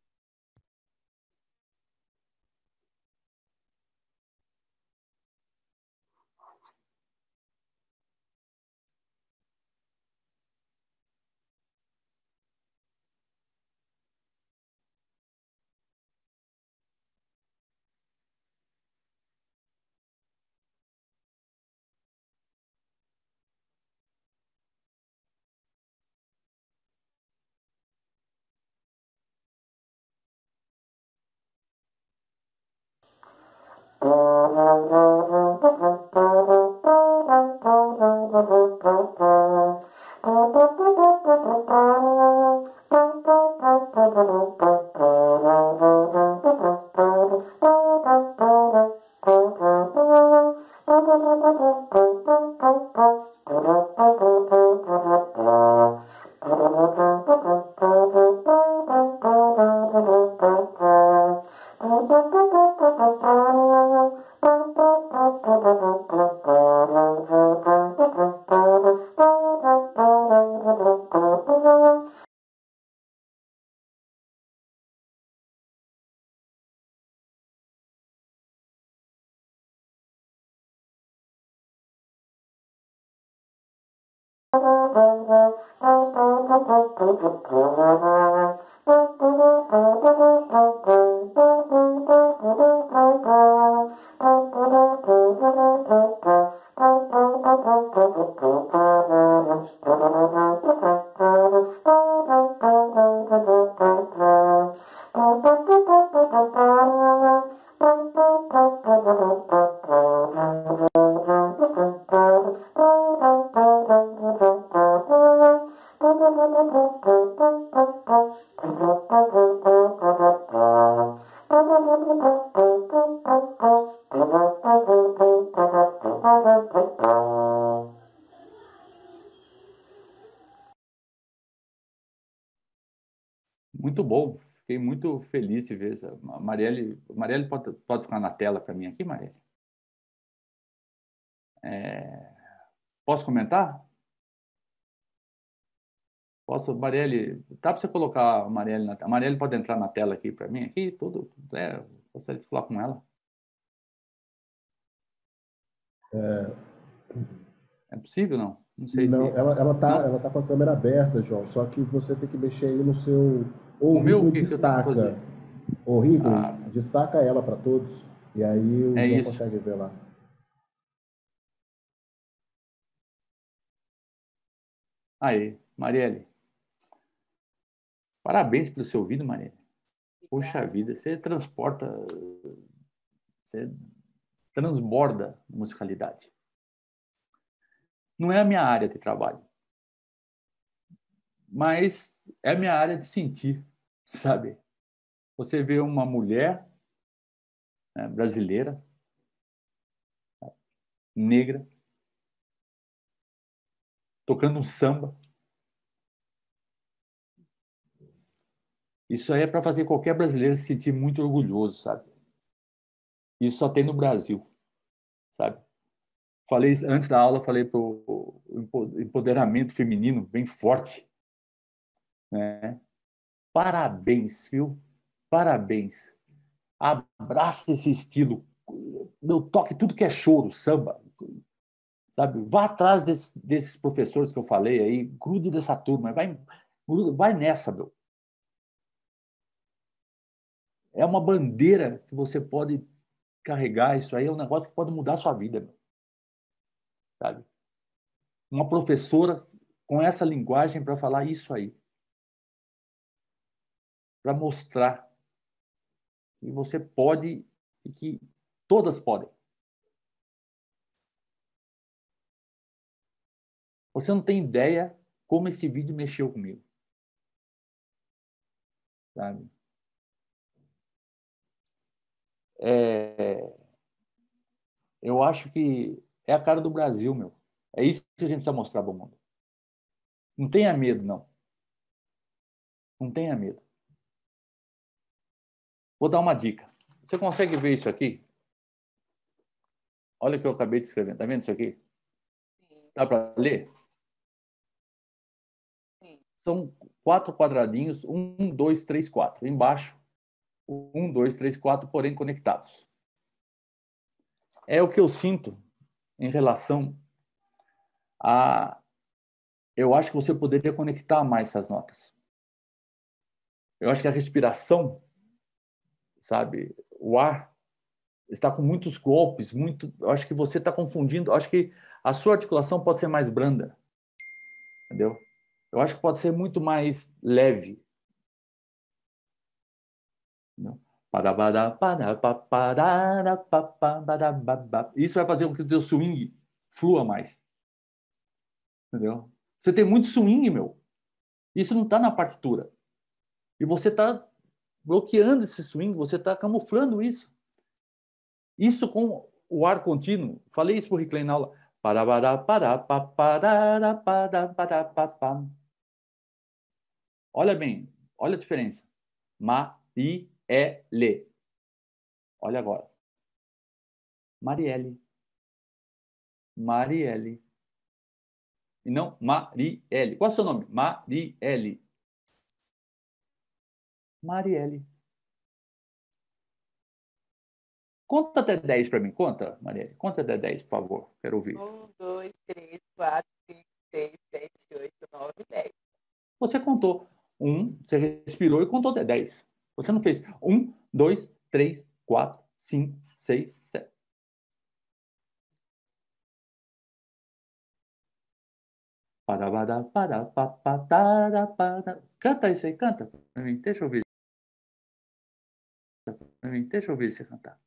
Muito bom. Fiquei muito feliz de ver essa. A Marielle, Marielle pode, pode ficar na tela para mim aqui, Marielle? É... Posso comentar? Posso, Marielle? Tá para você colocar a Marielle na tela? A Marielle pode entrar na tela aqui para mim aqui, tudo. É, gostaria de falar com ela. É, É possível, não? Não sei não, se... ela, ela tá, Não? ela tá com a câmera aberta, João, só que você tem que mexer aí no seu O meu, horrível o que, que eu tenho que destaca. fazer? Horrível, Ah, destaca ela para todos. E aí o é João isso. consegue ver lá. Aí, Marielle. Parabéns pelo seu vídeo, Marielle. Puxa vida, você transporta, você transborda musicalidade. Não é a minha área de trabalho, mas é a minha área de sentir, sabe? Você vê uma mulher, né, brasileira, negra, tocando um samba. Isso aí é para fazer qualquer brasileiro se sentir muito orgulhoso, sabe? Isso só tem no Brasil, sabe? Falei antes da aula, falei para o empoderamento feminino bem forte, né? Parabéns, viu? Parabéns. Abraça esse estilo. Meu, toque tudo que é choro, samba, sabe? Vá atrás desses, desses professores que eu falei aí, grude dessa turma, vai, vai nessa, meu. É uma bandeira que você pode carregar, isso aí é um negócio que pode mudar a sua vida, meu. Sabe? Uma professora com essa linguagem para falar isso aí, para mostrar que você pode e que todas podem. Você não tem ideia como esse vídeo mexeu comigo. Sabe? É... Eu acho que é a cara do Brasil, meu. É isso que a gente precisa mostrar para o mundo. Não tenha medo, não. Não tenha medo. Vou dar uma dica. Você consegue ver isso aqui? Olha o que eu acabei de escrever. Está vendo isso aqui? Dá para ler? São quatro quadradinhos, um, dois, três, quatro. Embaixo, um, dois, três, quatro, porém conectados. É o que eu sinto em relação a... Eu acho que você poderia conectar mais essas notas. Eu acho que a respiração, sabe, o ar está com muitos golpes, muito. Eu acho que você está confundindo. Eu acho que a sua articulação pode ser mais branda, entendeu? Eu acho que pode ser muito mais leve. Entendeu? Isso vai fazer com que o teu swing flua mais, entendeu? Você tem muito swing, meu. Isso não está na partitura. E você está bloqueando esse swing, você está camuflando isso. Isso com o ar contínuo. Falei isso para o Rickley na aula. Olha bem, olha a diferença. Ma-ri-e-le. Olha agora. Marielle. Marielle. E não Marielle. Qual é o seu nome? Marielle. Marielle. Conta até dez para mim. Conta, Marielle. Conta até dez, por favor. Quero ouvir. Um, dois, três, quatro, cinco, seis, sete, oito, nove, dez. Você contou. Um, você respirou e contou até dez. Você não fez um, dois, três, quatro, cinco, seis, sete. Canta isso aí, canta. Deixa eu ver. Deixa eu ver você cantar.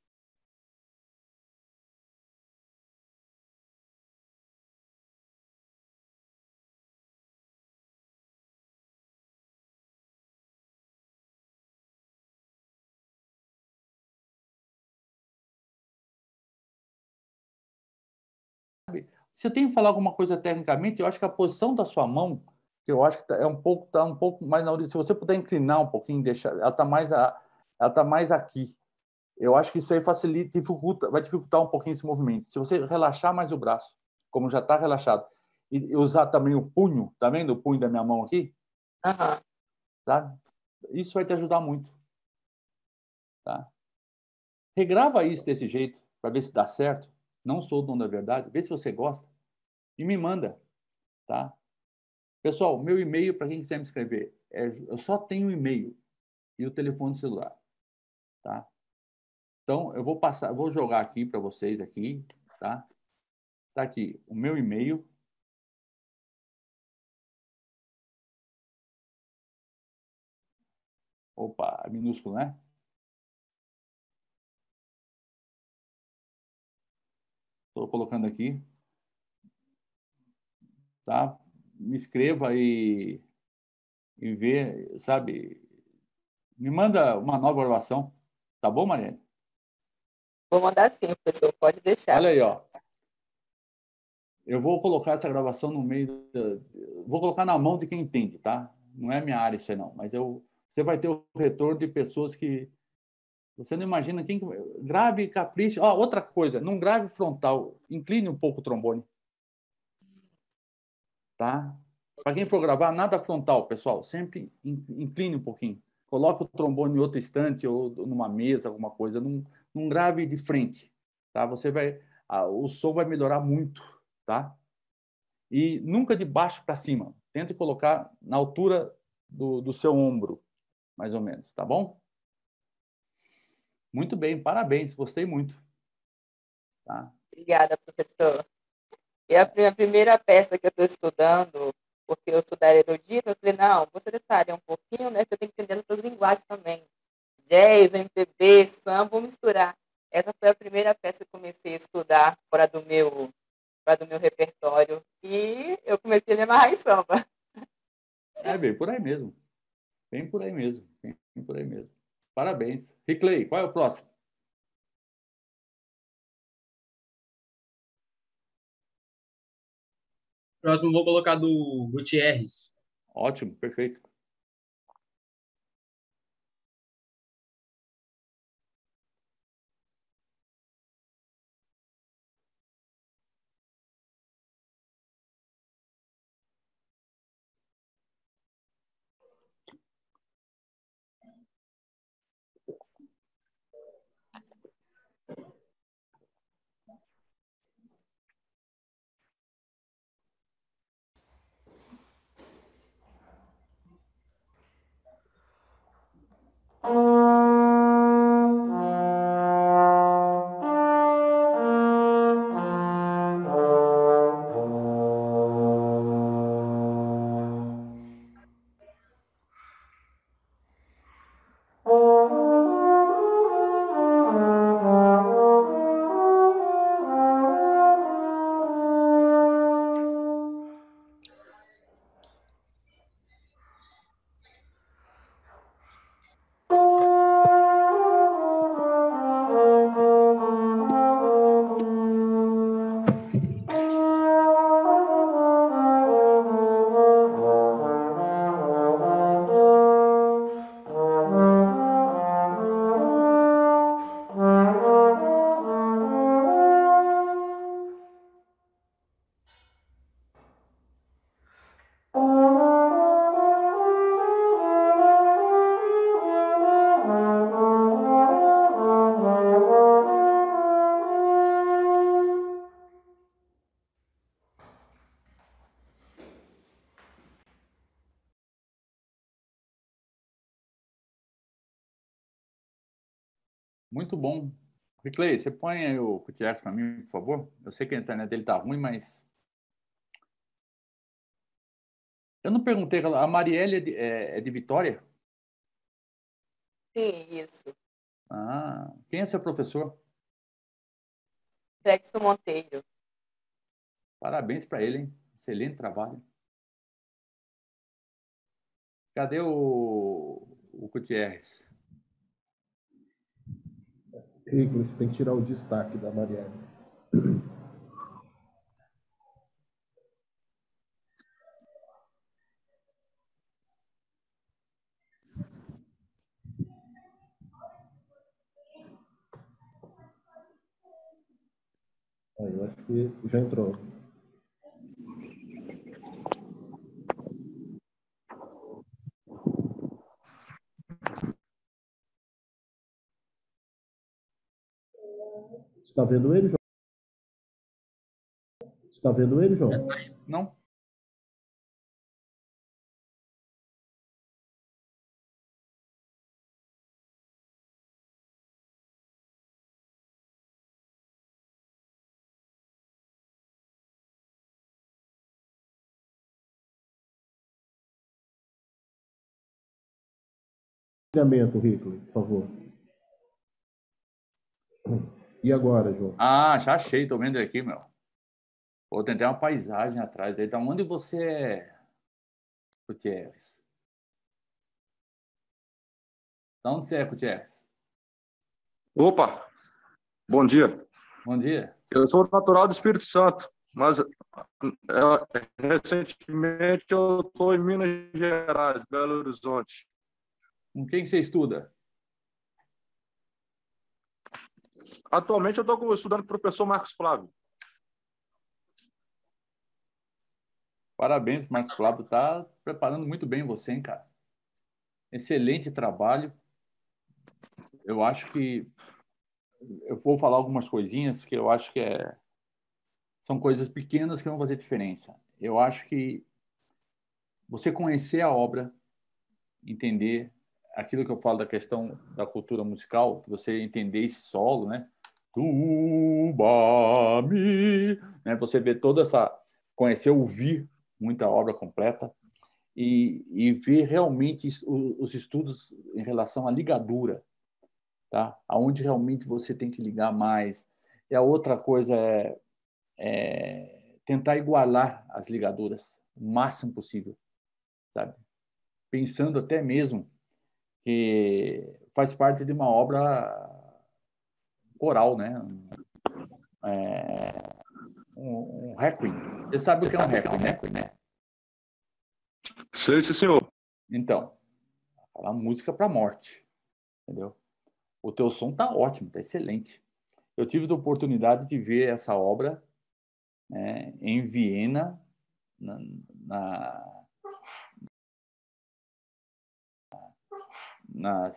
Se eu tenho que falar alguma coisa tecnicamente, eu acho que a posição da sua mão, que eu acho que é um pouco, tá um pouco mais na origem. Se você puder inclinar um pouquinho, deixar, ela está mais, a, ela tá mais aqui. Eu acho que isso aí facilita, dificulta, vai dificultar um pouquinho esse movimento. Se você relaxar mais o braço, como já está relaxado, e usar também o punho, tá vendo o punho da minha mão aqui? Uhum. Tá? Isso vai te ajudar muito. Tá? Regrava isso desse jeito, para ver se dá certo. Não sou o dono da verdade. Vê se você gosta. E me manda. Tá? Pessoal, meu e-mail, para quem quiser me escrever, é, eu só tenho o e-mail e o telefone celular. Tá? Então, eu vou passar, vou jogar aqui para vocês aqui, tá? Está aqui o meu e-mail. Opa, é minúsculo, né? Estou colocando aqui. Tá? Me escreva e, e vê, sabe? Me manda uma nova gravação. Tá bom, Mariane? Vou mandar sim, professor. Pode deixar. Olha aí, ó. Eu vou colocar essa gravação no meio... Da... Vou colocar na mão de quem entende, tá? Não é minha área isso aí, não. Mas eu... você vai ter o retorno de pessoas que... Você não imagina quem... Grave, capricho... Ó, outra coisa, não grave frontal. Incline um pouco o trombone. Tá? Para quem for gravar, nada frontal, pessoal. Sempre incline um pouquinho. Coloque o trombone em outro estante ou numa mesa, alguma coisa. Não, não grave de frente. Tá? Você vai... Ah, o som vai melhorar muito. Tá? E nunca de baixo para cima. Tente colocar na altura do, do seu ombro, mais ou menos. Tá bom? Muito bem, parabéns. Gostei muito. Tá? Obrigada, professor. E a minha primeira peça que eu estou estudando, porque eu sou da erudita, eu falei, não, vou ser dessa área um pouquinho, né, que eu tenho que entender essas linguagens também. Jazz, M P B, samba, vou misturar. Essa foi a primeira peça que eu comecei a estudar fora do meu, fora do meu repertório. E eu comecei a me amarrar em samba. É bem por aí mesmo. Bem por aí mesmo. Bem por aí mesmo. Parabéns. Rickley, qual é o próximo? Próximo vou colocar do Gutierrez. Ótimo, perfeito. Muito bom. Riclei, você põe aí o Gutierrez para mim, por favor? Eu sei que a internet dele tá ruim, mas... Eu não perguntei, a Marielle é de, é, é de Vitória? Sim, isso. Ah, quem é seu professor? Sexo Monteiro. Parabéns para ele, hein? Excelente trabalho. Cadê o, o Gutierrez? Rico, você tem que tirar o destaque da Marielle. Aí, eu acho que já entrou. Você está vendo ele, João? Você está vendo ele, João? Não. Compartilhamento, Rico, por favor. E agora, João? Ah, já achei, tô vendo ele aqui, meu. Pô, tem até uma paisagem atrás aí. Da onde você é, Gutierrez? Da onde você é, Gutierrez? Opa, bom dia. Bom dia. Eu sou natural do Espírito Santo, mas é, recentemente eu estou em Minas Gerais, Belo Horizonte. Com quem que você estuda? Atualmente eu estou estudando com o professor Marcos Flávio. Parabéns, Marcos Flávio. Tá preparando muito bem você, hein, cara? Excelente trabalho. Eu acho que... Eu vou falar algumas coisinhas que eu acho que é... são coisas pequenas que vão fazer diferença. Eu acho que você conhecer a obra, entender aquilo que eu falo da questão da cultura musical, você entender esse solo, né? Tuba-mi, né? Você vê toda essa... Conhecer, ouvir muita obra completa e, e ver realmente os estudos em relação à ligadura, tá? Aonde realmente você tem que ligar mais. E a outra coisa é, é tentar igualar as ligaduras o máximo possível, sabe? Pensando até mesmo que faz parte de uma obra coral, né? É, um, um requiem. Você sabe o que é um requiem, né? Sei, sim, senhor. Então, a música para a morte, entendeu? O teu som tá ótimo, tá excelente. Eu tive a oportunidade de ver essa obra, né, em Viena, na, na, na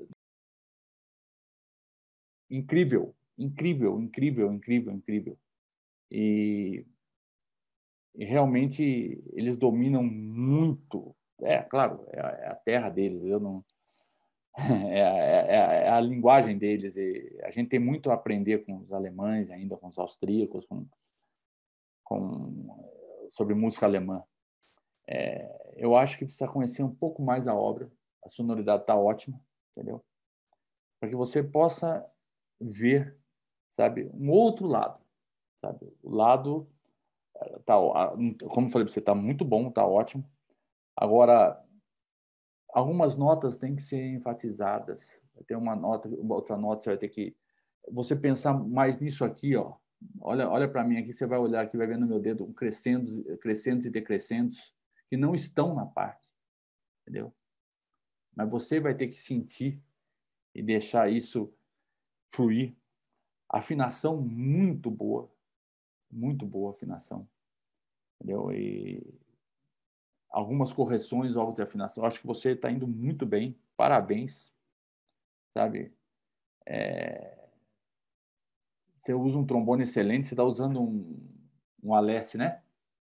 incrível, incrível, incrível, incrível, incrível. E, e realmente eles dominam muito. É, claro, é a, é a terra deles, eu não é, é, é a linguagem deles. E a gente tem muito a aprender com os alemães, ainda com os austríacos, com, com sobre música alemã. É, eu acho que precisa conhecer um pouco mais a obra. A sonoridade está ótima, entendeu? Para que você possa ver, sabe, um outro lado, sabe? O lado tá, como eu falei para você, está muito bom, está ótimo. Agora, algumas notas têm que ser enfatizadas. Tem uma nota, uma outra nota, você vai ter que você pensar mais nisso aqui, ó. Olha, olha para mim aqui, você vai olhar aqui, vai ver no meu dedo um crescendos, crescendos e decrescendos que não estão na parte, entendeu? Mas você vai ter que sentir e deixar isso fluir. Afinação muito boa, muito boa afinação, entendeu? E algumas correções logo de afinação. Eu acho que você está indo muito bem, parabéns, sabe? É... Você usa um trombone excelente, você está usando um, um Alessi, né?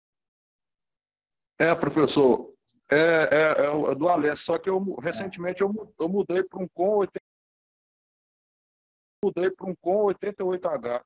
É, professor, é, é, é do Alessi, só que eu, recentemente eu, eu mudei para um com oitenta, mudei para um com oitenta e oito H.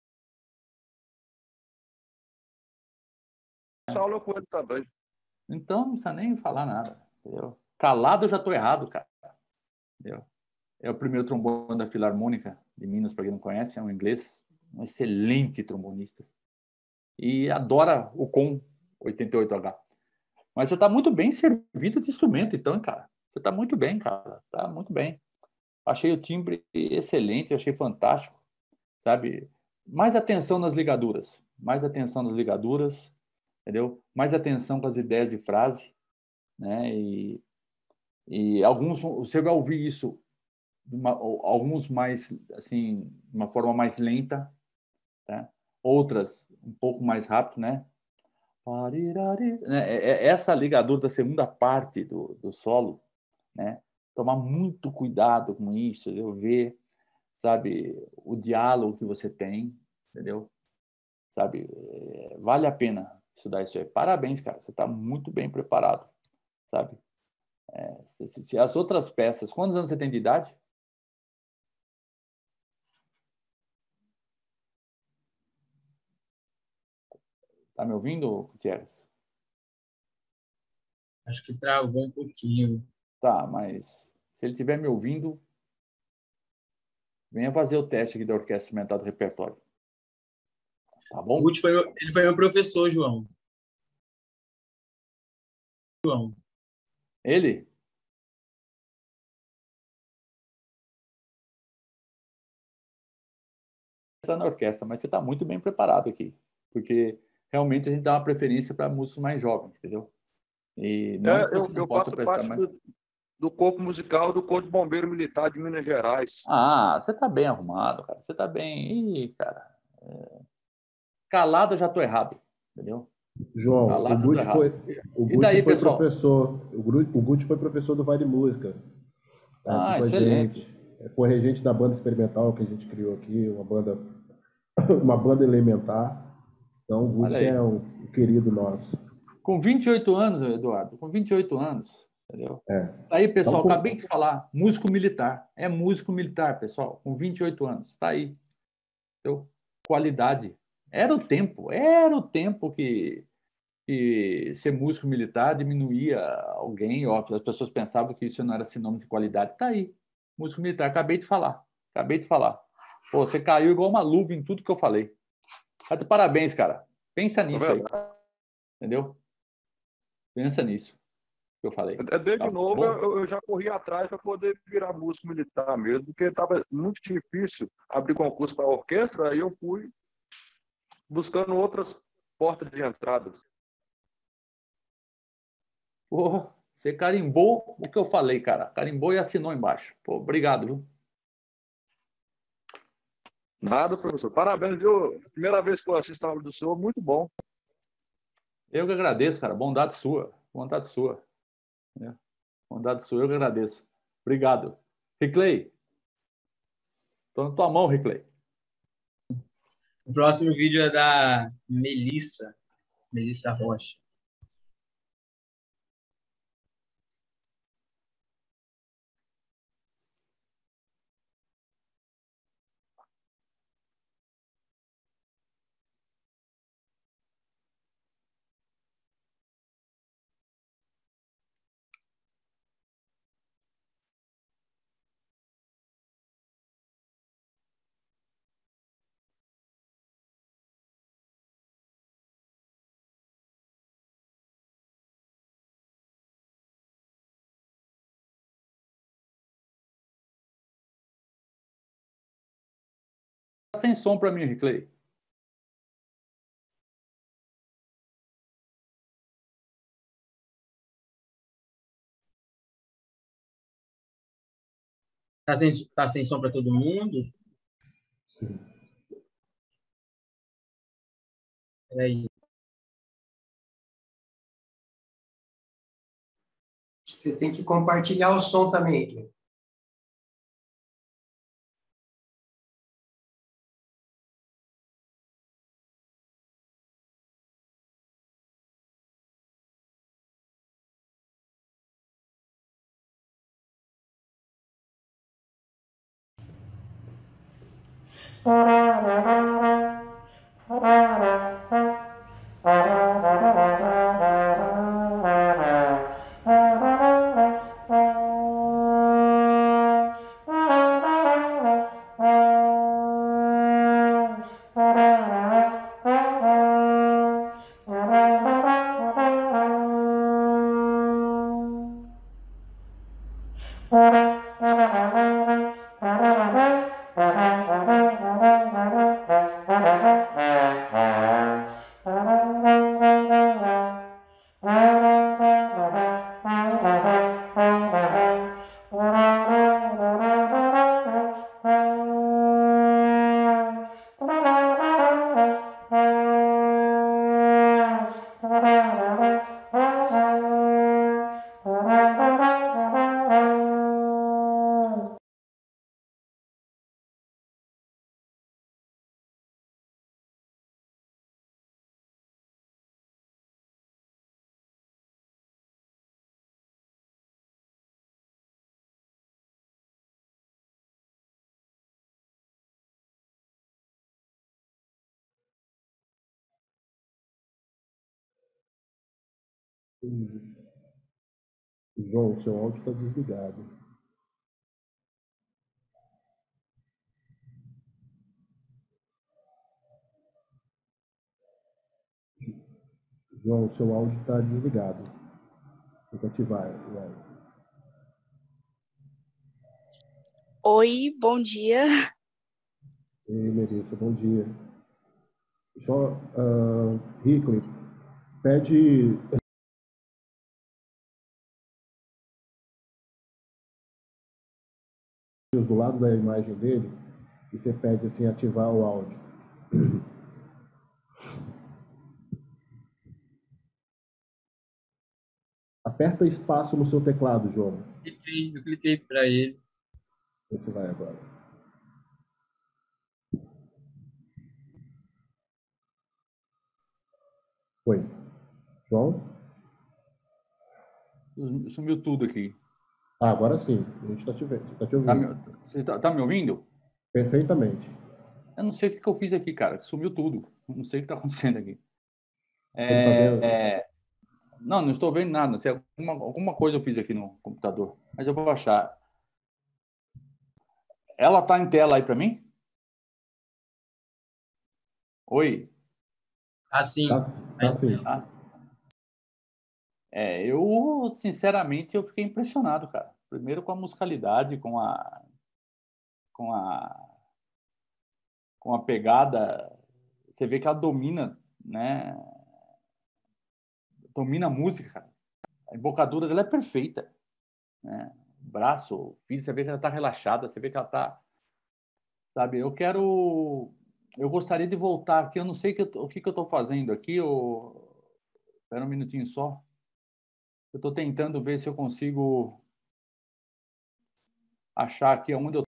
Essa aula com ele também. Então não precisa nem falar nada, entendeu? Calado eu já estou errado, cara. Entendeu? É o primeiro trombone da Filarmônica de Minas, para quem não conhece, é um inglês, um excelente trombonista. E adora o com oitenta e oito H. Mas você está muito bem servido de instrumento, então, cara. Você está muito bem, cara. Está muito bem. Achei o timbre excelente, achei fantástico, sabe? Mais atenção nas ligaduras. Mais atenção nas ligaduras, entendeu? Mais atenção com as ideias de frase, né? E, e alguns, você vai ouvir isso, uma, alguns mais, assim, de uma forma mais lenta, tá? Outras um pouco mais rápido, né? Essa ligadura da segunda parte do, do solo, né? Tomar muito cuidado com isso, eu ver, sabe, o diálogo que você tem, entendeu? Sabe, é, vale a pena estudar isso aí. Parabéns, cara, você está muito bem preparado, sabe? É, se, se as outras peças, quantos anos você tem de idade? Tá me ouvindo, Gutierrez? Acho que travou um pouquinho. Tá, mas se ele estiver me ouvindo, venha fazer o teste aqui da orquestra instrumental do repertório. Tá bom? O Guti foi meu, ele foi meu professor, João. João. Ele? Está na orquestra, mas você está muito bem preparado aqui, porque realmente a gente dá uma preferência para músicos mais jovens, entendeu? E não é, que você eu, não eu possa faço prestar parte mais... do, do corpo musical do Corpo de Bombeiro Militar de Minas Gerais. Ah, você está bem arrumado, cara. Você está bem... Ih, cara. É... Calado eu já estou errado, entendeu? João, Calado o Guti foi, o e daí, Guti foi pessoal? professor. O Guti, o Guti foi professor do Vale Música. Tá Ah, aqui com excelente. a gente. Foi regente da banda experimental que a gente criou aqui, uma banda, uma banda elementar. Então, o Guti é um, um querido nosso. Com vinte e oito anos, Eduardo, com vinte e oito anos, entendeu? É. Aí, pessoal, então, acabei de falar, músico militar. É músico militar, pessoal, com vinte e oito anos. Está aí. Entendeu? Qualidade. Era o tempo, era o tempo que, que ser músico militar diminuía alguém, ó, as pessoas pensavam que isso não era sinônimo de qualidade. Está aí. Músico militar, acabei de falar. Acabei de falar. Pô, você caiu igual uma luva em tudo que eu falei. Parabéns, cara. Pensa nisso aí. Entendeu? Pensa nisso que eu falei. Desde tá novo, eu, eu já corri atrás para poder virar músico militar mesmo, porque estava muito difícil abrir concurso para a orquestra, aí eu fui buscando outras porta de entrada. Porra, você carimbou o que eu falei, cara. Carimbou e assinou embaixo. Pô, obrigado, viu? Nada, professor. Parabéns, viu? Primeira vez que eu assisto a aula do senhor, muito bom. Eu que agradeço, cara. Bondade sua. Bondade sua. É. Bondade sua, eu que agradeço. Obrigado. Riclay. Estou na tua mão, Riclay. O próximo vídeo é da Melissa. Melissa Rocha. Sem som para mim, Riclay. Tá sem, tá sem som para todo mundo? Sim. Peraí. Você tem que compartilhar o som também, Cleiton. João, seu áudio está desligado. João, seu áudio está desligado. Tem que ativar o áudio. Oi, bom dia. Ei, Melissa, bom dia. Só, uh, Rickley, pede do lado da imagem dele e você pede assim, ativar o áudio. Aperta espaço no seu teclado, João. Eu cliquei, eu cliquei para ele. Você vai agora. Oi. João? Sumiu tudo aqui. Ah, agora sim. A gente está te, tá te ouvindo. Tá me, você está tá me ouvindo? Perfeitamente. Eu não sei o que, que eu fiz aqui, cara. Sumiu tudo. Eu não sei o que está acontecendo aqui. Você não tá vendo? É, não, não estou vendo nada. Se alguma, alguma coisa eu fiz aqui no computador. Mas eu vou achar. Ela está em tela aí para mim? Oi? Assim. Tá, tá sim. Ah. É, eu, sinceramente, eu fiquei impressionado, cara. Primeiro com a musicalidade, com a... com a... com a pegada. Você vê que ela domina né? Domina a música, cara. A embocadura dela é perfeita, né? O braço, o físico, você vê que ela está relaxada, você vê que ela está, sabe? Eu quero, eu gostaria de voltar aqui. Eu não sei que eu tô- o que, que eu estou fazendo aqui. Eu... Espera um minutinho só. Eu estou tentando ver se eu consigo achar aqui onde eu.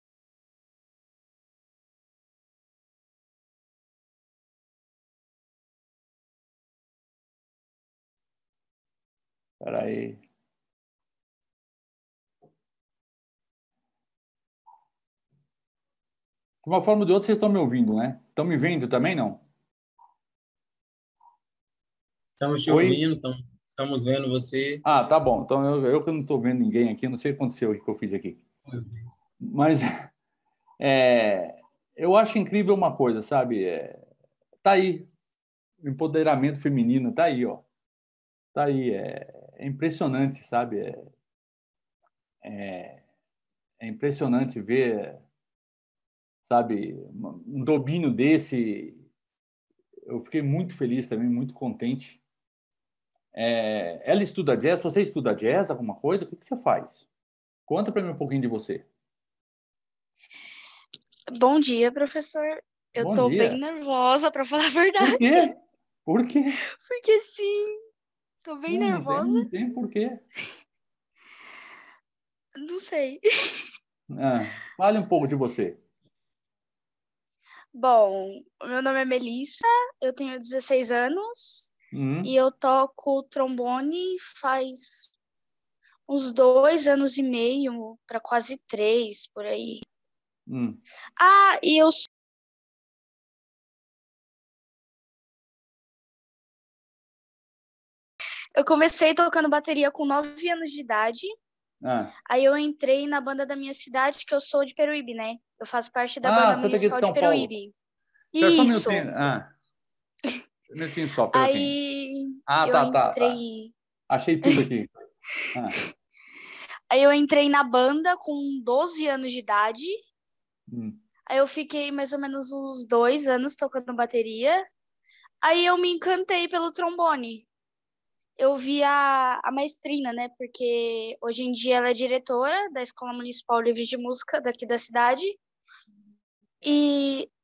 Espera aí. De uma forma ou de outra, vocês estão me ouvindo, né? Estão me vendo também, não? Estamos te Oi? ouvindo, tam- estamos vendo você. Ah, tá bom. Então, eu, eu que não estou vendo ninguém aqui, não sei o que aconteceu, o que eu fiz aqui. Mas é, eu acho incrível uma coisa, sabe? É, tá aí, o empoderamento feminino, tá aí, ó. Tá aí, é, é impressionante, sabe? É, é, é impressionante ver, sabe, um domínio desse. Eu fiquei muito feliz também, muito contente. É, ela estuda jazz, você estuda jazz, alguma coisa? O que que você faz? Conta para mim um pouquinho de você. Bom dia, professor. Eu Bom tô bem dia. nervosa, para falar a Por verdade. quê? Por quê? Porque sim, tô bem Não, não tem, nervosa. não tem por quê. Não sei. Ah, fale um pouco de você. Bom, o meu nome é Melissa, eu tenho dezesseis anos Hum, e eu toco trombone faz uns dois anos e meio, para quase três, por aí. hum. Ah, e eu Eu comecei tocando bateria com nove anos de idade. Ah. Aí eu entrei na banda da minha cidade, que eu sou de Peruíbe, né? Eu faço parte da Ah, banda você é daqui de municipal de São Paulo. Peruíbe. Espera só um Isso. minutinho. Ah, um minutinho só, pera assim. Aí Ah, eu tá, tá, tá. entrei. Achei tudo aqui. Ah, Aí eu entrei na banda com doze anos de idade. hum. Aí eu fiquei mais ou menos uns dois anos tocando bateria. Aí eu me encantei pelo trombone. Eu vi a, a maestrina, né? Porque hoje em dia ela é diretora da Escola Municipal Livre de Música daqui da cidade. E,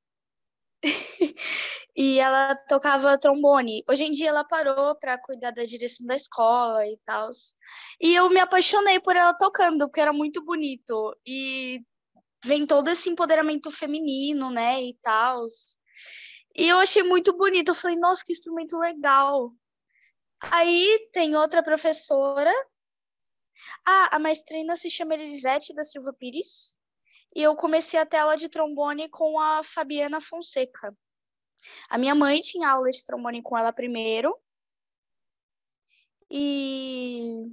e ela tocava trombone. Hoje em dia ela parou para cuidar da direção da escola e tal. E eu me apaixonei por ela tocando, porque era muito bonito. E vem todo esse empoderamento feminino, né? E tal. E eu achei muito bonito. Eu falei, nossa, que instrumento legal. Aí tem outra professora. Ah, a maestrina se chama Elisete da Silva Pires. E eu comecei a ter aula de trombone com a Fabiana Fonseca. A minha mãe tinha aula de trombone com ela primeiro. E...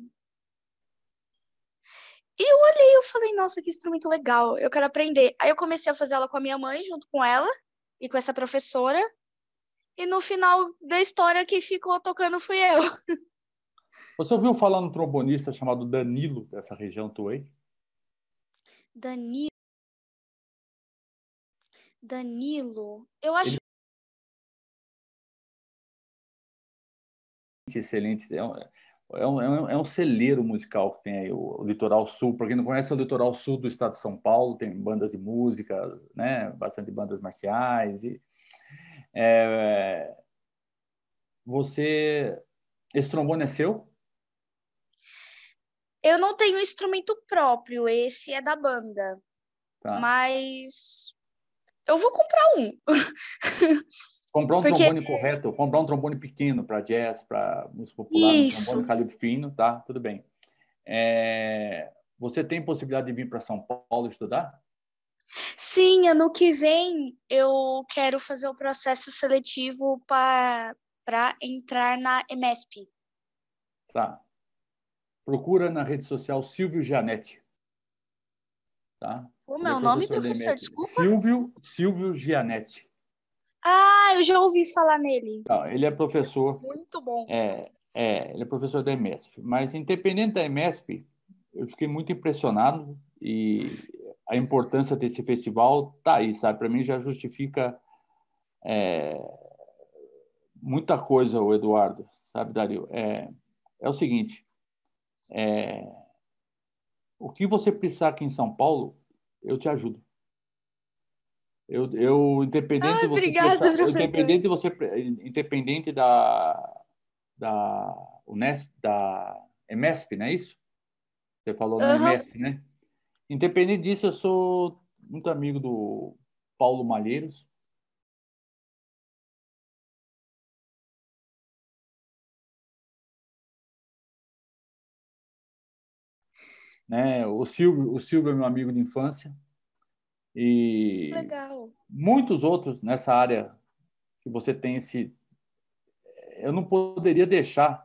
E eu olhei e eu falei, nossa, que instrumento legal, eu quero aprender. Aí eu comecei a fazer aula com a minha mãe, junto com ela, e com essa professora. E no final da história, quem ficou tocando fui eu. Você ouviu falar num trombonista chamado Danilo, dessa região tua aí? Danilo. Danilo. Eu acho. Ele é excelente. É um, é um, é um é um celeiro musical que tem aí, o, o Litoral Sul. Para quem não conhece, é o Litoral Sul do estado de São Paulo. Tem bandas de música, né? Bastante bandas marciais. E, é, você... Esse trombone é seu? Eu não tenho instrumento próprio, esse é da banda. Tá. Mas eu vou comprar um. Comprar um Porque trombone correto, comprar um trombone pequeno para jazz, para música popular, um trombone isso. calibre fino, tá? Tudo bem. É... Você tem possibilidade de vir para São Paulo estudar? Sim, ano que vem eu quero fazer o processo seletivo para para entrar na E M E S P. Tá. Procura na rede social Silvio Gianetti. Tá? Como Ele é é o nome, professor da professor? E M E S P. Desculpa. Silvio, Silvio Gianetti. Ah, eu já ouvi falar nele. Não, ele é professor, Muito bom. é, é, ele é professor da E M E S P. Mas independente da E M E S P, eu fiquei muito impressionado e a importância desse festival tá aí, sabe? Para mim já justifica é, muita coisa, o Eduardo, sabe, Dario? É, é o seguinte, é, o que você precisar aqui em São Paulo, eu te ajudo. Eu, eu independente de Ai, você obrigada, prestar, eu, professor. independente de você, independente da da Unesp, da EMESP, não é isso? Você falou na Aham. EMESP, né? Independente disso, eu sou muito amigo do Paulo Malheiros. Né? O Silvio, o Silvio é meu amigo de infância. E Legal. muitos outros nessa área que você tem esse... Eu não poderia deixar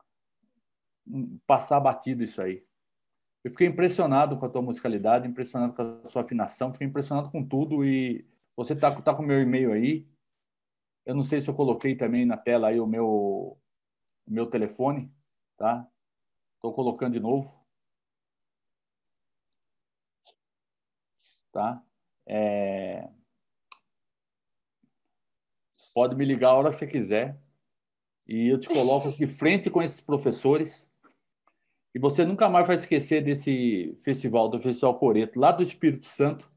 passar batido isso aí. Eu fiquei impressionado com a tua musicalidade, impressionado com a sua afinação, fiquei impressionado com tudo e você tá, tá com o meu e-mail aí. Eu não sei se eu coloquei também na tela aí o meu, o meu telefone, tá? Estou colocando de novo, tá? É... Pode me ligar a hora que você quiser e eu te coloco de frente com esses professores e você nunca mais vai esquecer desse festival, do Festival Coreto, lá do Espírito Santo.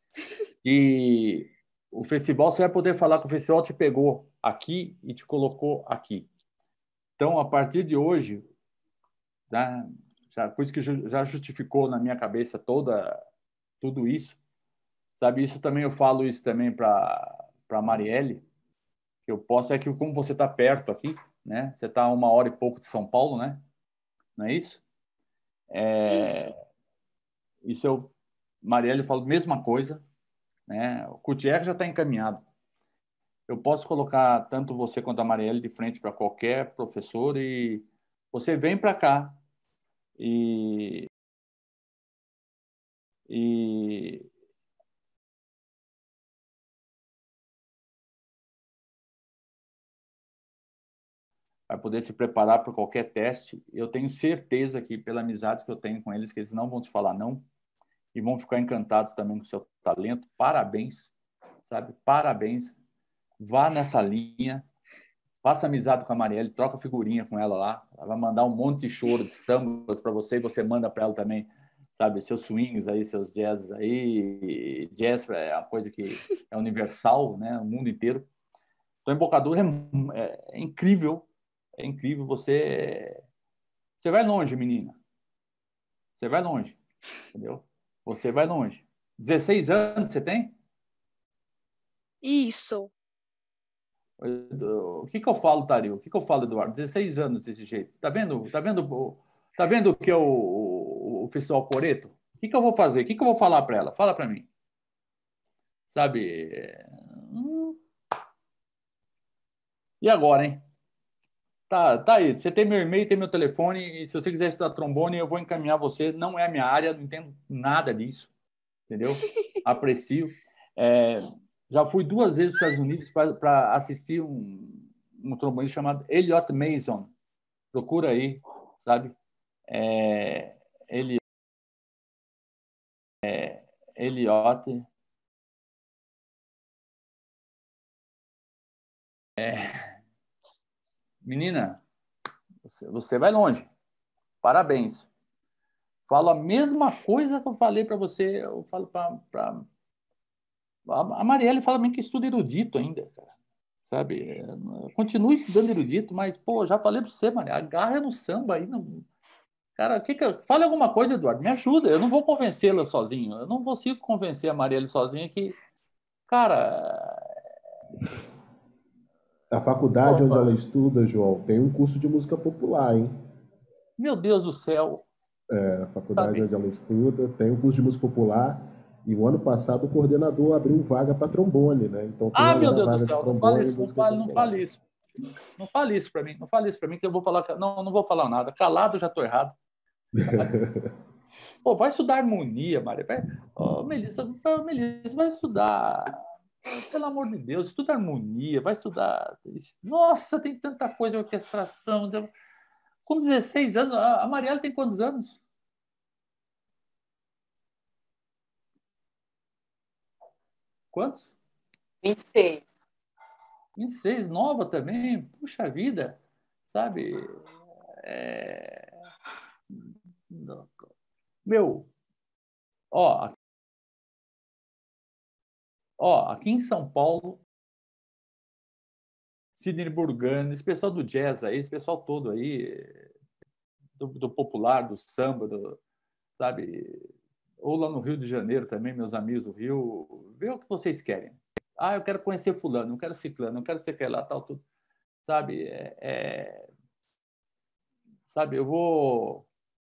E o festival, você vai poder falar que o festival te pegou aqui e te colocou aqui. Então, a partir de hoje, né, já, por isso que já justificou na minha cabeça toda tudo isso, sabe? Isso também eu falo isso também para para Marielle, que eu posso é que como você está perto aqui, né? Você está a uma hora e pouco de São Paulo, né? Não é isso? Isso. É, isso eu Marielle fala a mesma coisa, né? O Cutier já está encaminhado. Eu posso colocar tanto você quanto a Marielle de frente para qualquer professor e você vem para cá e, e vai poder se preparar para qualquer teste. Eu tenho certeza que, pela amizade que eu tenho com eles, que eles não vão te falar não e vão ficar encantados também com o seu talento. Parabéns, sabe? Parabéns. Vá nessa linha. Faça amizade com a Marielle, troca figurinha com ela lá. Ela vai mandar um monte de choro, de sambas para você e você manda para ela também, sabe? Seus swings aí, seus jazzes aí. Jazz é uma coisa que é universal, né? O mundo inteiro. Então, Embocador é, é, é incrível. É incrível. Você, você vai longe, menina. Você vai longe, entendeu? Você vai longe. dezesseis anos você tem? Isso. O que que eu falo, Tario? O que que eu falo, Eduardo? dezesseis anos desse jeito. Tá vendo? Tá vendo? Tá vendo o que é o, o, o Festival Coreto? O que que eu vou fazer? O que que eu vou falar para ela? Fala para mim. Sabe? Hum. E agora, hein? Tá, tá aí. Você tem meu e-mail, tem meu telefone. E se você quiser estudar trombone, eu vou encaminhar você. Não é a minha área, não entendo nada disso. Entendeu? Aprecio. É, já fui duas vezes para os Estados Unidos para assistir um, um trombonista chamado Elliot Mason. Procura aí, sabe? É, ele, é, Elliot. É, menina, você, você vai longe. Parabéns. Falo a mesma coisa que eu falei para você. Eu falo para. A Marielle fala bem que estuda erudito ainda, cara. Sabe? Continue estudando erudito, mas, pô, já falei para você, Maria, agarra no samba aí. Não... Cara, que que eu... fale alguma coisa, Eduardo, me ajuda. Eu não vou convencê-la sozinho. Eu não consigo convencer a Marielle sozinha que, cara. A faculdade onde ela Opa, estuda, João, tem um curso de música popular, hein? meu Deus do céu, É, a faculdade sabe? onde ela estuda tem um curso de música popular e o ano passado o coordenador abriu vaga para trombone, né? Então tem Ah, meu agora Deus do vaga de céu, não fale trombone e isso, não música fale, não popular. fale isso. Não fale isso para mim, não fale isso para mim que eu vou falar, não, não vou falar nada. Calado eu já estou errado. Sabe? Pô, vai estudar harmonia, Maria. Vai... Oh, Melissa, Melissa, vai estudar. Pelo amor de Deus, estuda harmonia, vai estudar. Nossa, tem tanta coisa, orquestração. Com dezesseis anos, a Mariela tem quantos anos? Quantos? vinte e seis. vinte e seis, nova também, puxa vida, sabe? É... Meu, ó, ó, aqui em São Paulo, Sidney Burgani, esse pessoal do jazz aí, esse pessoal todo aí, do, do popular, do samba, do, sabe? Ou lá no Rio de Janeiro também, meus amigos do Rio, vê o que vocês querem. Ah, eu quero conhecer fulano, não quero ciclano, não quero ser que lá, tal, tudo. Sabe? É, é... Sabe, eu vou...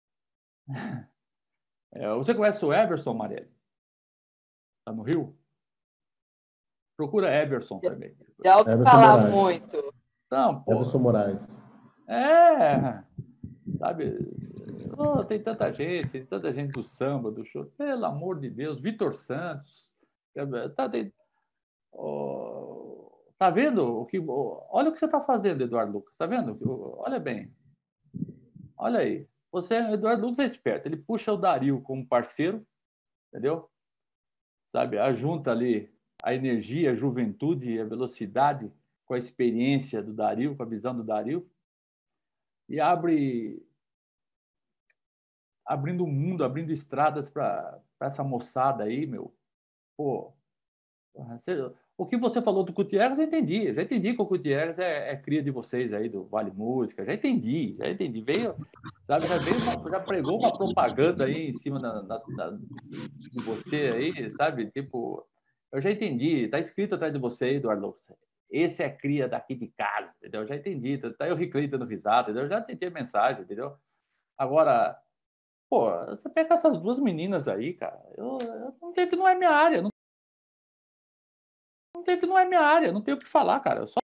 É, você conhece o Everson, Marielle? Tá no Rio? Procura Everson também. Já ouvi Everson falar Moraes. muito. Não, pô. Everson Moraes. É, sabe? Oh, tem tanta gente, tem tanta gente do samba, do show. Pelo amor de Deus, Vitor Santos. Tá, tem... oh, tá vendo o que? Oh, olha o que você está fazendo, Eduardo Lucas. Tá vendo? Olha bem. Olha aí. Você, Eduardo Lucas é esperto. Ele puxa o Dario como parceiro, entendeu? Sabe? Ajunta ali a energia, a juventude e a velocidade com a experiência do Dario, com a visão do Dario, e abre abrindo o mundo, abrindo estradas para essa moçada aí, meu. Pô, você, o que você falou do Gutierrez, eu entendi. Já entendi que o Gutierrez é, é cria de vocês aí, do Vale Música. Já entendi, já entendi. Veio, sabe, já, veio uma, já pregou uma propaganda aí em cima da, da, da, de você aí, sabe? Tipo, eu já entendi. Tá escrito atrás de você, Eduardo Lucas. Esse é cria daqui de casa, entendeu? Eu já entendi. Tá eu Riclei dando risada, entendeu? Eu já entendi a mensagem, entendeu? Agora, pô, você pega essas duas meninas aí, cara. Eu, eu não tenho que não é minha área. Não, não tenho que não é minha área. Não tenho o que falar, cara. Eu só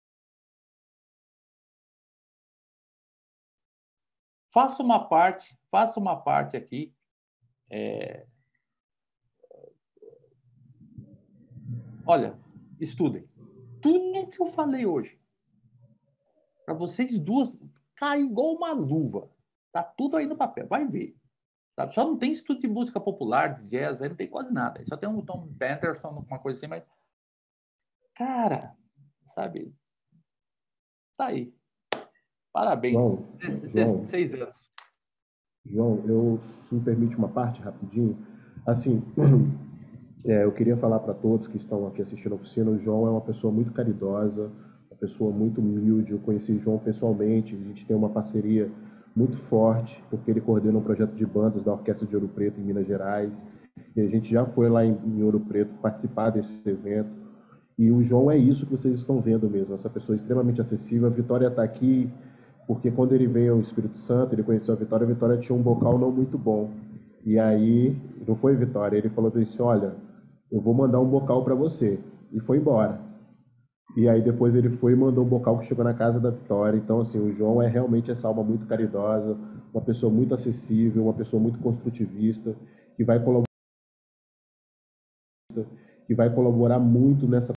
faço uma parte, faço uma parte aqui. É... Olha, estudem. Tudo que eu falei hoje, para vocês duas, cair igual uma luva. Tá tudo aí no papel. Vai ver. Sabe? Só não tem estudo de música popular, de jazz, aí não tem quase nada. Só tem um Tom Benderson, uma coisa assim, mas... Cara, sabe? Tá aí. Parabéns. João, dezesseis João, anos. João, eu, se me permite uma parte rapidinho, assim, é, eu queria falar para todos que estão aqui assistindo a oficina, o João é uma pessoa muito caridosa, uma pessoa muito humilde, eu conheci o João pessoalmente, a gente tem uma parceria muito forte, porque ele coordena um projeto de bandas da Orquestra de Ouro Preto em Minas Gerais, e a gente já foi lá em, em Ouro Preto participar desse evento, e o João é isso que vocês estão vendo mesmo, essa pessoa extremamente acessível. A Vitória está aqui porque quando ele veio ao Espírito Santo, ele conheceu a Vitória, a Vitória tinha um bocal não muito bom. E aí, não foi Vitória, ele falou assim, olha, eu vou mandar um bocal para você. E foi embora. E aí depois ele foi e mandou um bocal que chegou na casa da Vitória. Então, assim, o João é realmente essa alma muito caridosa, uma pessoa muito acessível, uma pessoa muito construtivista, que vai colaborar, que vai colaborar muito nessa...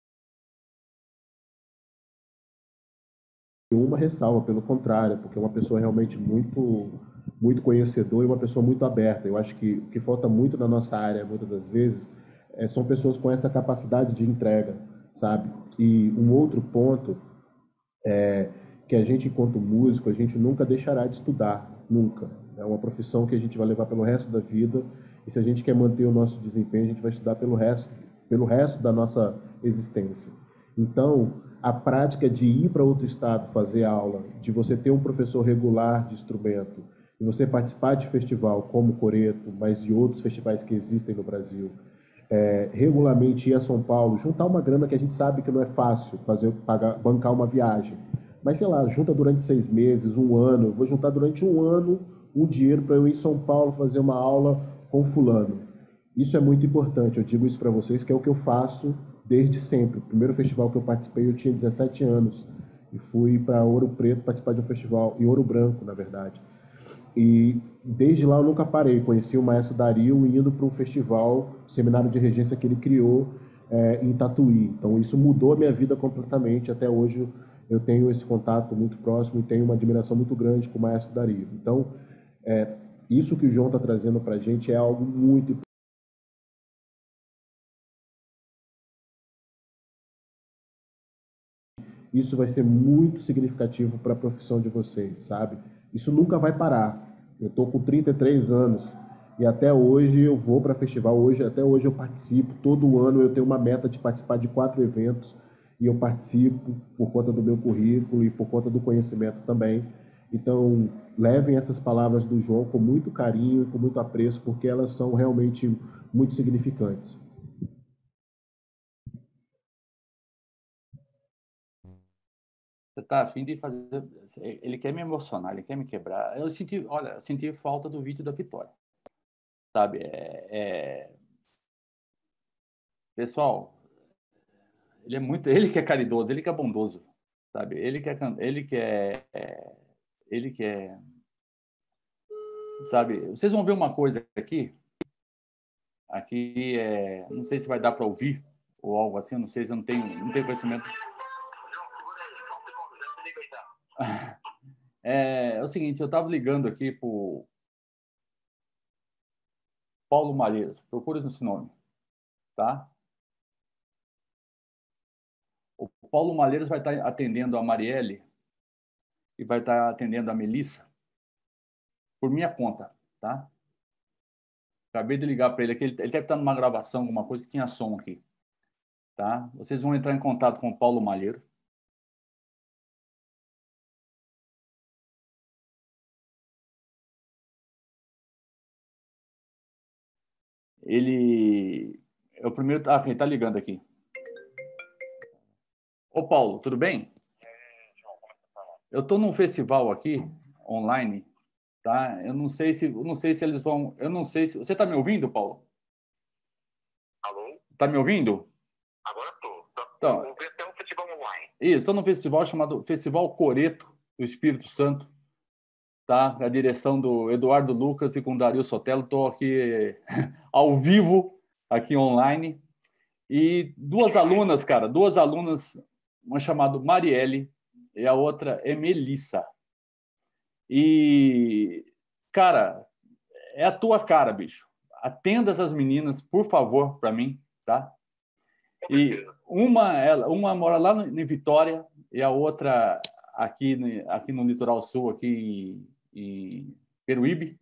Uma ressalva, pelo contrário, porque é uma pessoa realmente muito, muito conhecedora e uma pessoa muito aberta. Eu acho que o que falta muito na nossa área, muitas das vezes, é, são pessoas com essa capacidade de entrega, sabe? E um outro ponto é que a gente, enquanto músico, a gente nunca deixará de estudar, nunca. É uma profissão que a gente vai levar pelo resto da vida e se a gente quer manter o nosso desempenho, a gente vai estudar pelo resto, pelo resto da nossa existência. Então, a prática de ir para outro estado fazer aula, de você ter um professor regular de instrumento, de você participar de festival como o Coreto, mas de outros festivais que existem no Brasil, é, regularmente ir a São Paulo, juntar uma grana que a gente sabe que não é fácil fazer, pagar, bancar uma viagem, mas sei lá, junta durante seis meses, um ano, eu vou juntar durante um ano um dinheiro para eu ir em São Paulo fazer uma aula com fulano. Isso é muito importante, eu digo isso para vocês, que é o que eu faço desde sempre. O primeiro festival que eu participei, eu tinha dezessete anos. E fui para Ouro Preto participar de um festival, em Ouro Branco, na verdade. E desde lá eu nunca parei. Conheci o maestro Dario indo para um festival, seminário de regência que ele criou é, em Tatuí. Então isso mudou a minha vida completamente. Até hoje eu tenho esse contato muito próximo e tenho uma admiração muito grande com o maestro Dario. Então, é, isso que o João está trazendo para a gente é algo muito importante. isso vai ser muito significativo para a profissão de vocês, sabe? Isso nunca vai parar. Eu estou com trinta e três anos e até hoje eu vou para festival, hoje, até hoje eu participo, todo ano eu tenho uma meta de participar de quatro eventos e eu participo por conta do meu currículo e por conta do conhecimento também. Então, levem essas palavras do João com muito carinho e com muito apreço, porque elas são realmente muito significantes. Você tá afim de fazer... Ele quer me emocionar, ele quer me quebrar. Eu senti, olha, eu senti falta do vídeo da vitória. Sabe? É, é... Pessoal, ele é muito... Ele que é caridoso, ele que é bondoso. Sabe? Ele que é... Ele que é... Ele que é... Sabe? Vocês vão ver uma coisa aqui. Aqui é... Não sei se vai dar para ouvir ou algo assim. Não sei se eu não tenho, não tenho conhecimento. É, é o seguinte, eu estava ligando aqui para o Paulo Malheiros, procure nesse nome, tá? O Paulo Malheiros vai estar atendendo a Marielle e vai estar atendendo a Melissa por minha conta, tá? Acabei de ligar para ele aqui, ele deve estar numa gravação, alguma coisa que tinha som aqui, tá? Vocês vão entrar em contato com o Paulo Malheiros. Ele é o primeiro... Ah, quem tá ligando aqui. Ô, Paulo, tudo bem? Eu estou num festival aqui, online, tá? Eu não sei se, eu não sei se eles vão... Eu não sei se... Você está me ouvindo, Paulo? Alô? Está me ouvindo? Agora estou. Então, Vou ver até um festival online. Isso, estou num festival chamado Festival Coreto do Espírito Santo, tá? A direção do Eduardo Lucas e com o Dario Sotelo. Estou aqui ao vivo, aqui online. E duas alunas, cara, duas alunas, uma chamada Marielle e a outra é Melissa. E, cara, é a tua cara, bicho. Atenda essas meninas, por favor, para mim, tá? E uma, ela, uma mora lá em Vitória e a outra aqui, aqui no Litoral Sul, aqui em Peruíbe.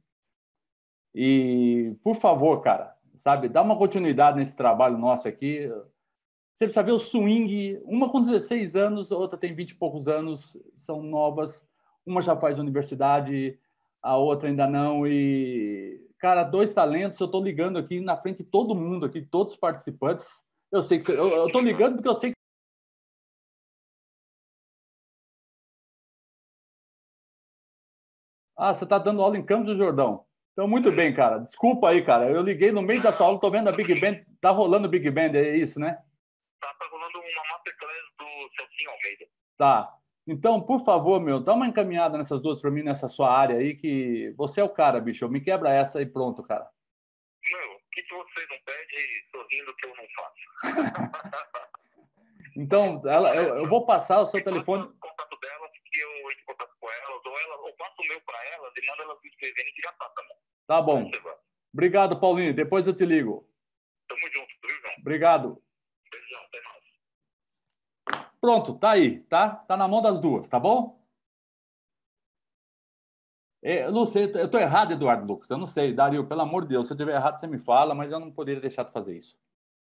E, por favor, cara, sabe, dá uma continuidade nesse trabalho nosso aqui. Você precisa ver o swing, uma com dezesseis anos, a outra tem vinte e poucos anos, são novas, uma já faz universidade, a outra ainda não, e, cara, dois talentos, eu estou ligando aqui na frente de todo mundo aqui, todos os participantes, eu sei que, você, eu estou ligando porque eu sei que... Ah, você está dando aula em Campos do Jordão. Então, muito bem, cara, desculpa aí, cara, eu liguei no meio da sua aula, estou vendo a Big Band, tá rolando Big Band, é isso, né? Tá, tá rolando uma masterclass do Celcinho Almeida. Tá. Então, por favor, meu, dá uma encaminhada nessas duas para mim, nessa sua área aí, que você é o cara, bicho. Me quebra essa e pronto, cara. Meu, o que você não pede sorrindo que eu não faço? Então, ela, eu, eu vou passar o seu Me telefone... passa o contato delas, que eu entro em contato com elas, ou elas, ou passo o meu para elas e mando elas me escreverem que já tá também. Tá bom. Obrigado, Paulinho. Depois eu te ligo. Tamo junto, viu, João? Obrigado. Beijão, até mais. Pronto, tá aí, tá? Tá na mão das duas, tá bom? Eu não sei, eu tô errado, Eduardo Lucas. Eu não sei, Dario, pelo amor de Deus, se eu estiver errado, você me fala, mas eu não poderia deixar de fazer isso.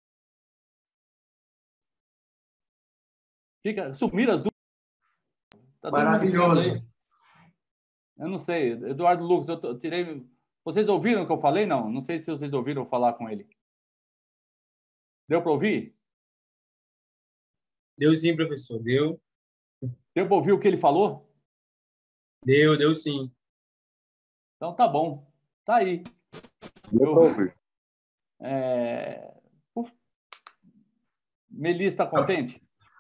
Fica, sumiram as duas. Tá maravilhoso. Eu não sei, Eduardo Lucas, eu, eu tirei. Vocês ouviram o que eu falei? Não, não sei se vocês ouviram eu falar com ele. Deu para ouvir? Deu sim, professor, deu. Deu para ouvir o que ele falou? Deu, deu sim. Então tá bom, tá aí. Deu para ouvir. É... Melissa está contente?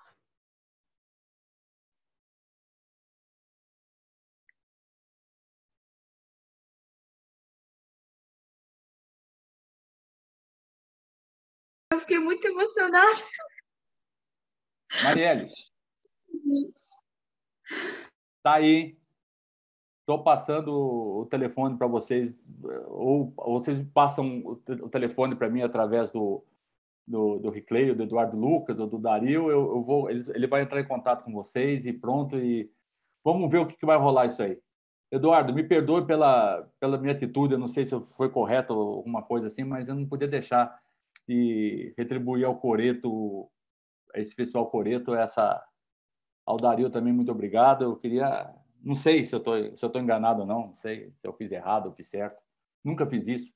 Eu fiquei muito emocionada. Marielle. Tá aí. Estou passando o telefone para vocês, ou vocês passam o telefone para mim através do, do, do Riclei, do Eduardo Lucas, ou do Dario, eu, eu vou, ele, ele vai entrar em contato com vocês e pronto, e vamos ver o que, que vai rolar isso aí. Eduardo, me perdoe pela, pela minha atitude, eu não sei se foi correto ou alguma coisa assim, mas eu não podia deixar de retribuir ao Coreto, a esse pessoal Coreto, essa, ao Dario também, muito obrigado. Eu queria, não sei se eu tô, se eu tô enganado ou não, não sei se eu fiz errado ou fiz certo, nunca fiz isso.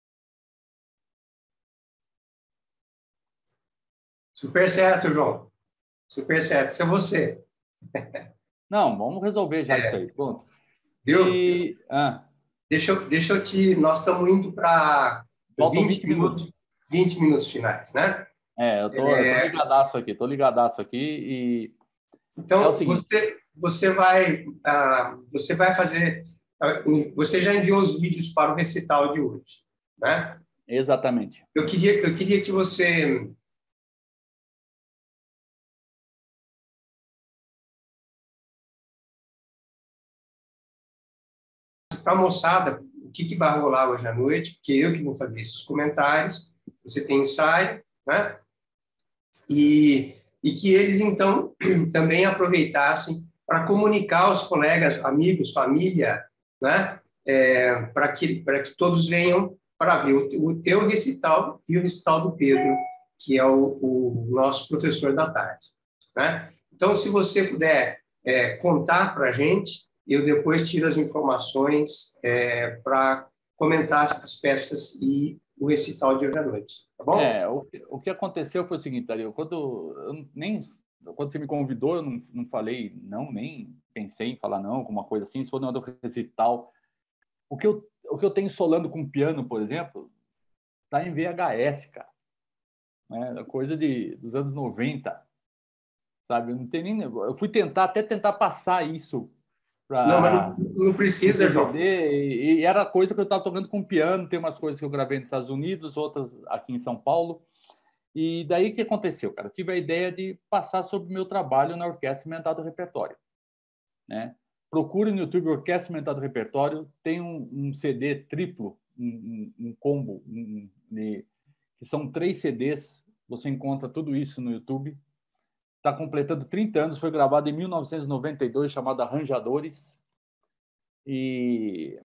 Super certo, João. Super certo. Isso é você. Não, vamos resolver já É. isso aí. Pronto. Viu? E, ah, deixa, eu, deixa eu te... Nós estamos indo para faltam vinte, vinte minutos. vinte minutos finais, né? É, eu tô, é... eu tô ligadaço aqui, tô ligadaço aqui e... Então, é o seguinte, você, você, vai, ah, você vai fazer... Ah, você já enviou os vídeos para o recital de hoje, né? Exatamente. Eu queria, eu queria que você... Para a moçada, o que, que vai rolar hoje à noite, porque eu que vou fazer esses comentários, você tem ensaio, né? E, e que eles, então, também aproveitassem para comunicar aos colegas, amigos, família, né? É, para que, para que todos venham para ver o, o teu recital e o recital do Pedro, que é o, o nosso professor da tarde, né? Então, se você puder é, contar para a gente, eu depois tiro as informações é, para comentar as peças e o recital de hoje à noite, tá bom? É, o, o que aconteceu foi o seguinte, Dario, quando, eu nem, quando você me convidou, eu não, não falei não, nem pensei em falar não, alguma coisa assim, se for do recital. O que, eu, o que eu tenho solando com piano, por exemplo, tá em V H S, cara. É coisa de, dos anos noventa, sabe? Eu, não tem nem, eu fui tentar, até tentar passar isso para... Não, mas não, não precisa, João. E, e era coisa que eu estava tocando com piano, tem umas coisas que eu gravei nos Estados Unidos, outras aqui em São Paulo. E daí o que aconteceu, cara? Eu tive a ideia de passar sobre o meu trabalho na Orquestra Inventada do Repertório, né? Procure no YouTube Orquestra Inventada do Repertório, tem um, um C D triplo, um, um, um combo, um, de, que são três C Ds, você encontra tudo isso no YouTube. Está completando trinta anos, foi gravado em mil novecentos e noventa e dois, chamado Arranjadores. E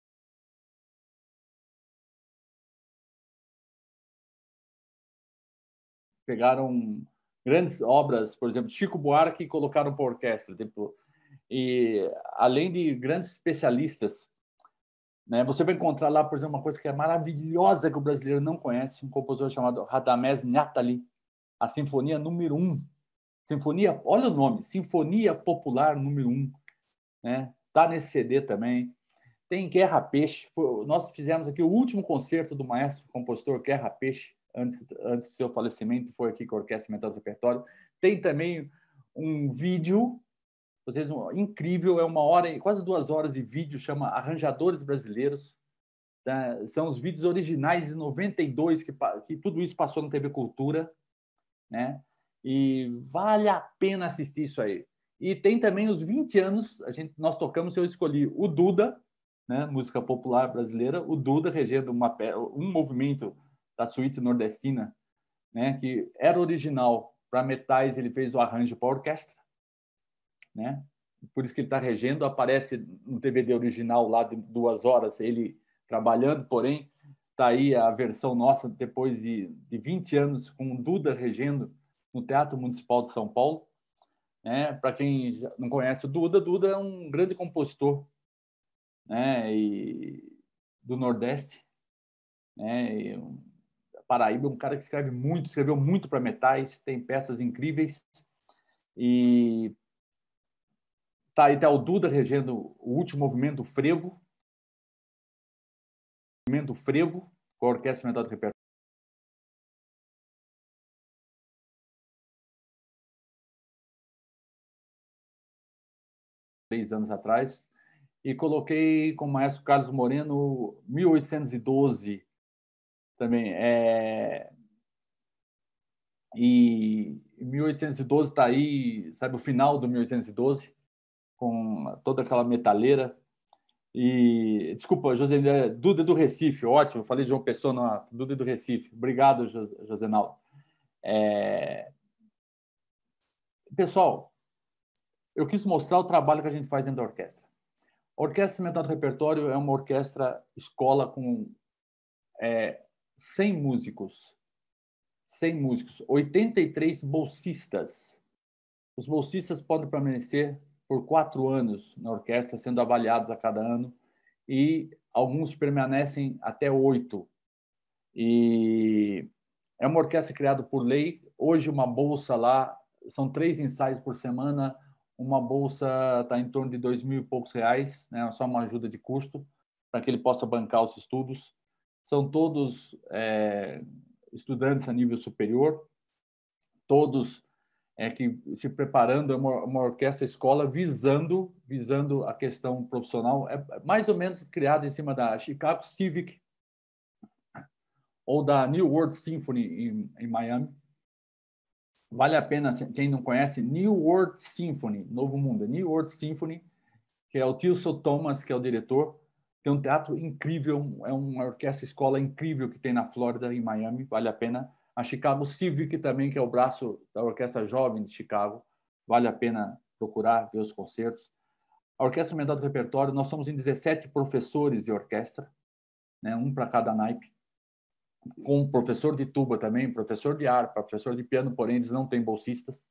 pegaram grandes obras, por exemplo, Chico Buarque, e colocaram para orquestra. Tipo, e além de grandes especialistas, né, você vai encontrar lá, por exemplo, uma coisa que é maravilhosa que o brasileiro não conhece, um compositor chamado Radamés Nathalie, a Sinfonia número um. Sinfonia, olha o nome, Sinfonia Popular número um, né? Tá nesse C D também. Tem Guerra Peixe. Nós fizemos aqui o último concerto do maestro compositor Guerra Peixe, antes, antes do seu falecimento, foi aqui com a Orquestra Inventada do Repertório. Tem também um vídeo, vocês, incrível, é uma hora, quase duas horas de vídeo, chama Arranjadores Brasileiros. Tá? São os vídeos originais de noventa e dois, que, que tudo isso passou na T V Cultura, né? E vale a pena assistir isso aí. E tem também os vinte anos, a gente, nós tocamos, eu escolhi o Duda, né, música popular brasileira, o Duda regendo uma, um movimento da suíte nordestina, né, que era original para metais, ele fez o arranjo para a orquestra, né? Por isso que ele está regendo, aparece no D V D original lá de duas horas, ele trabalhando, porém, está aí a versão nossa, depois de, de vinte anos, com o Duda regendo no Teatro Municipal de São Paulo. Né? Para quem não conhece o Duda, Duda é um grande compositor, né? E do Nordeste, né? E um, Paraíba é um cara que escreve muito, escreveu muito para metais, tem peças incríveis. E tá aí tá o Duda regendo o último movimento do Frevo, o movimento Frevo, com a Orquestra Inventada do Repertório. Três anos atrás, e coloquei com o maestro Carlos Moreno mil oitocentos e doze também. É... E mil oitocentos e doze está aí, sabe, o final do mil oitocentos e doze, com toda aquela metaleira. E, desculpa, José, Duda do Recife, ótimo, falei de João Pessoa, não, Duda do Recife. Obrigado, Josenaldo. É... Pessoal, eu quis mostrar o trabalho que a gente faz dentro da orquestra. A Orquestra Experimental do Repertório é uma orquestra escola com é, cem músicos, cem músicos, oitenta e três bolsistas. Os bolsistas podem permanecer por quatro anos na orquestra, sendo avaliados a cada ano, e alguns permanecem até oito. E é uma orquestra criada por lei. Hoje, uma bolsa lá, são três ensaios por semana, uma bolsa está em torno de dois mil e poucos reais, né? Só uma ajuda de custo, para que ele possa bancar os estudos. São todos é, estudantes a nível superior, todos é, que se preparando, é uma, uma orquestra escola visando, visando a questão profissional, é mais ou menos criada em cima da Chicago Civic ou da New World Symphony em, em Miami. Vale a pena, quem não conhece, New World Symphony, Novo Mundo, New World Symphony, que é o Tilson Thomas, que é o diretor. Tem um teatro incrível, é uma orquestra escola incrível que tem na Flórida, em Miami, vale a pena. A Chicago Civic também, que é o braço da Orquestra Jovem de Chicago, vale a pena procurar, ver os concertos. A Orquestra Experimental do Repertório, nós somos em dezessete professores de orquestra, né, um para cada naipe, com professor de tuba também, professor de harpa, professor de piano, porém eles não têm bolsistas.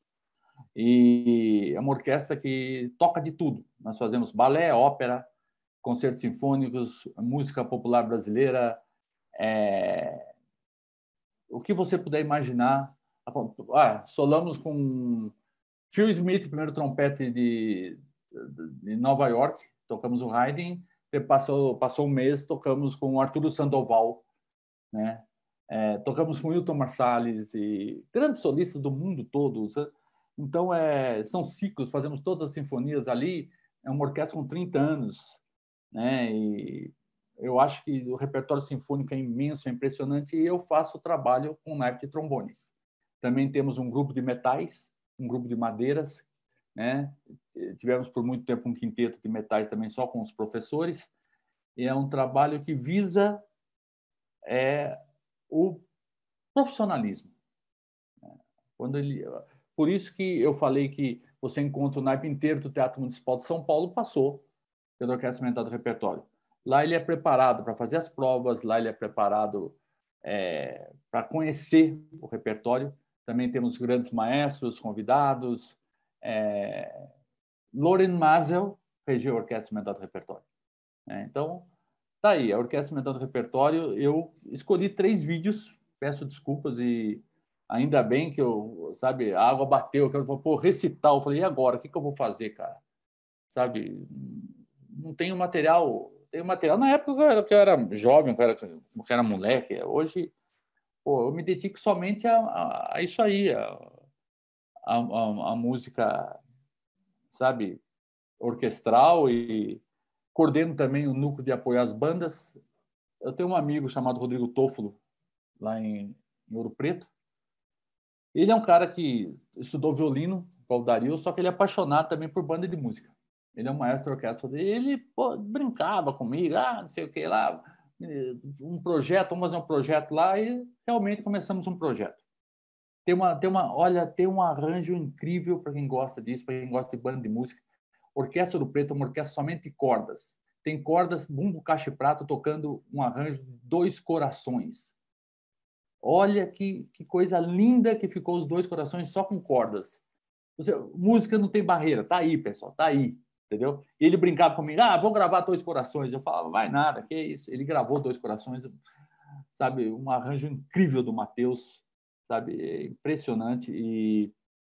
E é uma orquestra que toca de tudo. Nós fazemos balé, ópera, concertos sinfônicos, música popular brasileira, é... o que você puder imaginar. Ah, solamos com Phil Smith, primeiro trompete de, de Nova York, tocamos o Haydn, passou, passou um mês, tocamos com o Arturo Sandoval, né? É, tocamos com Wilton Marsalis e grandes solistas do mundo todo. Então, é, são ciclos, fazemos todas as sinfonias ali. É uma orquestra com trinta anos, né? E eu acho que o repertório sinfônico é imenso, é impressionante, e eu faço o trabalho com naipe de trombones. Também temos um grupo de metais, um grupo de madeiras, né? Tivemos por muito tempo um quinteto de metais também só com os professores, e é um trabalho que visa é, o profissionalismo. Quando ele... Por isso que eu falei que você encontra o naipe inteiro do Teatro Municipal de São Paulo, passou pela Orquestra Experimental do Repertório. Lá ele é preparado para fazer as provas, lá ele é preparado é, para conhecer o repertório. Também temos grandes maestros convidados. É, Loren Mazel regiu a Orquestra Experimental do Repertório. É, então, tá aí, a Orquestra Experimental do Repertório. Eu escolhi três vídeos, peço desculpas, e ainda bem que eu, sabe, a água bateu, que eu falei, pô, recital. Eu falei, e agora? O que, que eu vou fazer, cara? Sabe, não tenho material. Tenho material na época que eu era jovem, que eu era, que eu era moleque. Hoje, pô, eu me dedico somente a, a, a isso aí, a, a, a, a música, sabe, orquestral, e coordeno também o núcleo de apoio às bandas. Eu tenho um amigo chamado Rodrigo Toffolo, lá em, em Ouro Preto. Ele é um cara que estudou violino, igual o Dario, só que ele é apaixonado também por banda de música. Ele é um maestro de orquestra. Ele pô, brincava comigo, ah, não sei o que lá, um projeto, vamos fazer um projeto lá, e realmente começamos um projeto. Tem uma, tem uma, olha, tem um arranjo incrível para quem gosta disso, para quem gosta de banda de música. Orquestra do Preto é uma orquestra somente de cordas. Tem cordas, bumbo, caixa e prato, tocando um arranjo de Dois Corações. Olha que, que coisa linda que ficou os Dois Corações só com cordas. Você, música não tem barreira, tá aí, pessoal, tá aí, entendeu? E ele brincava comigo, ah, vou gravar Dois Corações. Eu falava, vai nada, que isso? Ele gravou Dois Corações, sabe, um arranjo incrível do Matheus, sabe, é impressionante. E,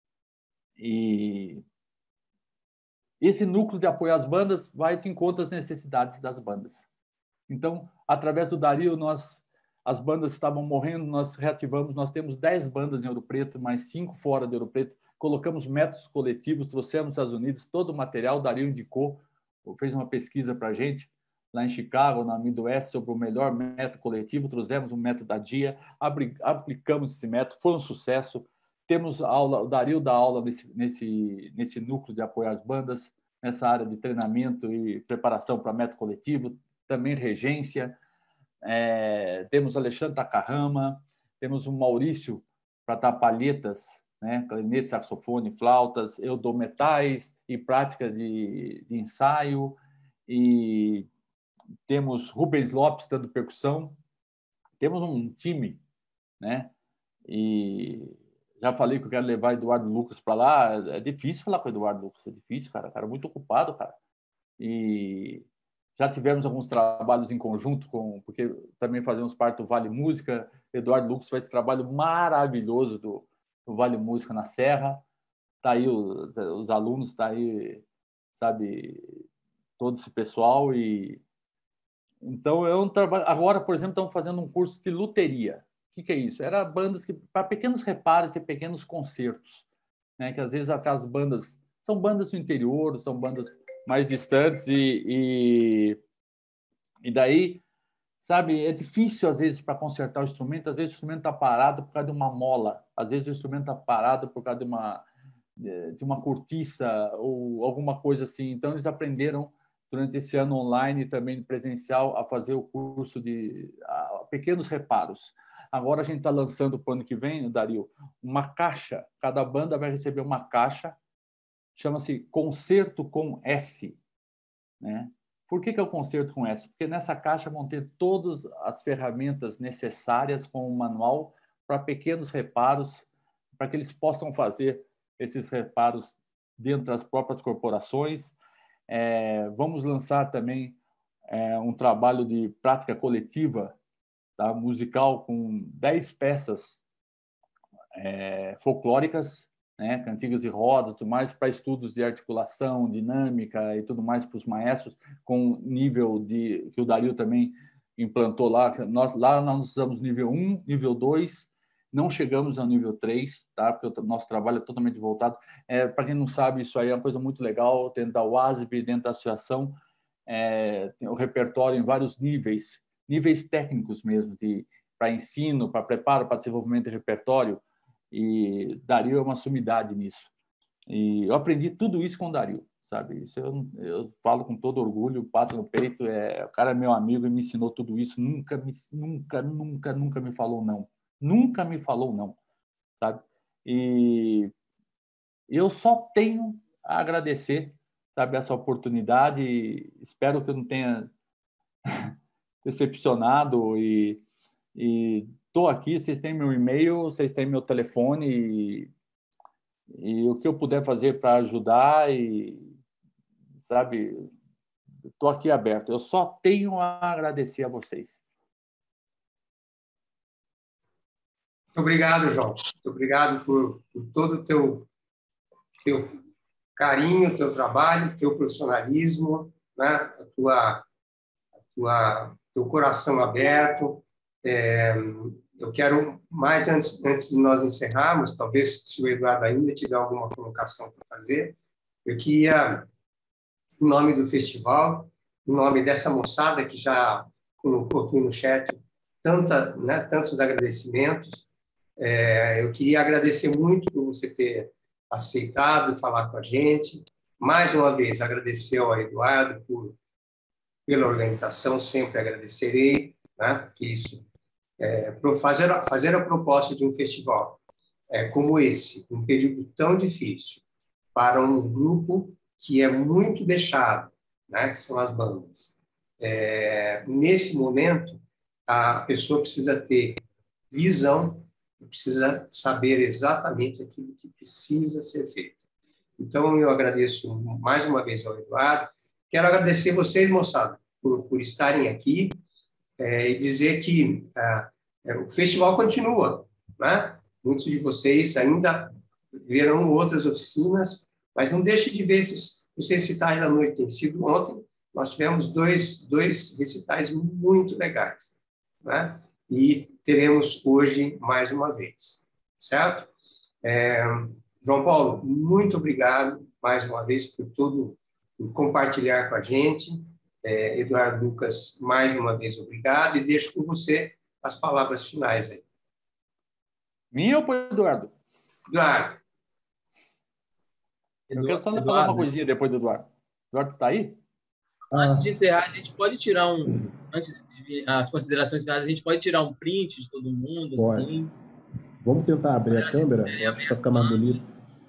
e esse núcleo de apoio às bandas vai de encontro às necessidades das bandas. Então, através do Dario, nós, as bandas estavam morrendo, nós reativamos, nós temos dez bandas em Ouro Preto, mais cinco fora de Ouro Preto, colocamos métodos coletivos, trouxemos dos Estados Unidos todo o material, o Dario indicou, fez uma pesquisa para a gente, lá em Chicago, na Midwest, sobre o melhor método coletivo, trouxemos um método da D I A, aplicamos esse método, foi um sucesso. Temos aula, o Dario dá aula nesse, nesse, nesse núcleo de apoio às bandas, nessa área de treinamento e preparação para método coletivo, também regência. É, temos o Alexandre Takahama, temos o Maurício para dar palhetas, né? Clarinete, saxofone, flautas. Eu dou metais e prática de, de ensaio. E temos Rubens Lopes dando percussão. Temos um time, né? E já falei que eu quero levar Eduardo Lucas para lá. É difícil falar com o Eduardo Lucas, é difícil, cara. Cara muito ocupado, cara. E já tivemos alguns trabalhos em conjunto, com, porque também fazemos parte do Vale Música. Eduardo Lucas faz esse trabalho maravilhoso do, do Vale Música na Serra. Tá aí os, os alunos, tá aí, sabe, todo esse pessoal. E então eu trabalho. Agora, por exemplo, estamos fazendo um curso de luteria. O que, que é isso? Era bandas que para pequenos reparos e pequenos concertos, né? Que às vezes aquelas bandas são bandas do interior, são bandas mais distantes e, e, e daí, sabe, é difícil às vezes para consertar o instrumento, às vezes o instrumento está parado por causa de uma mola, às vezes o instrumento está parado por causa de uma, de uma cortiça ou alguma coisa assim. Então eles aprenderam durante esse ano online e também presencial a fazer o curso de a, pequenos reparos. Agora a gente está lançando para o ano que vem, Dario, uma caixa, cada banda vai receber uma caixa, chama-se Concerto com S, né? Por que que é o Concerto com S? Porque nessa caixa vão ter todas as ferramentas necessárias com o manual para pequenos reparos, para que eles possam fazer esses reparos dentro das próprias corporações. É, vamos lançar também é, um trabalho de prática coletiva, tá, musical, com dez peças é, folclóricas, né, cantigas e rodas, tudo mais, para estudos de articulação, dinâmica e tudo mais para os maestros, com nível de que o Dario também implantou lá. Nós, lá nós usamos nível um, nível dois, não chegamos ao nível três, tá? Porque o nosso trabalho é totalmente voltado. É, para quem não sabe, isso aí é uma coisa muito legal, dentro da U A S B, dentro da associação, é, tem o repertório em vários níveis, níveis técnicos mesmo, para ensino, para preparo, para desenvolvimento de repertório. E Dario é uma sumidade nisso. E eu aprendi tudo isso com o Dario, sabe? Isso eu, eu falo com todo orgulho, bato no peito. É, o cara é meu amigo e me ensinou tudo isso. Nunca, me, nunca, nunca, nunca me falou não. Nunca me falou não, sabe? E eu só tenho a agradecer, sabe, essa oportunidade. Espero que eu não tenha decepcionado e e estou aqui, vocês têm meu e-mail, vocês têm meu telefone e, e o que eu puder fazer para ajudar e, sabe, estou aqui aberto. Eu só tenho a agradecer a vocês. Muito obrigado, João. Muito obrigado por, por todo o teu, teu carinho, teu trabalho, teu profissionalismo, né? a tua, a tua, teu coração aberto. É, eu quero, mais antes, antes de nós encerrarmos, talvez se o Eduardo ainda tiver alguma colocação para fazer, eu queria, em nome do festival, em nome dessa moçada que já colocou aqui no chat tanta, né, tantos agradecimentos, é, eu queria agradecer muito por você ter aceitado falar com a gente. Mais uma vez, agradecer ao Eduardo por, pela organização, sempre agradecerei, né, que isso É, fazer, a, fazer a proposta de um festival é, como esse, um período tão difícil, para um grupo que é muito deixado, né, que são as bandas. É, nesse momento, a pessoa precisa ter visão, precisa saber exatamente aquilo que precisa ser feito. Então, eu agradeço mais uma vez ao Eduardo. Quero agradecer vocês, moçada, por, por estarem aqui. É, e dizer que ah, é, o festival continua, né? Muitos de vocês ainda verão outras oficinas, mas não deixe de ver esses, os recitais da noite. Tem sido ontem, nós tivemos dois, dois recitais muito legais, né? E teremos hoje mais uma vez, certo? É, João Paulo, muito obrigado mais uma vez por tudo, por compartilhar com a gente. É, Eduardo Lucas, mais uma vez, obrigado, e deixo com você as palavras finais aí. Minha ou para o Eduardo? Eduardo. Eu quero só Eduardo, falar uma coisinha depois do Eduardo. Eduardo está aí? Antes de encerrar, a gente pode tirar um... Antes de as considerações finais, a gente pode tirar um print de todo mundo, pode. assim. Vamos tentar abrir a câmera para ficar mais bonito.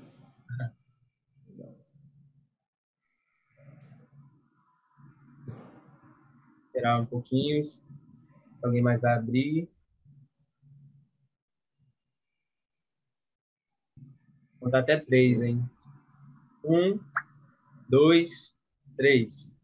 Esperar um pouquinho. Alguém mais vai abrir. Vou contar até três, hein? Um, dois, três.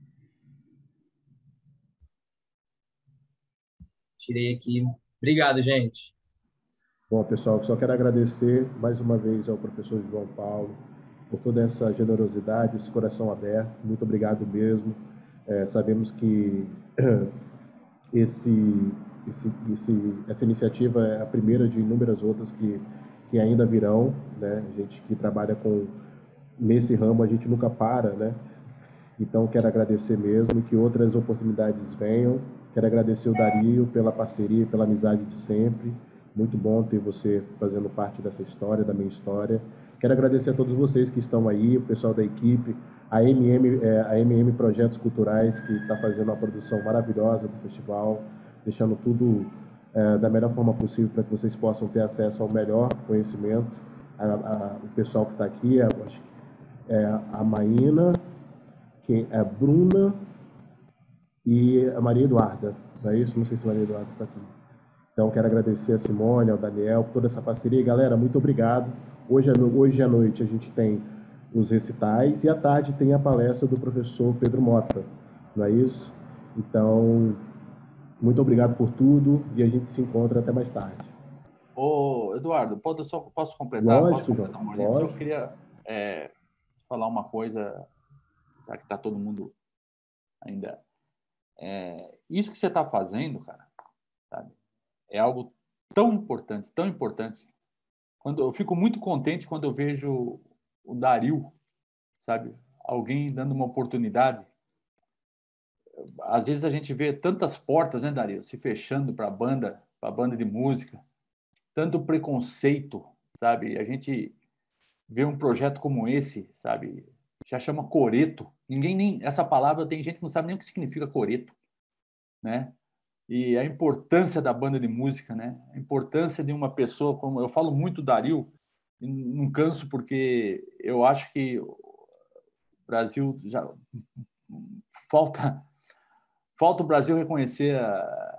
Tirei aqui. Obrigado, gente. Bom, pessoal, só quero agradecer mais uma vez ao professor João Paulo por toda essa generosidade, esse coração aberto. Muito obrigado mesmo. É, sabemos que esse, esse, esse, essa iniciativa é a primeira de inúmeras outras que, que ainda virão, né? A gente que trabalha com, nesse ramo, a gente nunca para, né? Então, quero agradecer mesmo e que outras oportunidades venham. Quero agradecer o Dario pela parceria, pela amizade de sempre. Muito bom ter você fazendo parte dessa história, da minha história. Quero agradecer a todos vocês que estão aí, o pessoal da equipe, a M M, é, a M M Projetos Culturais, que está fazendo uma produção maravilhosa do festival, deixando tudo é, da melhor forma possível para que vocês possam ter acesso ao melhor conhecimento. A, a, o pessoal que está aqui, a, acho que é a Maína, que é a Bruna e a Maria Eduarda. Não é isso? Não sei se a Maria Eduarda está aqui. Então, quero agradecer a Simone, ao Daniel, por toda essa parceria. E, galera, muito obrigado. Hoje, hoje à noite a gente tem os recitais e à tarde tem a palestra do professor Pedro Mota. Não é isso? Então, muito obrigado por tudo e a gente se encontra até mais tarde. Ô, Eduardo, pode, só, posso completar? Lógico, posso completar João. uma Lógico. Só queria é, falar uma coisa, já que está todo mundo ainda... É, isso que você está fazendo, cara, sabe? É algo tão importante, tão importante. Quando eu fico muito contente quando eu vejo o Dario, sabe? Alguém dando uma oportunidade. Às vezes a gente vê tantas portas, né, Dario, se fechando para a banda, para a banda de música, tanto preconceito, sabe? A gente vê um projeto como esse, sabe? Já chama coreto. Ninguém nem essa palavra tem gente que não sabe nem o que significa coreto, né? E a importância da banda de música, né? A importância de uma pessoa, como eu falo muito do Dario, não canso porque eu acho que o Brasil já falta falta o Brasil reconhecer a,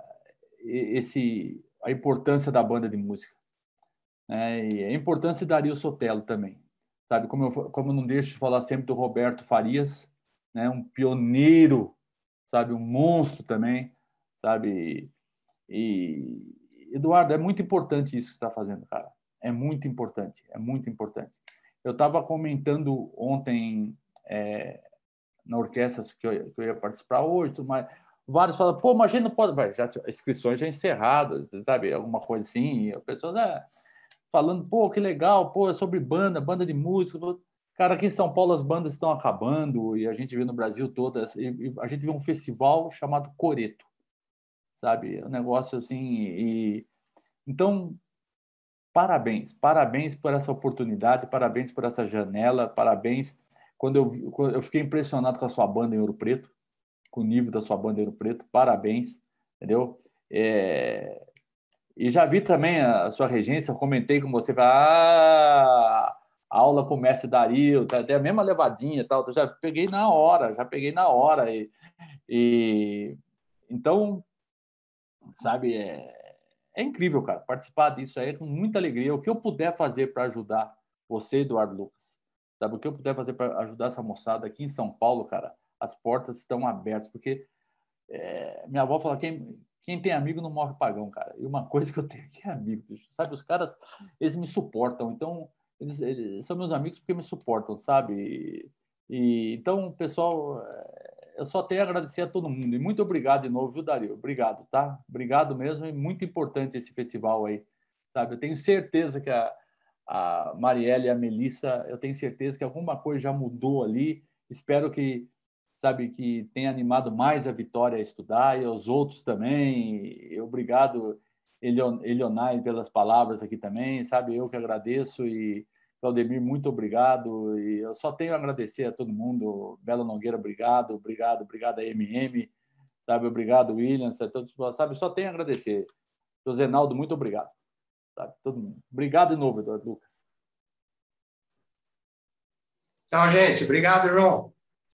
esse a importância da banda de música, né? E a importância de Dario Sotelo também, sabe? Como eu como eu não deixo de falar sempre do Roberto Farias, né? Um pioneiro, sabe? Um monstro também. Sabe? E, Eduardo, é muito importante isso que você está fazendo, cara. É muito importante, é muito importante. Eu estava comentando ontem é, na orquestra que eu, que eu ia participar hoje, tudo mais. Vários falam, pô, mas a gente não pode... Vai, já, inscrições já encerradas, sabe? Alguma coisa assim. E a pessoa é, falando, pô, que legal, pô, é sobre banda, banda de música. Cara, aqui em São Paulo as bandas estão acabando e a gente vê no Brasil todas. E, e a gente vê um festival chamado Coreto. Sabe? Um negócio assim. E... Então, parabéns. Parabéns por essa oportunidade, parabéns por essa janela, parabéns. Quando eu, quando eu fiquei impressionado com a sua banda em Ouro Preto, com o nível da sua banda em Ouro Preto, parabéns, entendeu? É... E já vi também a sua regência, eu comentei com você, ah, a aula começa Dario, tá, tem a mesma levadinha e tal, eu já peguei na hora, já peguei na hora. E, e... Então, sabe, é, é incrível, cara, participar disso aí com muita alegria. O que eu puder fazer para ajudar você, Eduardo Lucas, sabe, o que eu puder fazer para ajudar essa moçada aqui em São Paulo, cara, as portas estão abertas, porque é, minha avó fala, quem, quem tem amigo não morre pagão, cara. E uma coisa que eu tenho aqui é amigo, sabe, os caras, eles me suportam, então, eles, eles são meus amigos porque me suportam, sabe, e, e então, pessoal... É, eu só tenho a agradecer a todo mundo. E muito obrigado de novo, viu, Dario? Obrigado, tá? Obrigado mesmo. É muito importante esse festival aí, sabe? Eu tenho certeza que a, a Marielle e a Melissa, eu tenho certeza que alguma coisa já mudou ali. Espero que, sabe, que tenha animado mais a Vitória a estudar e aos outros também. E obrigado, Elionai, pelas palavras aqui também, sabe? Eu que agradeço e... Claudemir, muito obrigado. E eu só tenho a agradecer a todo mundo. Bela Nogueira, obrigado. Obrigado, obrigado a M M. Sabe, obrigado, Williams. A todos, sabe, só tenho a agradecer. José Naldo, muito obrigado. sabe? Todo mundo. Obrigado de novo, Eduardo Lucas. Tchau, gente. Obrigado, João.